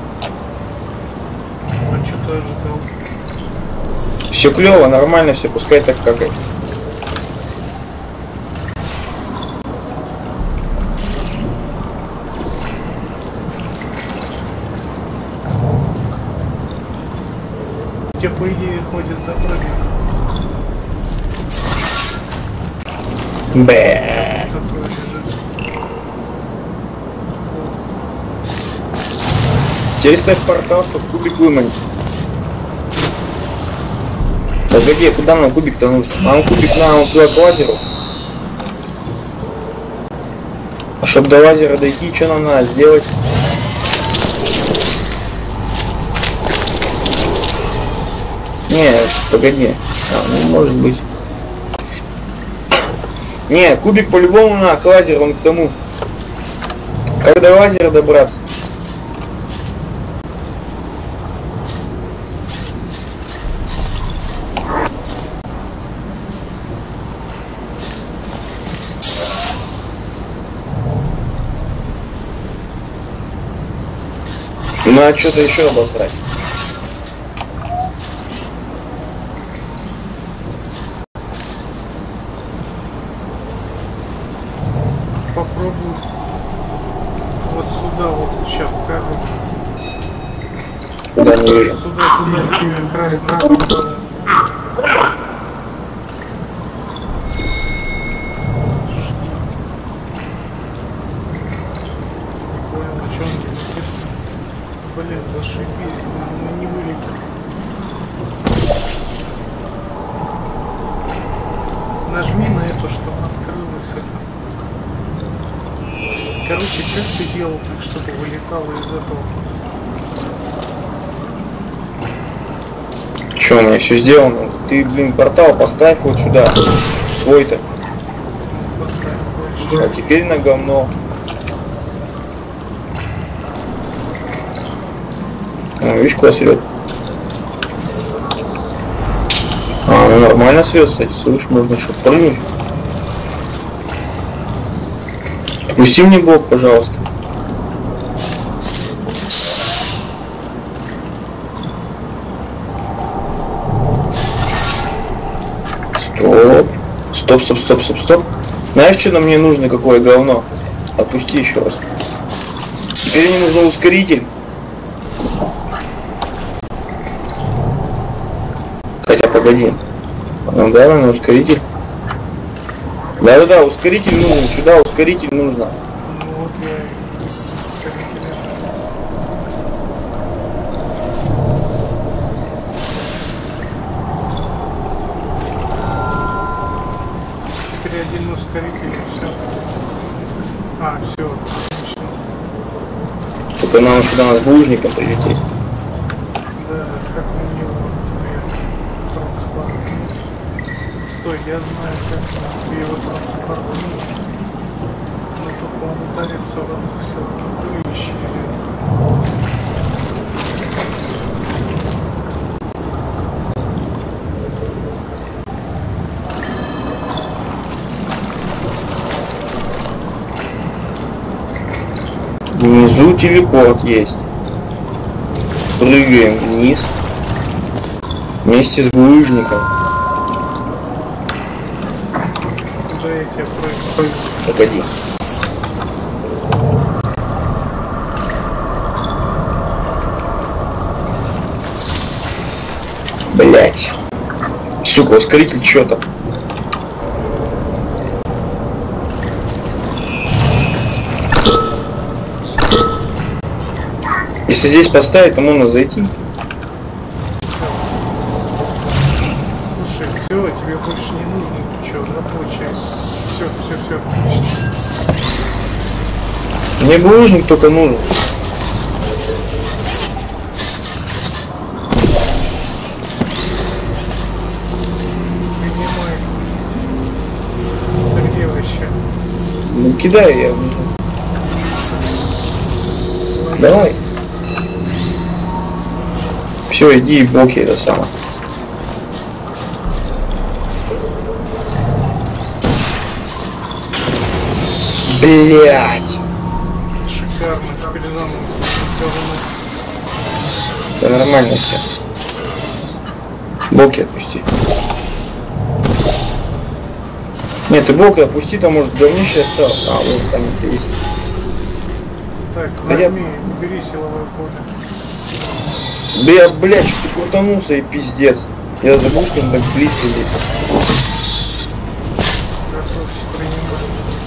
A: что ты ожидал?
B: Все клево, нормально все, пускай так какает.
A: Те, по идее, ходят за пробег.
B: Бэ.
A: Такое лежит.
B: Теперь ставь портал, чтобы кубик выманить. Погоди, куда нам кубик-то нужен? Нам кубик нам туда к лазеру. А чтобы до лазера дойти, что нам надо сделать? Нет, погоди. А, ну может быть. Не, кубик по-любому на к лазеру, он к тому. Как до лазера добраться? Надо что-то еще обосрать.
A: Попробую вот сюда вот сейчас покажу.
B: Куда не вижу.
A: Сюда съездили красный портал. Жги. Не понял, о чем ты написано. Блин, зашибись, мы не вылетим. Нажми на это, чтобы открылось это. Короче, как ты делал так, чтобы вылетало из этого?
B: Че, у меня все сделано? Ты, блин, портал поставь вот сюда. Свой-то.
A: Поставь больше.
B: А теперь на говно. О, видишь, куда свет? А, ну нормально свет, кстати, слышь, можно еще прыгнуть. Пусти мне блок, пожалуйста. Стоп. Стоп, стоп, стоп, стоп, стоп. Знаешь, что нам мне нужно, какое говно? Отпусти еще раз. Теперь мне нужен ускоритель. Хотя, погоди. Ну да, наверное, ускоритель. Да-да-да, ускоритель нужен. Сюда ускоритель нужно.
A: Ну вот я и ускоритель. Теперь один ускоритель и все. А, все, отлично.
B: Только нам сюда с булыжником прилететь.
A: Да, как у него транспортнуть. Стой, я знаю, как тебе его транспортнуть. Но только он ударится в это все, и исчезнет.
B: Внизу телепорт есть. Прыгаем вниз. Вместе с булыжником.
A: Куда я тебя прыгну?
B: Погоди. Блять. Сука, ускоритель чё-то. Если здесь поставить, то можно зайти.
A: Слушай, все, тебе больше не нужно ничего, да, получается? Все, все, все, отлично.
B: Мне булыжник только нужен.
A: Принимай. Ты где вообще?
B: Ну кидай я. Давай. Все, иди и блоки это самое. Блять.
A: Шикарно, теперь заново. говно.
B: Да нормально все. Блоки отпусти. Нет, ты блок отпусти, там может говнище осталось. А, вот там это есть.
A: Так,
B: Да
A: нажми,
B: я...
A: убери силовое поле.
B: Да я, блядь, что ты крутанулся и пиздец. Я забыл, что он так близко здесь.
A: Готовься принимать.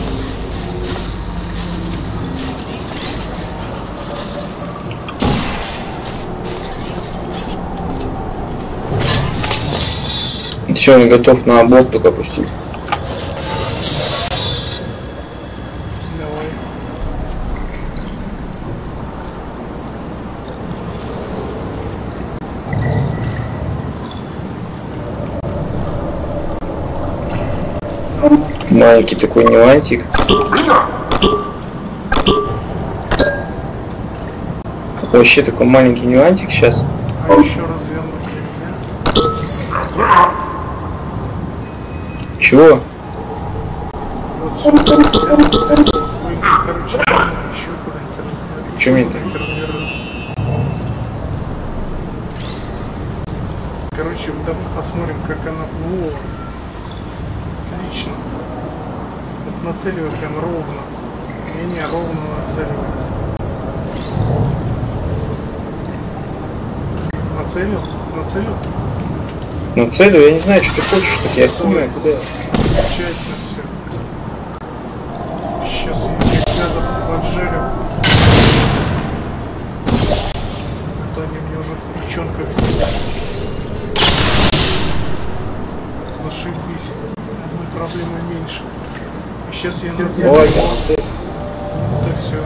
B: Все, он готов на блок только опустить.
A: Давай.
B: Маленький такой нюансик. Вообще такой маленький нюансик сейчас.
A: А еще развернуть нельзя.
B: Чего?
A: Вот сюда. Ой, короче, еще куда-нибудь развернуть.
B: Че мне это?
A: Развернуть. Короче, давай посмотрим, как она. Во. Отлично. Вот нацеливай прям ровно. Не-не, ровно нацеливай. Нацелил? Нацелил?
B: На целью я не знаю, что ты хочешь, так я хуй знаю, куда.
A: Замечательно все. Сейчас я их рядом поджарю. А то они мне уже в печенках сидят. Зашибись. Одной проблемы меньше. И сейчас я нацелю.
B: Ой, молодцы.
A: Так все.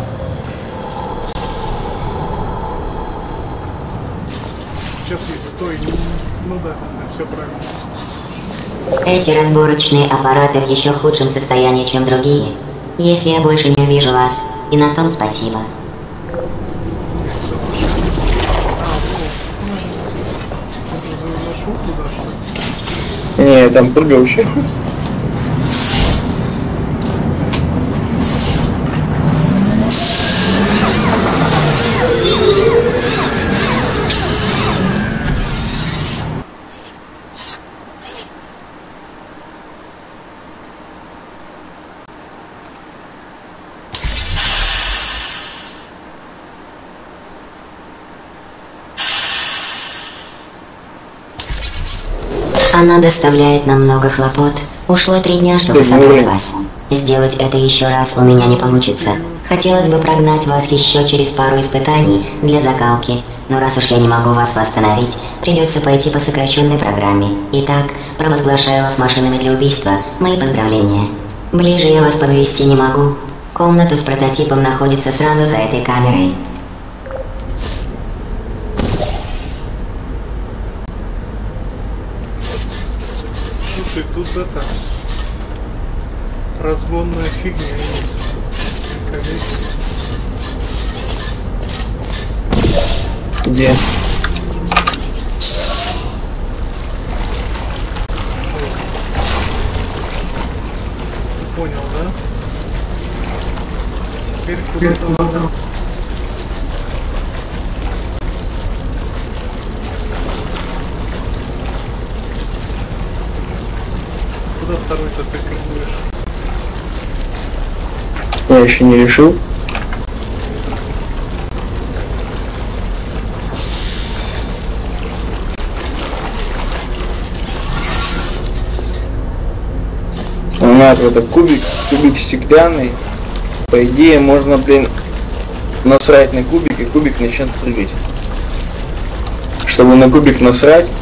A: Сейчас я стой. Ну да, все правильно.
C: Эти разборочные аппараты в еще худшем состоянии, чем другие. Если я больше не увижу вас, и на том спасибо.
A: Зашел туда, что ли?
B: Не, я там прыгал еще.
C: Она доставляет нам много хлопот. Ушло три дня, чтобы собрать вас. Сделать это еще раз у меня не получится. Хотелось бы прогнать вас еще через пару испытаний для закалки. Но раз уж я не могу вас восстановить, придется пойти по сокращенной программе. Итак, провозглашаю вас машинами для убийства. Мои поздравления. Ближе я вас подвести не могу. Комната с прототипом находится сразу за этой камерой.
A: Слушай, тут это разгонная фигня есть. Колесико.
B: Где?
A: Понял, да? Теперь куда-то надо. Куда второй-то ты крутишь?
B: Я еще не решил. У нас это кубик, кубик стеклянный. По идее можно, блин, насрать на кубик, и кубик начнет прыгать. Чтобы на кубик насрать,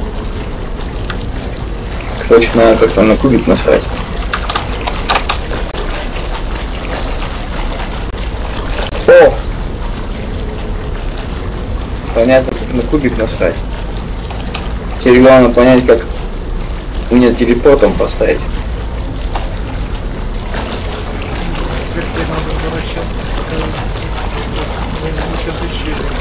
B: короче, надо как-то на кубик насрать. О! Понятно, как на кубик насрать. Теперь главное понять, как мне телепортом поставить.
A: Теперь тебе надо возвращаться, пока вы не сейчас исчезли.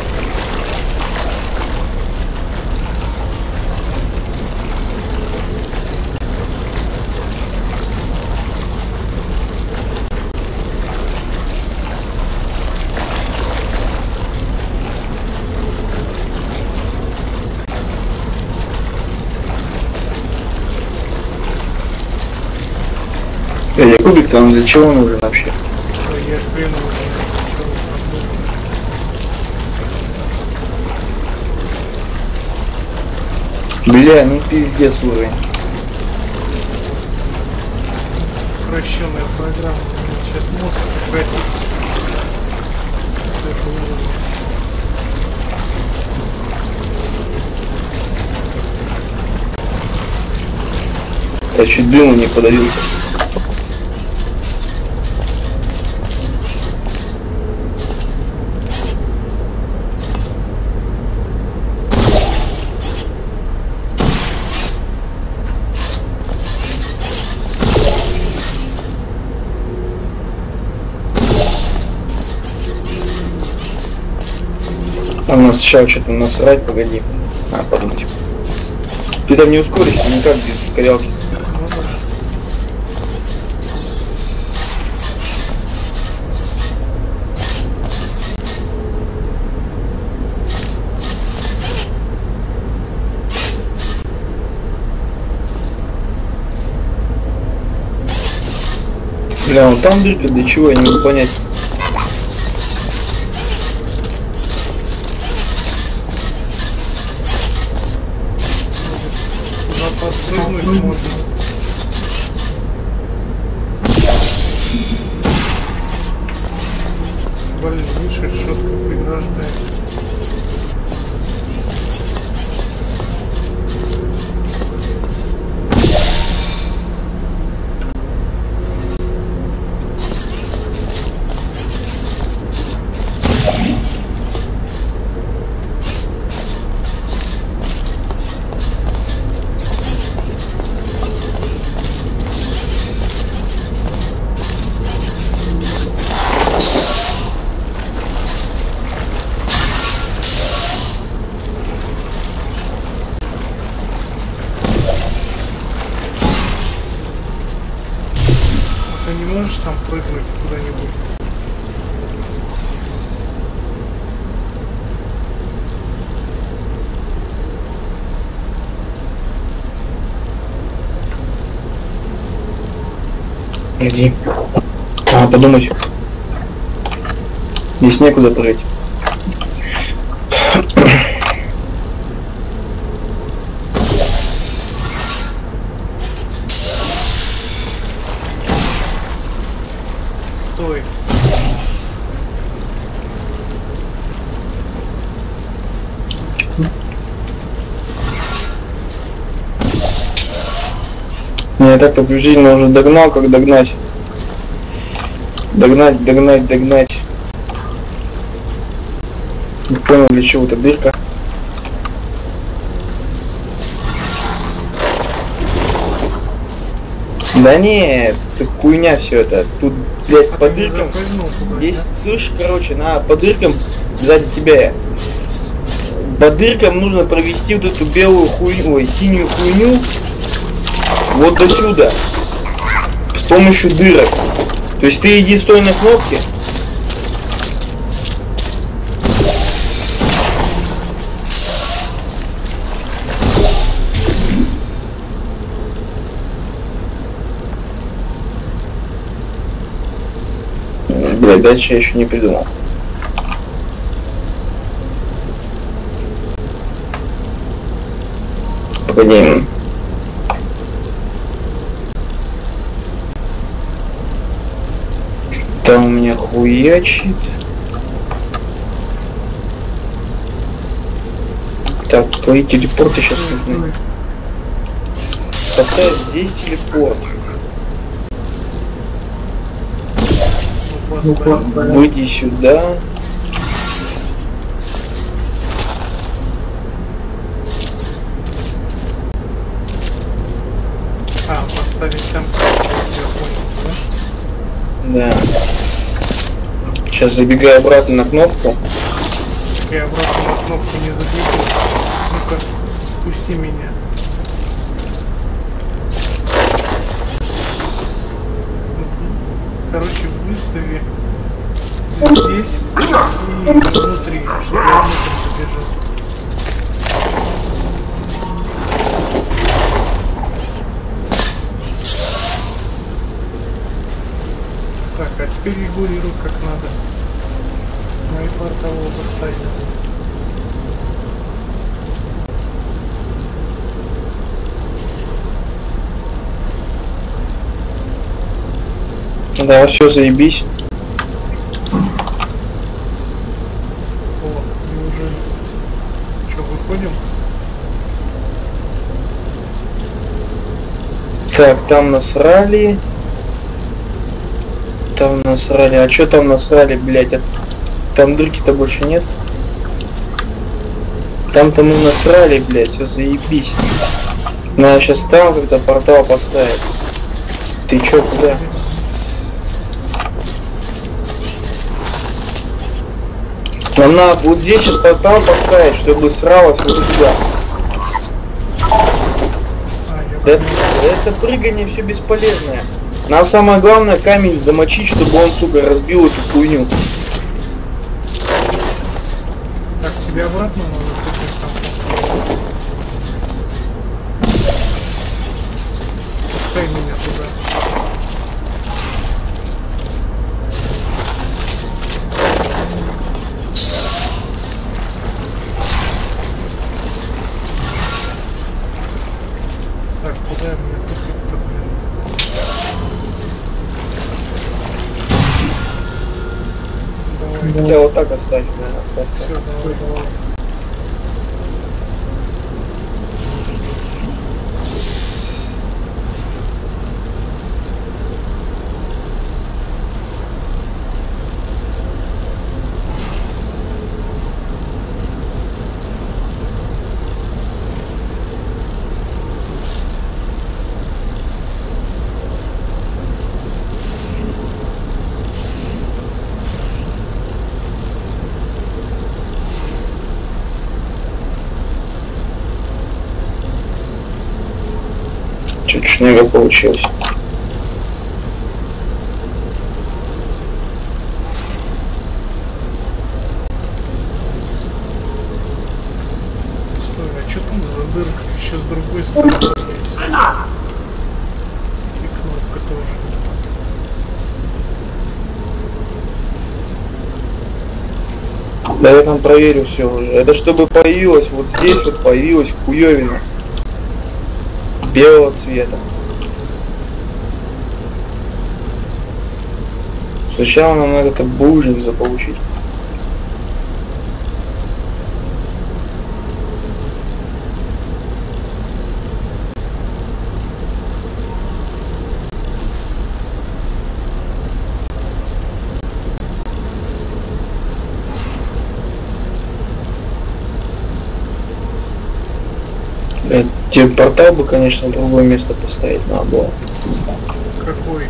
B: Э, кубик там для чего нужен вообще?
A: Я хрен его знает.
B: Бля, ну пиздец уровень.
A: Сокращенная программа. Сейчас мозг сократится. С этого уровня.
B: Я чуть дыму не подавился. А у нас сначала что-то насрать, погоди. А, подумать. Ты там не ускоришься никак без ускорялки. Бля, вон там дырка, для чего, я не могу понять.
A: Подпрыгнуть можно. Блин, видишь, решетка преграждает. Ты не можешь там прыгнуть куда-нибудь?
B: Иди. А, подумать. Здесь некуда прыгать.
A: Стой.
B: Я так приблизительно уже догнал, как догнать. Догнать, догнать, догнать. Не понял, для чего эта дырка. Да нет, это хуйня все это. Тут, блядь,
A: А
B: по
A: ты не
B: дыркам.
A: запрыгнул туда,
B: Здесь,
A: да?
B: слышь, короче, на по дыркам сзади тебя. По дыркам нужно провести вот эту белую хуйню, ой, синюю хуйню. Вот до сюда. С помощью дырок. То есть ты иди стой на кнопке. Блять, дальше я еще не придумал. Погоди. Там у меня хуячит. Так, твои телепорты сейчас нужны. Поставь здесь телепорт.
A: Ну, поставь.
B: Выйди сюда.
A: А, поставить там, я понял, да?
B: Да. Сейчас забегаю обратно на кнопку.
A: Я обратно на кнопку не забегу. Ну-ка, пусти меня. Короче, выстави здесь и внутри, чтобы я внутрь побежал. скоррегулируй как надо. Мои порталы поставить.
B: Да, все, заебись.
A: О, неужели? Что, выходим?
B: Так, там насрали. Там насрали. А что там насрали, блять? А... Там дырки-то больше нет. Там-то мы насрали, блять, все заебись. Надо сейчас там когда портал поставить. Ты чё, куда? Нам надо вот здесь сейчас портал поставить, чтобы сралось вот туда. Да, это прыгание все бесполезное. Нам самое главное камень замочить, чтобы он, сука, разбил эту хуйню.
A: Так, тебе обратно надо там. Пускай меня туда. Так, куда мне тут-то, блин? Давай.
B: Хотя вот так оставь, наверное, оставь.
A: Все, давай, давай.
B: Чуть-чуть немного получилось.
A: Стой, а что там за дырка? Еще с другой стороны есть. И кнопка тоже.
B: Да я там проверю все уже. Это чтобы появилось вот здесь вот появилась хуёвина белого цвета. Сначала нам надо это булыжник заполучить. Тебе портал бы, конечно, в другое место поставить надо было.
A: Какой?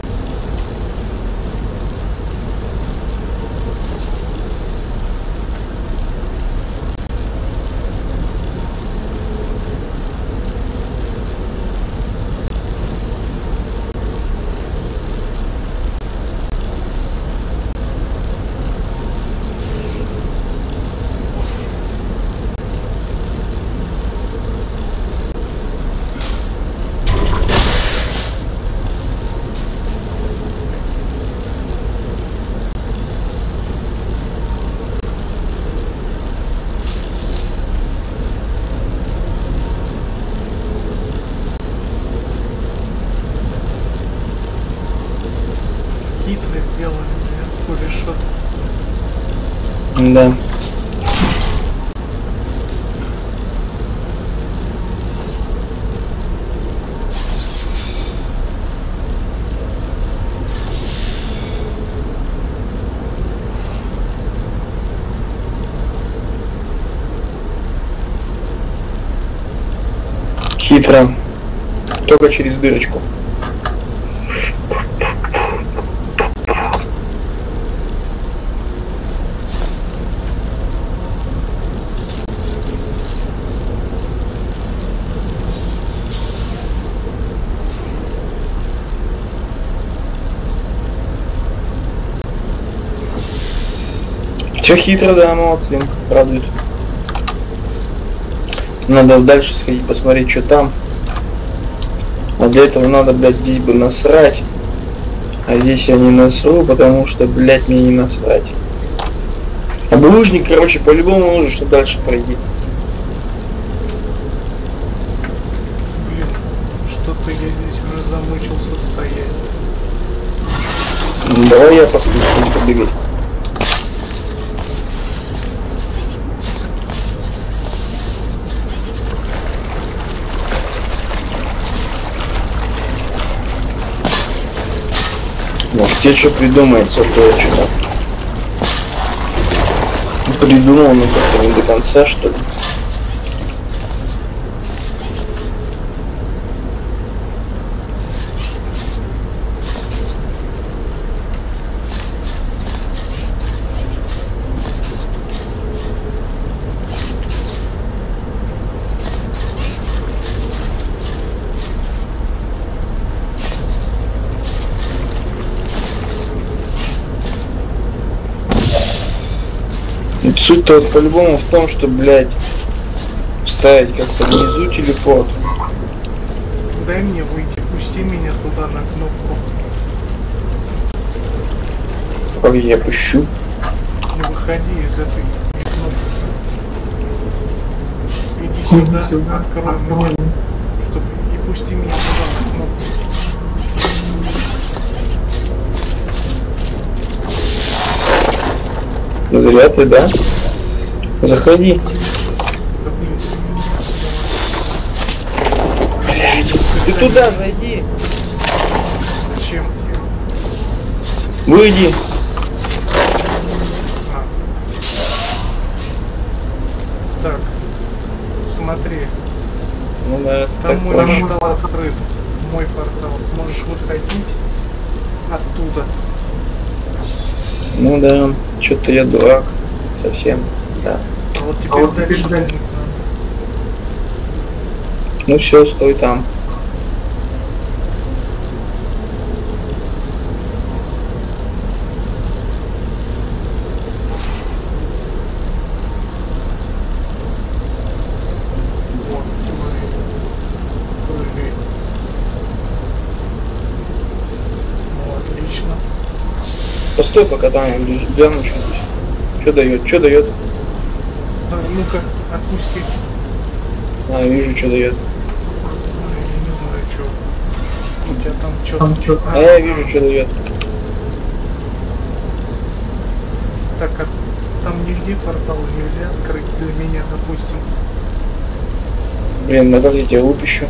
A: Хитро сделали, блин, решет.
B: Да. Хитро. Только через дырочку. Все хитро, да, молодцы, радует. Надо дальше сходить, посмотреть, что там. А для этого надо, блядь, здесь бы насрать. А здесь я не насру, потому что, блядь, мне не насрать. А булыжник, короче, по-любому нужен, что дальше пройти.
A: Блин, что-то я здесь уже замучился стоять.
B: Давай я посмотрю, побегать. Может, тебе что придумается, то я что-то придумал, но как-то не до конца, что ли. Суть-то вот по-любому в том, что, блядь, ставить как-то внизу телепорт.
A: Дай мне выйти, пусти меня туда на кнопку.
B: Как я пущу?
A: Не выходи из этой кнопки. Иди сюда, открой мне, чтоб... и пусти меня туда на кнопку.
B: Зря ты, да? Заходи.
A: Да блин.
B: Блядь, ты туда зайди.
A: Зачем?
B: Выйди.
A: А. Так. Смотри.
B: Ну да,
A: Там
B: так
A: мой
B: проще.
A: портал открыт. Мой портал. Можешь выходить оттуда.
B: Ну да, что-то я дурак. Совсем, да.
A: А вот теперь а дальше вот дальше.
B: Ну все, стой там.
A: Вот, смотри. Прыгай. Ну, отлично.
B: Постой, пока там я гляну что-нибудь. Что дает? Что дает?
A: А, ну-ка, отпусти.
B: А, вижу, что дает.
A: А, я не знаю, что. У тебя там что там что
B: А я вижу, что дает.
A: Так, а там нигде портал нельзя открыть для меня, допустим.
B: Блин, надо я тебя выпущу.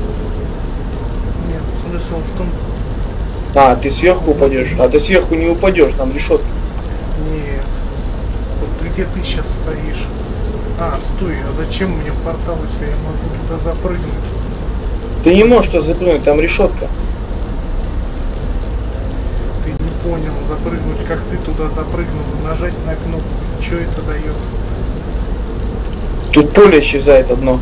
A: Нет, смысл в том...
B: А, ты сверху упадешь? А ты сверху не упадешь, там решетка.
A: Нет. Вот где ты сейчас стоишь? А, стой, а зачем мне портал, если я могу туда запрыгнуть?
B: Ты не можешь туда запрыгнуть, там решетка.
A: Ты не понял, запрыгнуть, как ты туда запрыгнул, нажать на кнопку. Что это дает?
B: Тут поле исчезает одно.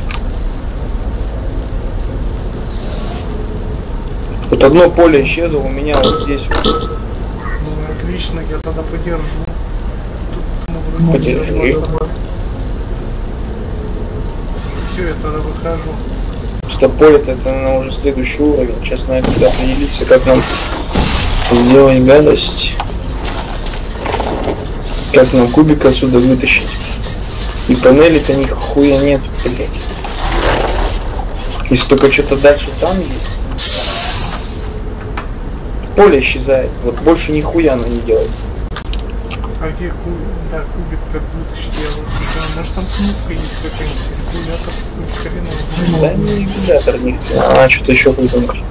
B: Вот одно поле исчезло у меня вот здесь.
A: Ну отлично, я тогда подержу. Тут, ну,
B: Подержи.
A: Все, я тогда выхожу.
B: Просто поле-то это, наверное, уже следующий уровень. Сейчас надо туда определиться, как нам сделать гадость. Как нам кубик отсюда вытащить. И панели-то нихуя нет, блять. Если только что-то дальше там есть. Поле исчезает. Вот больше нихуя оно не делает.
A: А где кубик? Да, кубик как вытащить, я вот не знаю. Может там кнопка есть какая-нибудь, регулятор, хреново.
B: Да не регулятор, ни хрена. А, что-то еще придумали.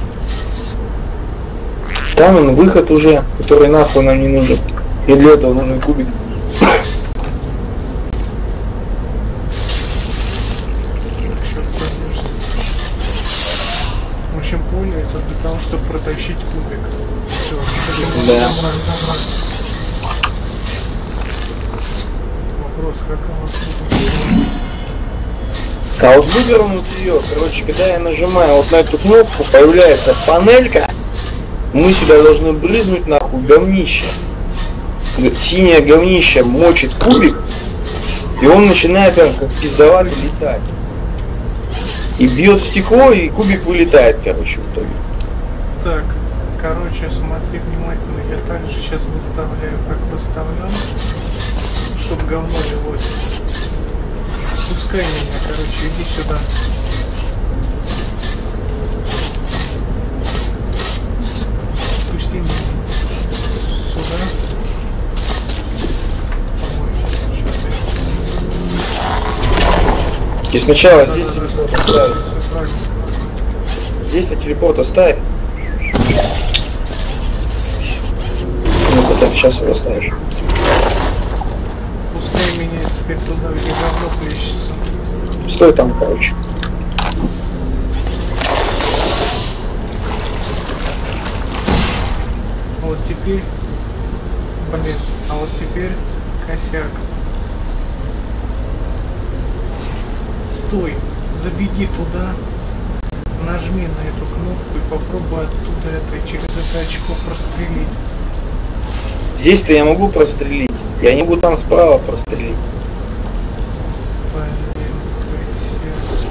B: Там он выход уже, который нахуй нам не нужен. И для этого нужен кубик.
A: В общем, поле это для того, чтобы протащить кубик. Все.
B: Да.
A: Вопрос, как он отсюда?
B: А вот вывернуть ее, короче, когда я нажимаю вот на эту кнопку, появляется панелька. Мы сюда должны брызнуть нахуй говнище. Синее говнище мочит кубик, и он начинает там как пиздовато летать. И бьет в стекло, и кубик вылетает, короче, в итоге.
A: Так, Короче, смотри внимательно, я также сейчас выставляю, как выставлял, чтобы говно лилось. Пускай меня, короче, иди сюда. Пусти меня сюда.
B: И сначала
A: Да,
B: здесь
A: да,
B: телепорт
A: да,
B: оставь.
A: всё правильно.
B: Здесь на телепорт оставь. Вот это сейчас его оставишь.
A: Пускай меня теперь туда, где говно плещется.
B: Стой там, короче.
A: Вот теперь, блин, а вот теперь косяк. Стой, забеги туда, нажми на эту кнопку и попробуй оттуда это через это очко прострелить.
B: Здесь-то я могу прострелить. Я не могу там справа прострелить.
A: Блин, косяк.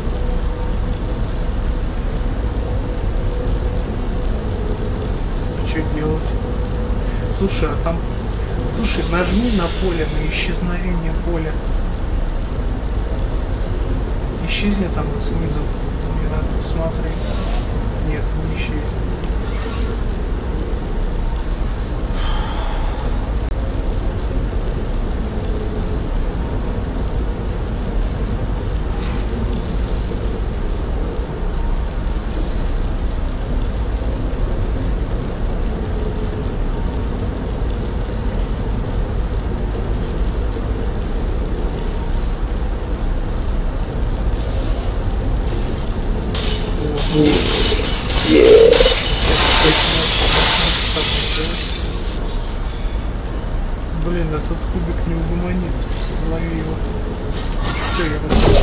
A: А что делать? Слушай, а там... Слушай, нажми на поле, на исчезновение поля. Исчезнет там снизу. Мне надо посмотреть. Нет, не исчезнет. Блин, а тут кубик не угомонится. Лови его. Все, я вышел.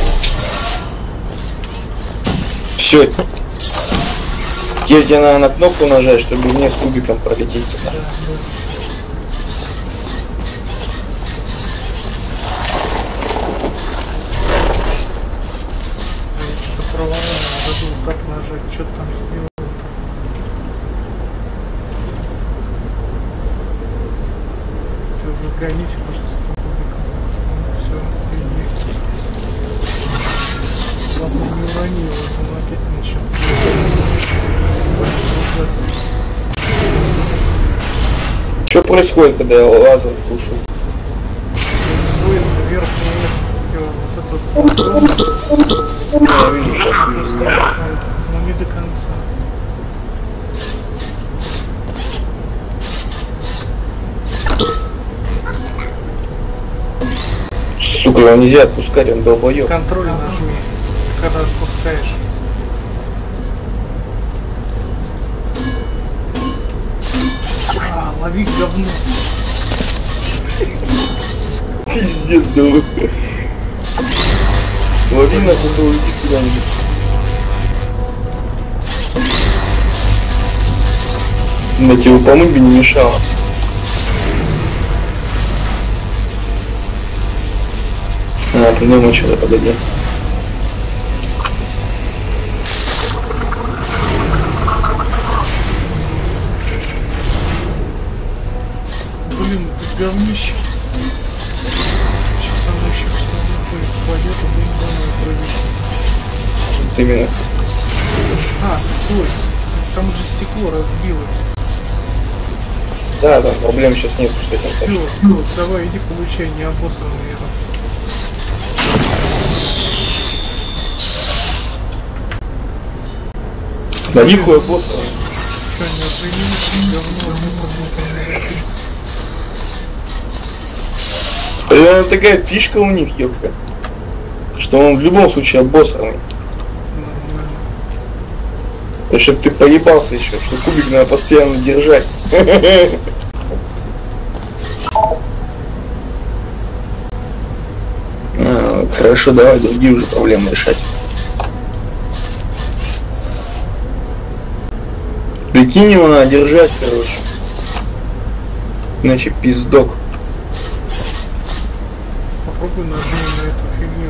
B: Все. Теперь тебе надо на кнопку нажать, чтобы мне с кубиком пролететь туда.
A: Да, да. Так нажать, что там сделал? Ты разгонись просто с этим кубиком. Все, иди. Ладно, не урони его, он опять ничего.
B: Что происходит, когда я лазер тушу?
A: Стоит вверх, вот этот.
B: Я вижу, сейчас вижу.
A: Но не до конца.
B: Сука, его нельзя отпускать, он долбоёб.
A: Контроль нажми, когда отпускаешь. А, лови говно.
B: Пиздец, да. Лови нахуй, то уйди куда-нибудь. На тебе помыть бы не мешало. А, придумал что-то, погоди.
A: Блин, это говнище. Сейчас оно еще что-то упадет, и блин, домой прыгать.
B: Вот именно.
A: А, стой. Там же стекло разбилось.
B: Да, да, проблем сейчас нет с этим.
A: Все, ну, давай иди получай необоссанный это.
B: Да нихуя босса.
A: Что, не охренели? Говно, не
B: Это такая фишка у них, ёпта. Что он в любом случае обоссанный.
A: нормально.
B: Чтобы ты поебался еще, что кубик надо постоянно держать. А, хорошо, давай другие уже проблемы решать. Прикинь, его надо держать, короче. Иначе пиздок.
A: Попробуй нажми на эту фигню.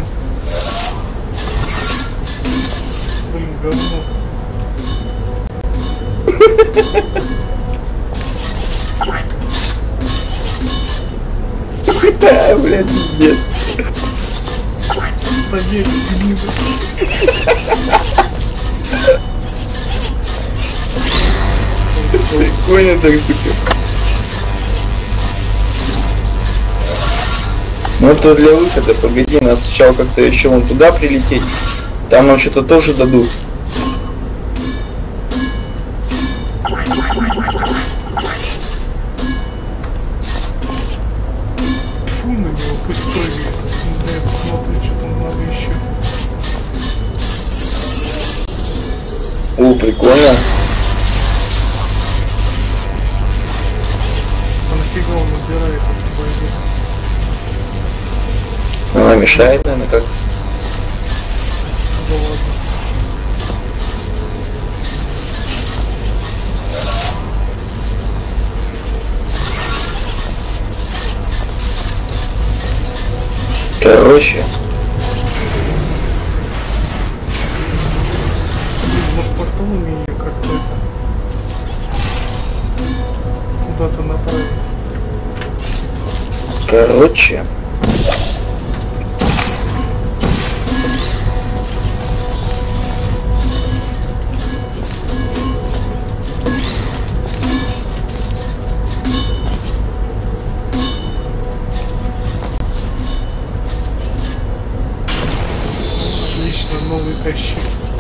A: Блин, говно.
B: Да, блядь, пиздец.
A: Побег, гнида.
B: Прикольно так, сука. Ну это для выхода, погоди, нас сначала как-то еще вон туда прилететь. Там нам что-то тоже дадут.
A: Фу на него, пусть прыгает. Да я посмотрю, что там надо еще.
B: О, прикольно.
A: А нафига он набирает эту базу?
B: Она мешает, наверное, как-то.
A: Да ладно.
B: Короче.
A: Может порталом ее как-то это куда-то направить.
B: Короче.
A: Отлично, новый тащи.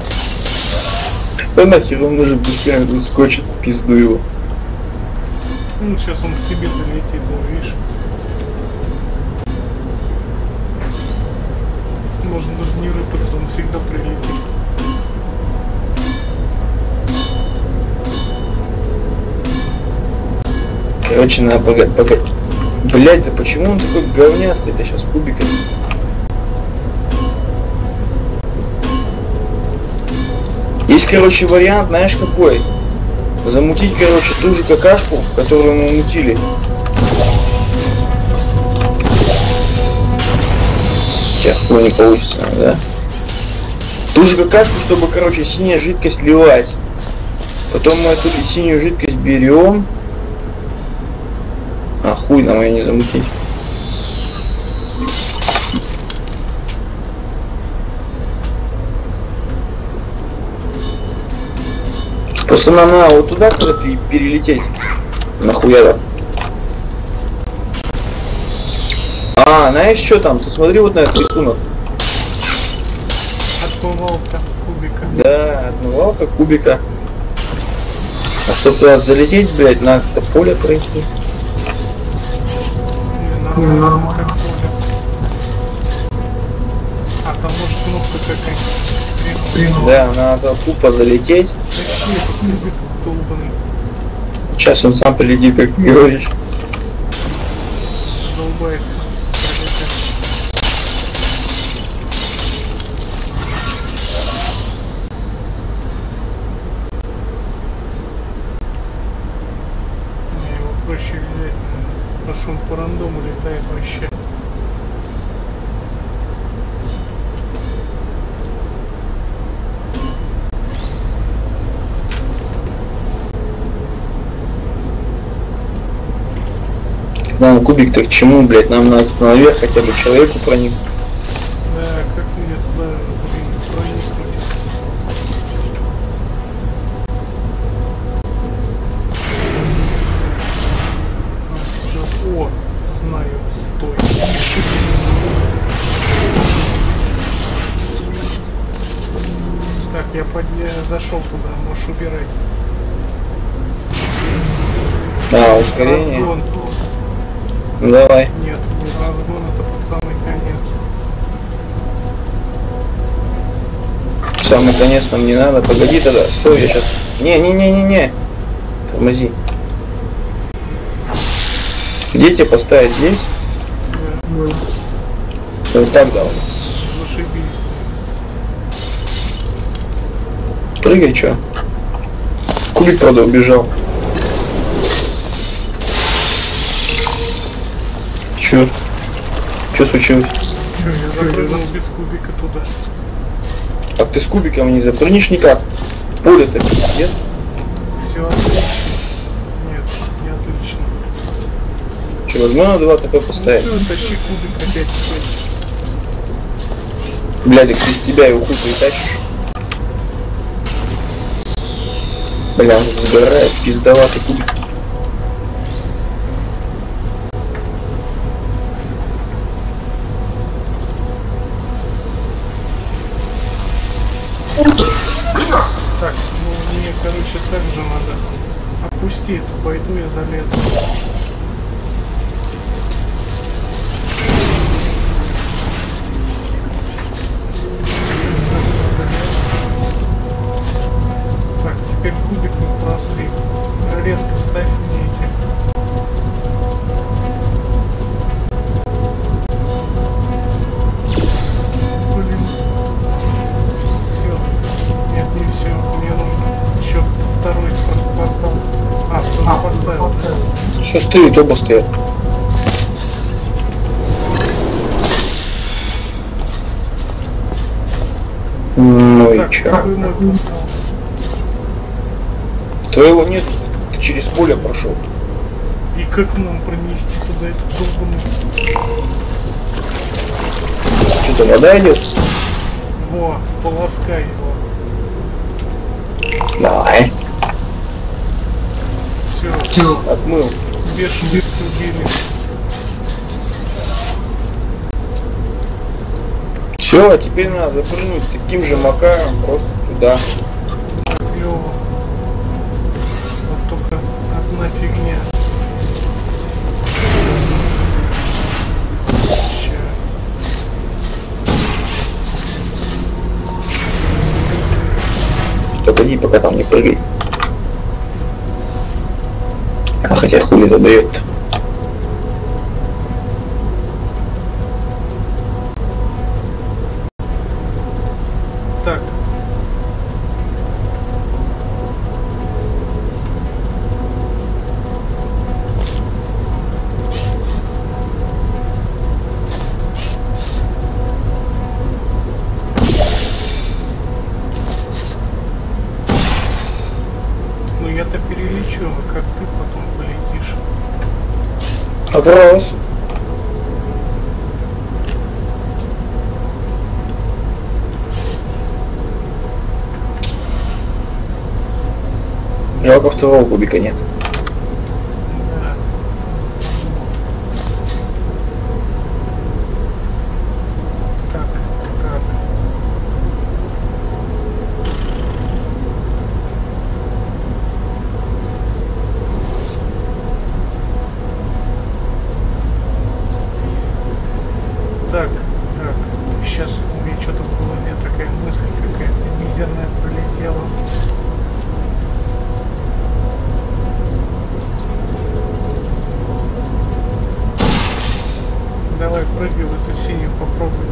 B: Да нахер он уже быстрее выскочит, пизду его.
A: Ну, сейчас он к тебе залетит, да, видишь? Можно даже не рыпаться, он всегда прилетит.
B: Короче, надо погодь, погодь. Блять, да почему он такой говнястый-то сейчас кубиками? Есть, короче, вариант, знаешь какой? Замутить, короче, ту же какашку, которую мы мутили. Хотя хуй не получится, да? Ту же какашку, чтобы, короче, синяя жидкость ливать. Потом мы эту синюю жидкость берем. А хуй нам ее не замутить. Просто нам надо вот туда куда перелететь. Нахуя там? А, знаешь что там? Ты смотри вот на этот рисунок.
A: Отмывалка кубика.
B: Да, отмывалка кубика. А чтобы туда залететь, блядь, надо это поле пройти.
A: Не, нормально, как поле. А там может кнопка какая-нибудь.
B: Да, надо тупо залететь.
A: Вообще, кубик долбанный.
B: Сейчас он сам прилетит, как ты говоришь.
A: Долбается. Не, его проще взять. Потому что он по рандому летает вообще.
B: Нам кубик-то к чему, блядь? Нам надо наверх хотя бы человеку проник.
A: Да, как мне туда, блин, проникнуть? А, всё. О, знаю, стой. Так, я под... я зашел туда, можешь убирать.
B: А, ускорение.
A: Разгон.
B: Ну давай.
A: Нет, не разгон, это под самый конец.
B: Самый конец нам не надо. Погоди тогда. Стой, я сейчас. Не-не-не-не-не. Тормози. Где тебе поставить? Здесь?
A: Да.
B: Вот так дал.
A: Зашибись.
B: Прыгай, чё? Кубик, правда, убежал. Чё? Чё случилось?
A: Чё, я запрыгнул без кубика туда.
B: А ты с кубиком не запрыгнешь никак? Поле-то пиздец.
A: Все отлично. Нет, не отлично.
B: Че, возможно два ТП поставить?
A: Ну все, тащи кубик опять.
B: Блядь, из тебя его хуй притащишь. Бля, он забирает пиздоватый кубик.
A: Так, ну мне, короче, так же надо. Опусти эту пойду, я залезу. Так, теперь кубик не просри. Резко ставь мне эти. Блин. Все. Нет, не все. Мне нужно еще второй портал. А, кто поставил?
B: Что стоит, оба стоят. Ну и
A: Так,
B: чё?
A: какой мой портал?
B: Твоего нет, ты через поле прошел.
A: И как нам пронести туда эту долбаную?
B: Что-то вода идет?
A: Во, полоскай его.
B: Давай.
A: Все,
B: Отмыл.
A: бешеность убили.
B: Все, а теперь надо запрыгнуть таким же макаром просто туда.
A: Клево. Вот только одна фигня. Ща.
B: Погоди, пока там не прыгай. А хотя хули это дает.
A: Так. Ну я-то перелечу, а как ты потом полетишь?
B: Вопрос. Жалко, второго кубика нет.
A: Да. Так, так. Так, так. Сейчас у меня что-то в голове такая мысль какая-то мизерная пролетела. Давай прыгай в эту синюю, попробуй.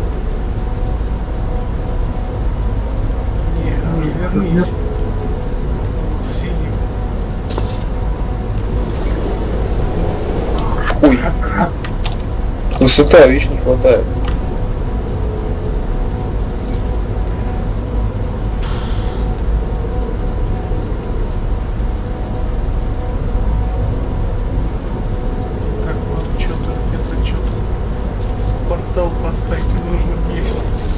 A: Не, развернись. В синюю.
B: Ой. Высота, видишь, не хватает.
A: Так, вот что-то, где-то что-то. Портал поставить нужно есть.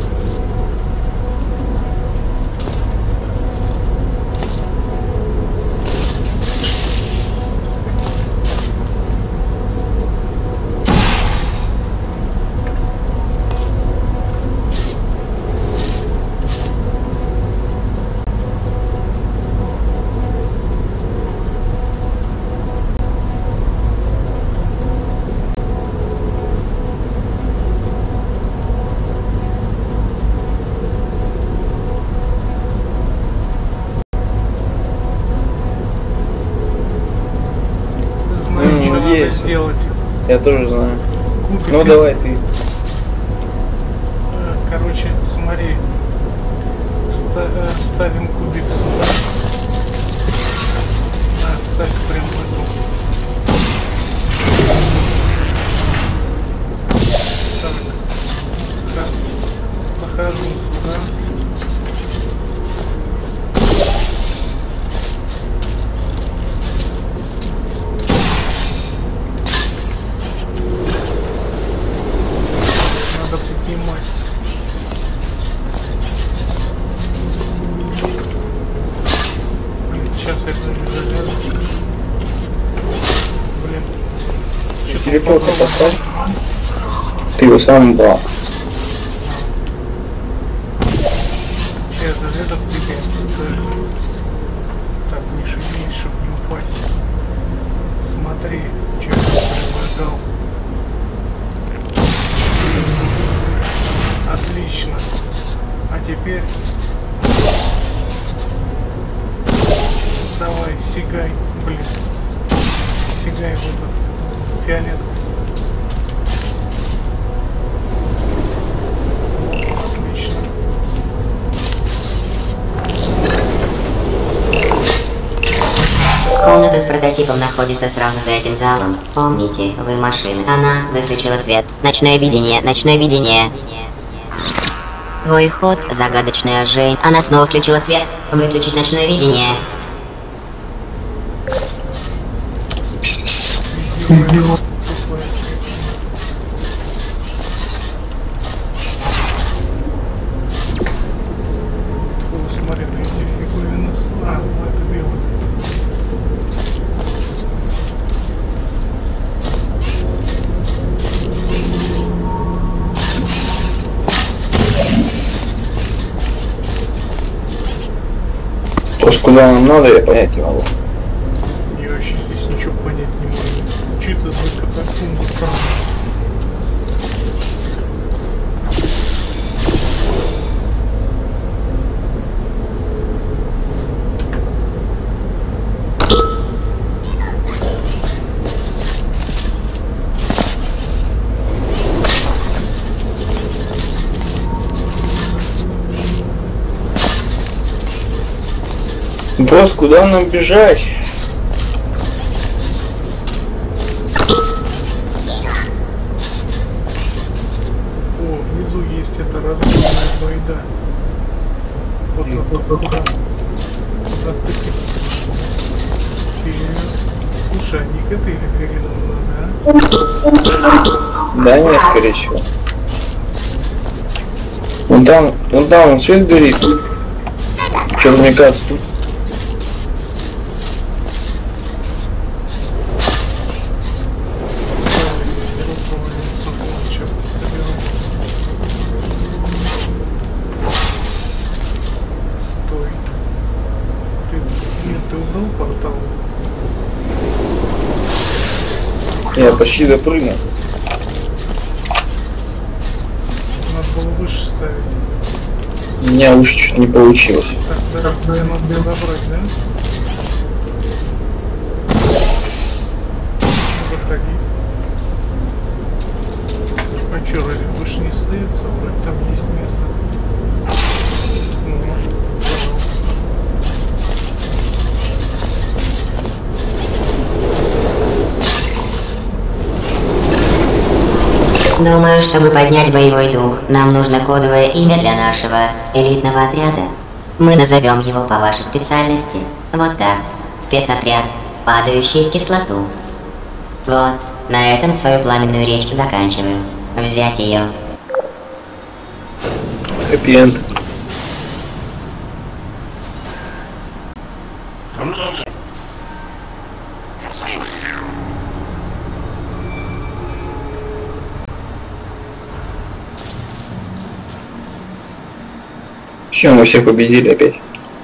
A: Знаю,
B: М,
A: что надо
B: есть.
A: сделать.
B: Я тоже знаю.
A: Кубик.
B: Ну давай ты.
A: Э, Короче, смотри. Ста- э, ставим кубик сюда. А, ставь прям в эту. Так. Так. Захожу сюда. Блин.
B: Телефон поставь. Ты его сам брал.
A: Сейчас этот тебе. Так, не шевелись, чтобы не упасть. Смотри, что я предлагал. Отлично. А теперь давай, сигай, блин. Сигай в этот фиолетовый. Отлично.
C: Комната с прототипом находится сразу за этим залом. Помните, вы машины. Она выключила свет. Ночное видение, ночное видение. Твой ход, загадочная Жень. Она снова включила свет. Выключить ночное видение.
A: Смотри, эти фигурины. А, ну это белый.
B: Просто куда нам надо, я понять не могу.
A: Я вообще здесь ничего понять не могу. Че это за катакомбы там?
B: Босс, куда нам бежать?
A: О, внизу есть эта разрывная байда. Вот вот вот туда. Туда тыкать. Вперед. Слушай, а не к этой или двери нам надо, а?
B: Да нет, скорее всего. Вон там, вон там, он свет горит. Что-то мне кажется, тут.
A: Стой. Ты, нет, ты убрал портал?
B: Я почти допрыгнул.
A: Надо было выше ставить.
B: У меня уж чуть не получилось.
A: Так, да, да, надо было добрать, да? Заходи. А чё, разве выше не ставится? Вроде там есть место. Ну, пожалуйста.
C: Думаю, чтобы поднять боевой дух, нам нужно кодовое имя для нашего элитного отряда. Мы назовем его по вашей специальности. Вот так. Спецотряд, падающий в кислоту. Вот, на этом свою пламенную речь заканчиваю. Взять ее.
B: Хэппи-энд. Все, мы всех победили опять.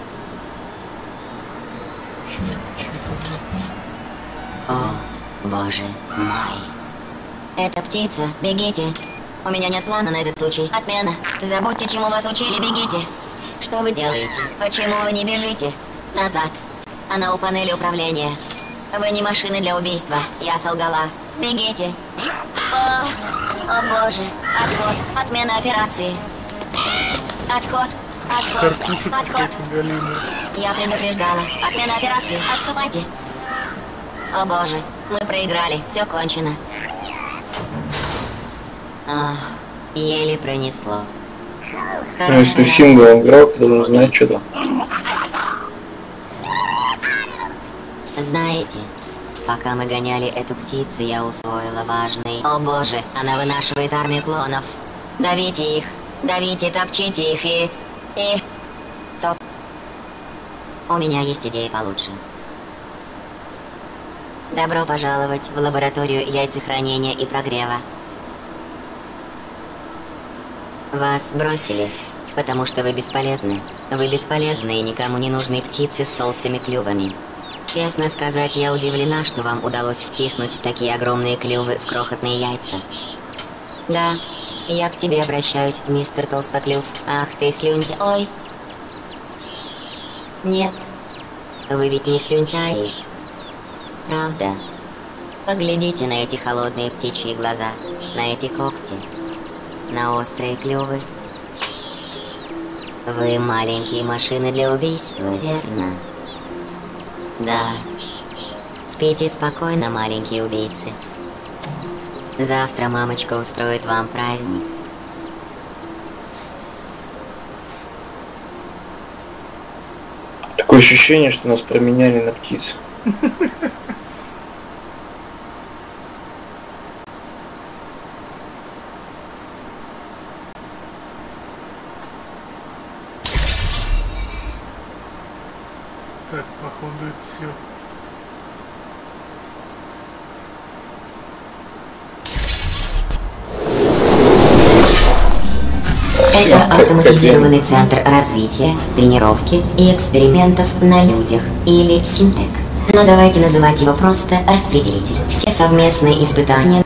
C: О, боже мой. Это птица, бегите. У меня нет плана на этот случай. Отмена. Забудьте, чему вас учили, бегите. Что вы делаете? Почему вы не бежите? Назад. Она у панели управления. Вы не машины для убийства. Я солгала. Бегите. О, о боже. Отход. Отмена операции. Отход. Отход.
A: Картушек
C: Отход.
A: какие-то галимые.
C: Я предупреждала. Отмена операции. Отступайте. О боже. Мы проиграли. Все кончено. Ах, еле пронесло.
B: Ну, если ты сингл игрок, то должен знать что-то.
C: Знаете, пока мы гоняли эту птицу, я усвоила важный... О боже, она вынашивает армию клонов. Давите их, давите, топчите их и... И... Стоп. У меня есть идея получше. Добро пожаловать в лабораторию яйцехранения и прогрева. Вас бросили, потому что вы бесполезны. Вы бесполезны и никому не нужны птицы с толстыми клювами. Честно сказать, я удивлена, что вам удалось втиснуть такие огромные клювы в крохотные яйца. Да, я к тебе обращаюсь, мистер Толстоклюв. Ах ты слюнтяй. Ой. Нет, вы ведь не слюнтяи. Правда. Поглядите на эти холодные птичьи глаза, на эти когти, на острые клювы. Вы маленькие машины для убийства, верно? Да. Спите спокойно, маленькие убийцы. Завтра мамочка устроит вам праздник.
B: Такое ощущение, что нас променяли на птиц.
A: Так, походу это все.
C: Это автоматизированный центр развития, тренировки и экспериментов на людях, или Синтек. Но давайте называть его просто распределитель. Все совместные испытания...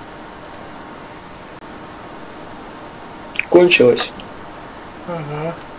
B: Кончилось.
A: Ага.